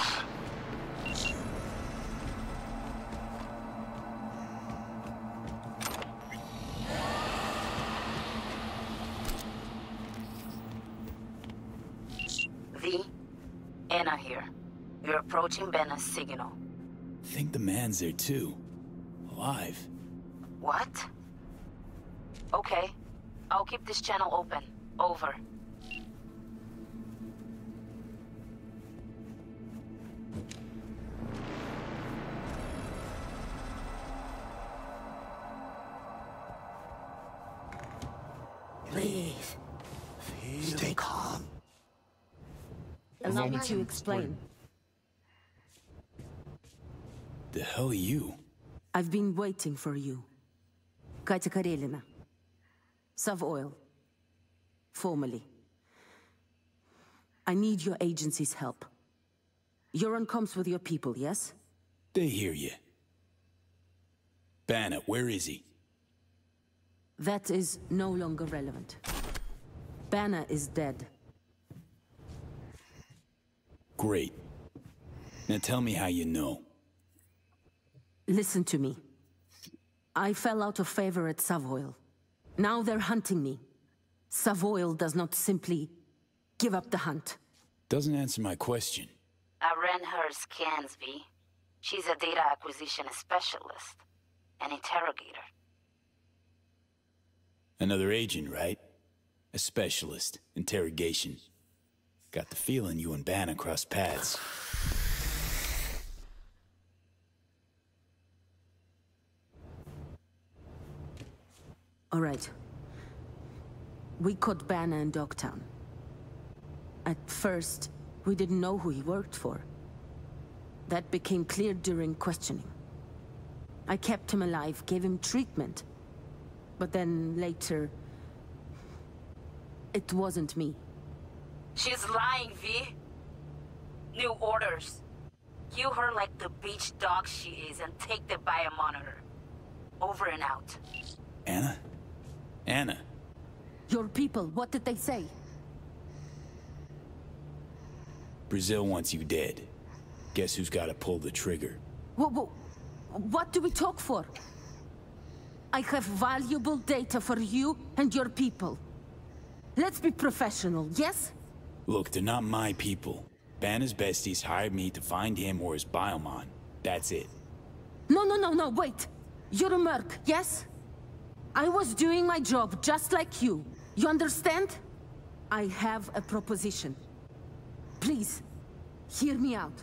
V, Anna here. You're approaching Benna's signal. Think the man's there too. Alive. What? Okay. I'll keep this channel open. Over. Please. Stay calm. Allow me to explain. The hell are you? I've been waiting for you. Katya Karelina. Savoil. Formally. I need your agency's help. You're on comms with your people, yes? They hear you. Banner, where is he? That is no longer relevant. Banner is dead. Great. Now tell me how you know. Listen to me. I fell out of favor at Savoil. Now they're hunting me. Savoil does not simply give up the hunt. Doesn't answer my question. I ran her scans, V. She's a data acquisition specialist. An interrogator. Another agent, right? A specialist. Interrogation. Got the feeling you and Banner crossed paths. All right. We caught Banner in Dogtown. At first, we didn't know who he worked for. That became clear during questioning. I kept him alive, gave him treatment. But then later... it wasn't me. She's lying, V. New orders. Kill her like the beach dog she is and take the biomonitor. Over and out. Anna? Anna? Your people, what did they say? Brazil wants you dead. Guess who's gotta pull the trigger? What do we talk for? I have valuable data for you and your people. Let's be professional, yes? Look, they're not my people. Banner's besties hired me to find him or his biomon. That's it. No, wait. You're a merc, yes? I was doing my job just like you. You understand? I have a proposition. Please, hear me out.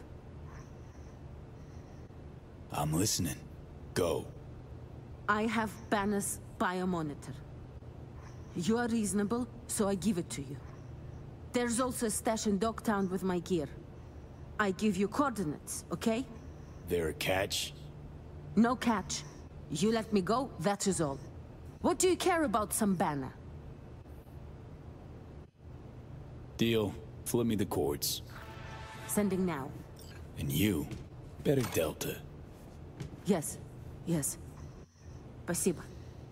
I'm listening. Go. I have Banner's biomonitor. You are reasonable, so I give it to you. There's also a stash in Dogtown with my gear. I give you coordinates, okay? There a catch? No catch. You let me go, that is all. What do you care about some Banner? Deal. Flip me the cords. Sending now. And you, better Delta. Yes. Спасибо.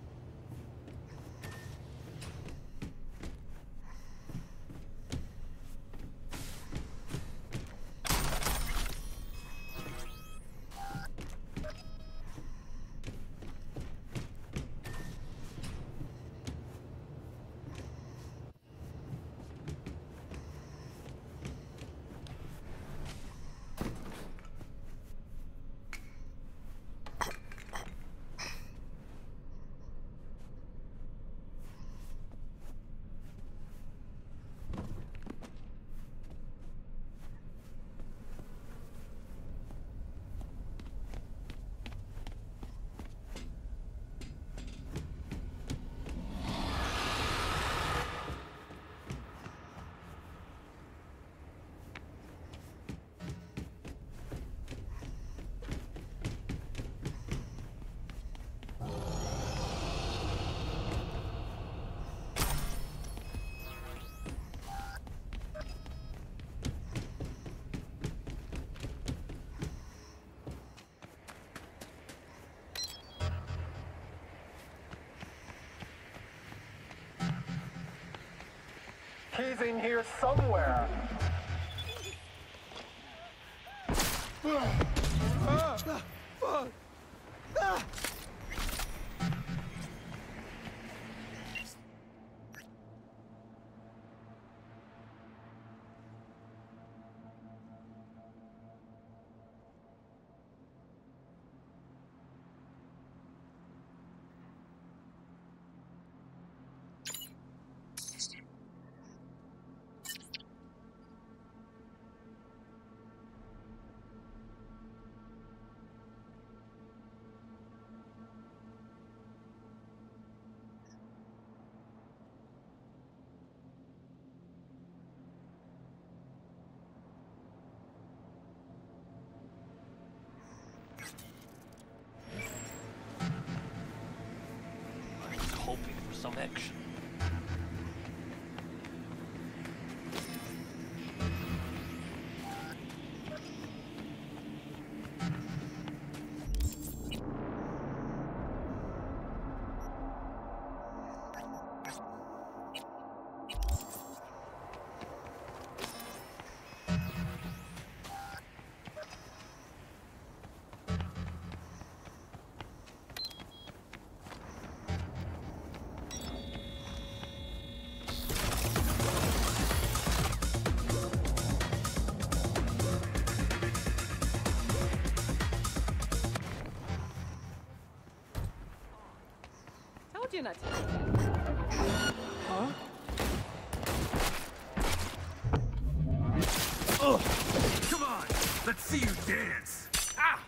He's in here somewhere. Hoping for some action. Told you not to. Huh? Ugh. Come on, let's see you dance. Ah!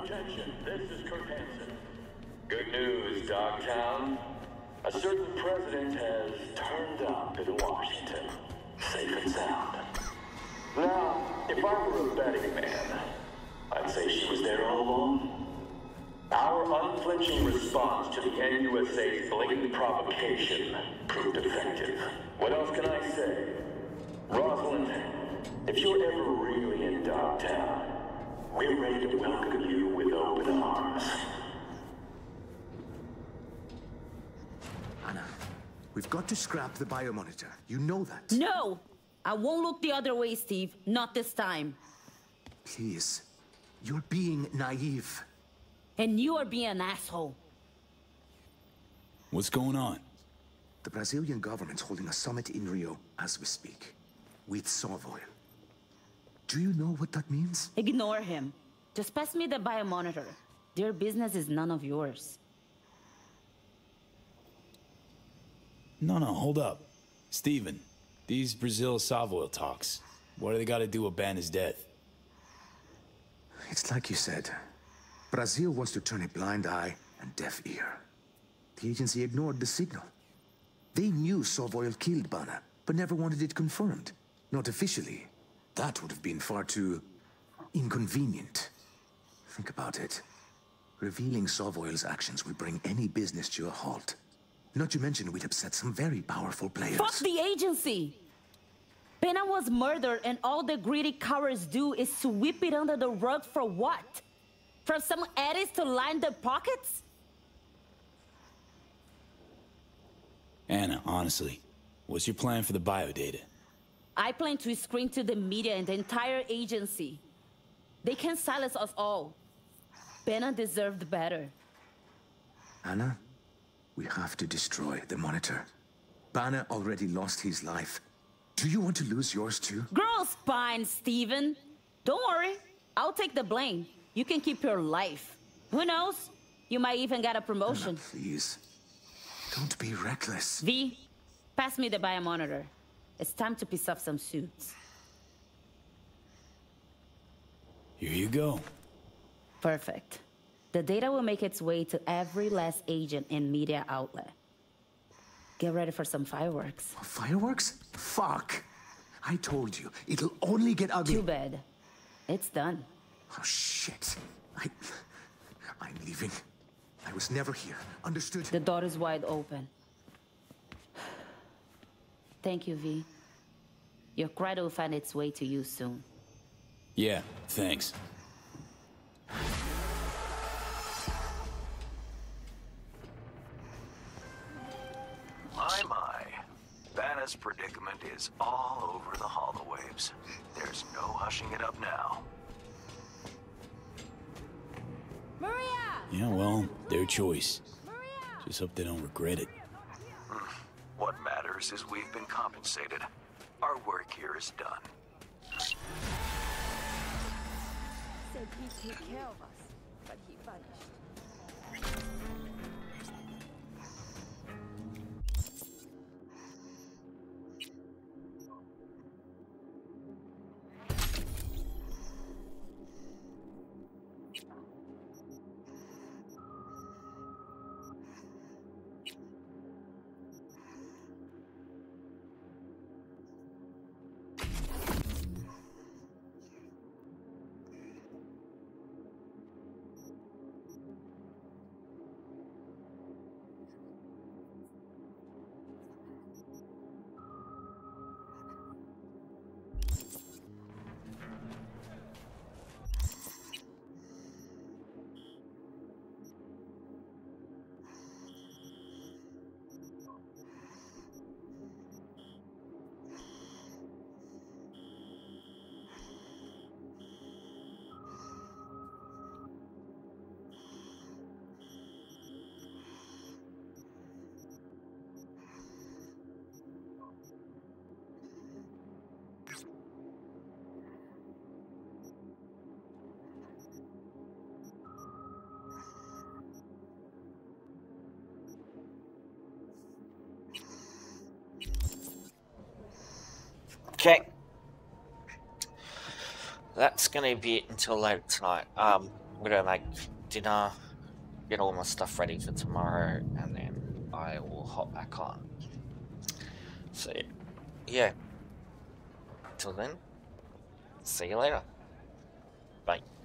Attention, this is Kurt Hansen. Good news, Dogtown. A certain president has turned up in Washington. Safe and sound. Now, if I were a betting man, I'd say she was there all along. Our unflinching response to the NUSA's blatant provocation proved effective. What else can I say? Rosalind, if you're ever really in Dogtown, we're ready to welcome you with open arms. Anna, we've got to scrap the biomonitor. You know that. No! I won't look the other way, Steve. Not this time. Please. You're being naive. And you are being an asshole. What's going on? The Brazilian government's holding a summit in Rio as we speak. With Savoy. Do you know what that means? Ignore him. Just pass me the biomonitor. Their business is none of yours. No, hold up. Steven, these Brazil-Savoy talks, what do they got to do with Banner's death? It's like you said. Brazil wants to turn a blind eye and deaf ear. The agency ignored the signal. They knew Savoy killed Banner, but never wanted it confirmed. Not officially. That would have been far too inconvenient. Think about it. Revealing Savoy's actions will bring any business to a halt. Not to mention we'd upset some very powerful players. Fuck the agency! Pena was murdered and all the greedy cowards do is sweep it under the rug for what? For some eddies to line their pockets? Anna, honestly, what's your plan for the biodata? I plan to scream to the media and the entire agency. They can silence us all. Pena deserved better. Anna, we have to destroy the monitor. Banner already lost his life. Do you want to lose yours too? Grow spine, Steven. Don't worry, I'll take the blame. You can keep your life. Who knows? You might even get a promotion. Anna, please. Don't be reckless. V, pass me the biomonitor. It's time to piece off some suits. Here you go. Perfect. The data will make its way to every last agent and media outlet. Get ready for some fireworks. Fireworks? Fuck. I told you, it'll only get ugly. Too bad. It's done. Oh, shit. I'm leaving. I was never here. Understood? The door is wide open. Thank you, V. Your credit will find its way to you soon. Yeah, thanks. My. Banner's predicament is all over the holowaves. There's no hushing it up now. Maria! Yeah, well, their choice. Just hope they don't regret it. What matters is we've been compensated. Our work here is done. Said he'd take care of us, but he vanished. Okay. That's gonna be it until later tonight. gonna make dinner, get all my stuff ready for tomorrow, and then I will hop back on. So, yeah. Till then, see you later. Bye.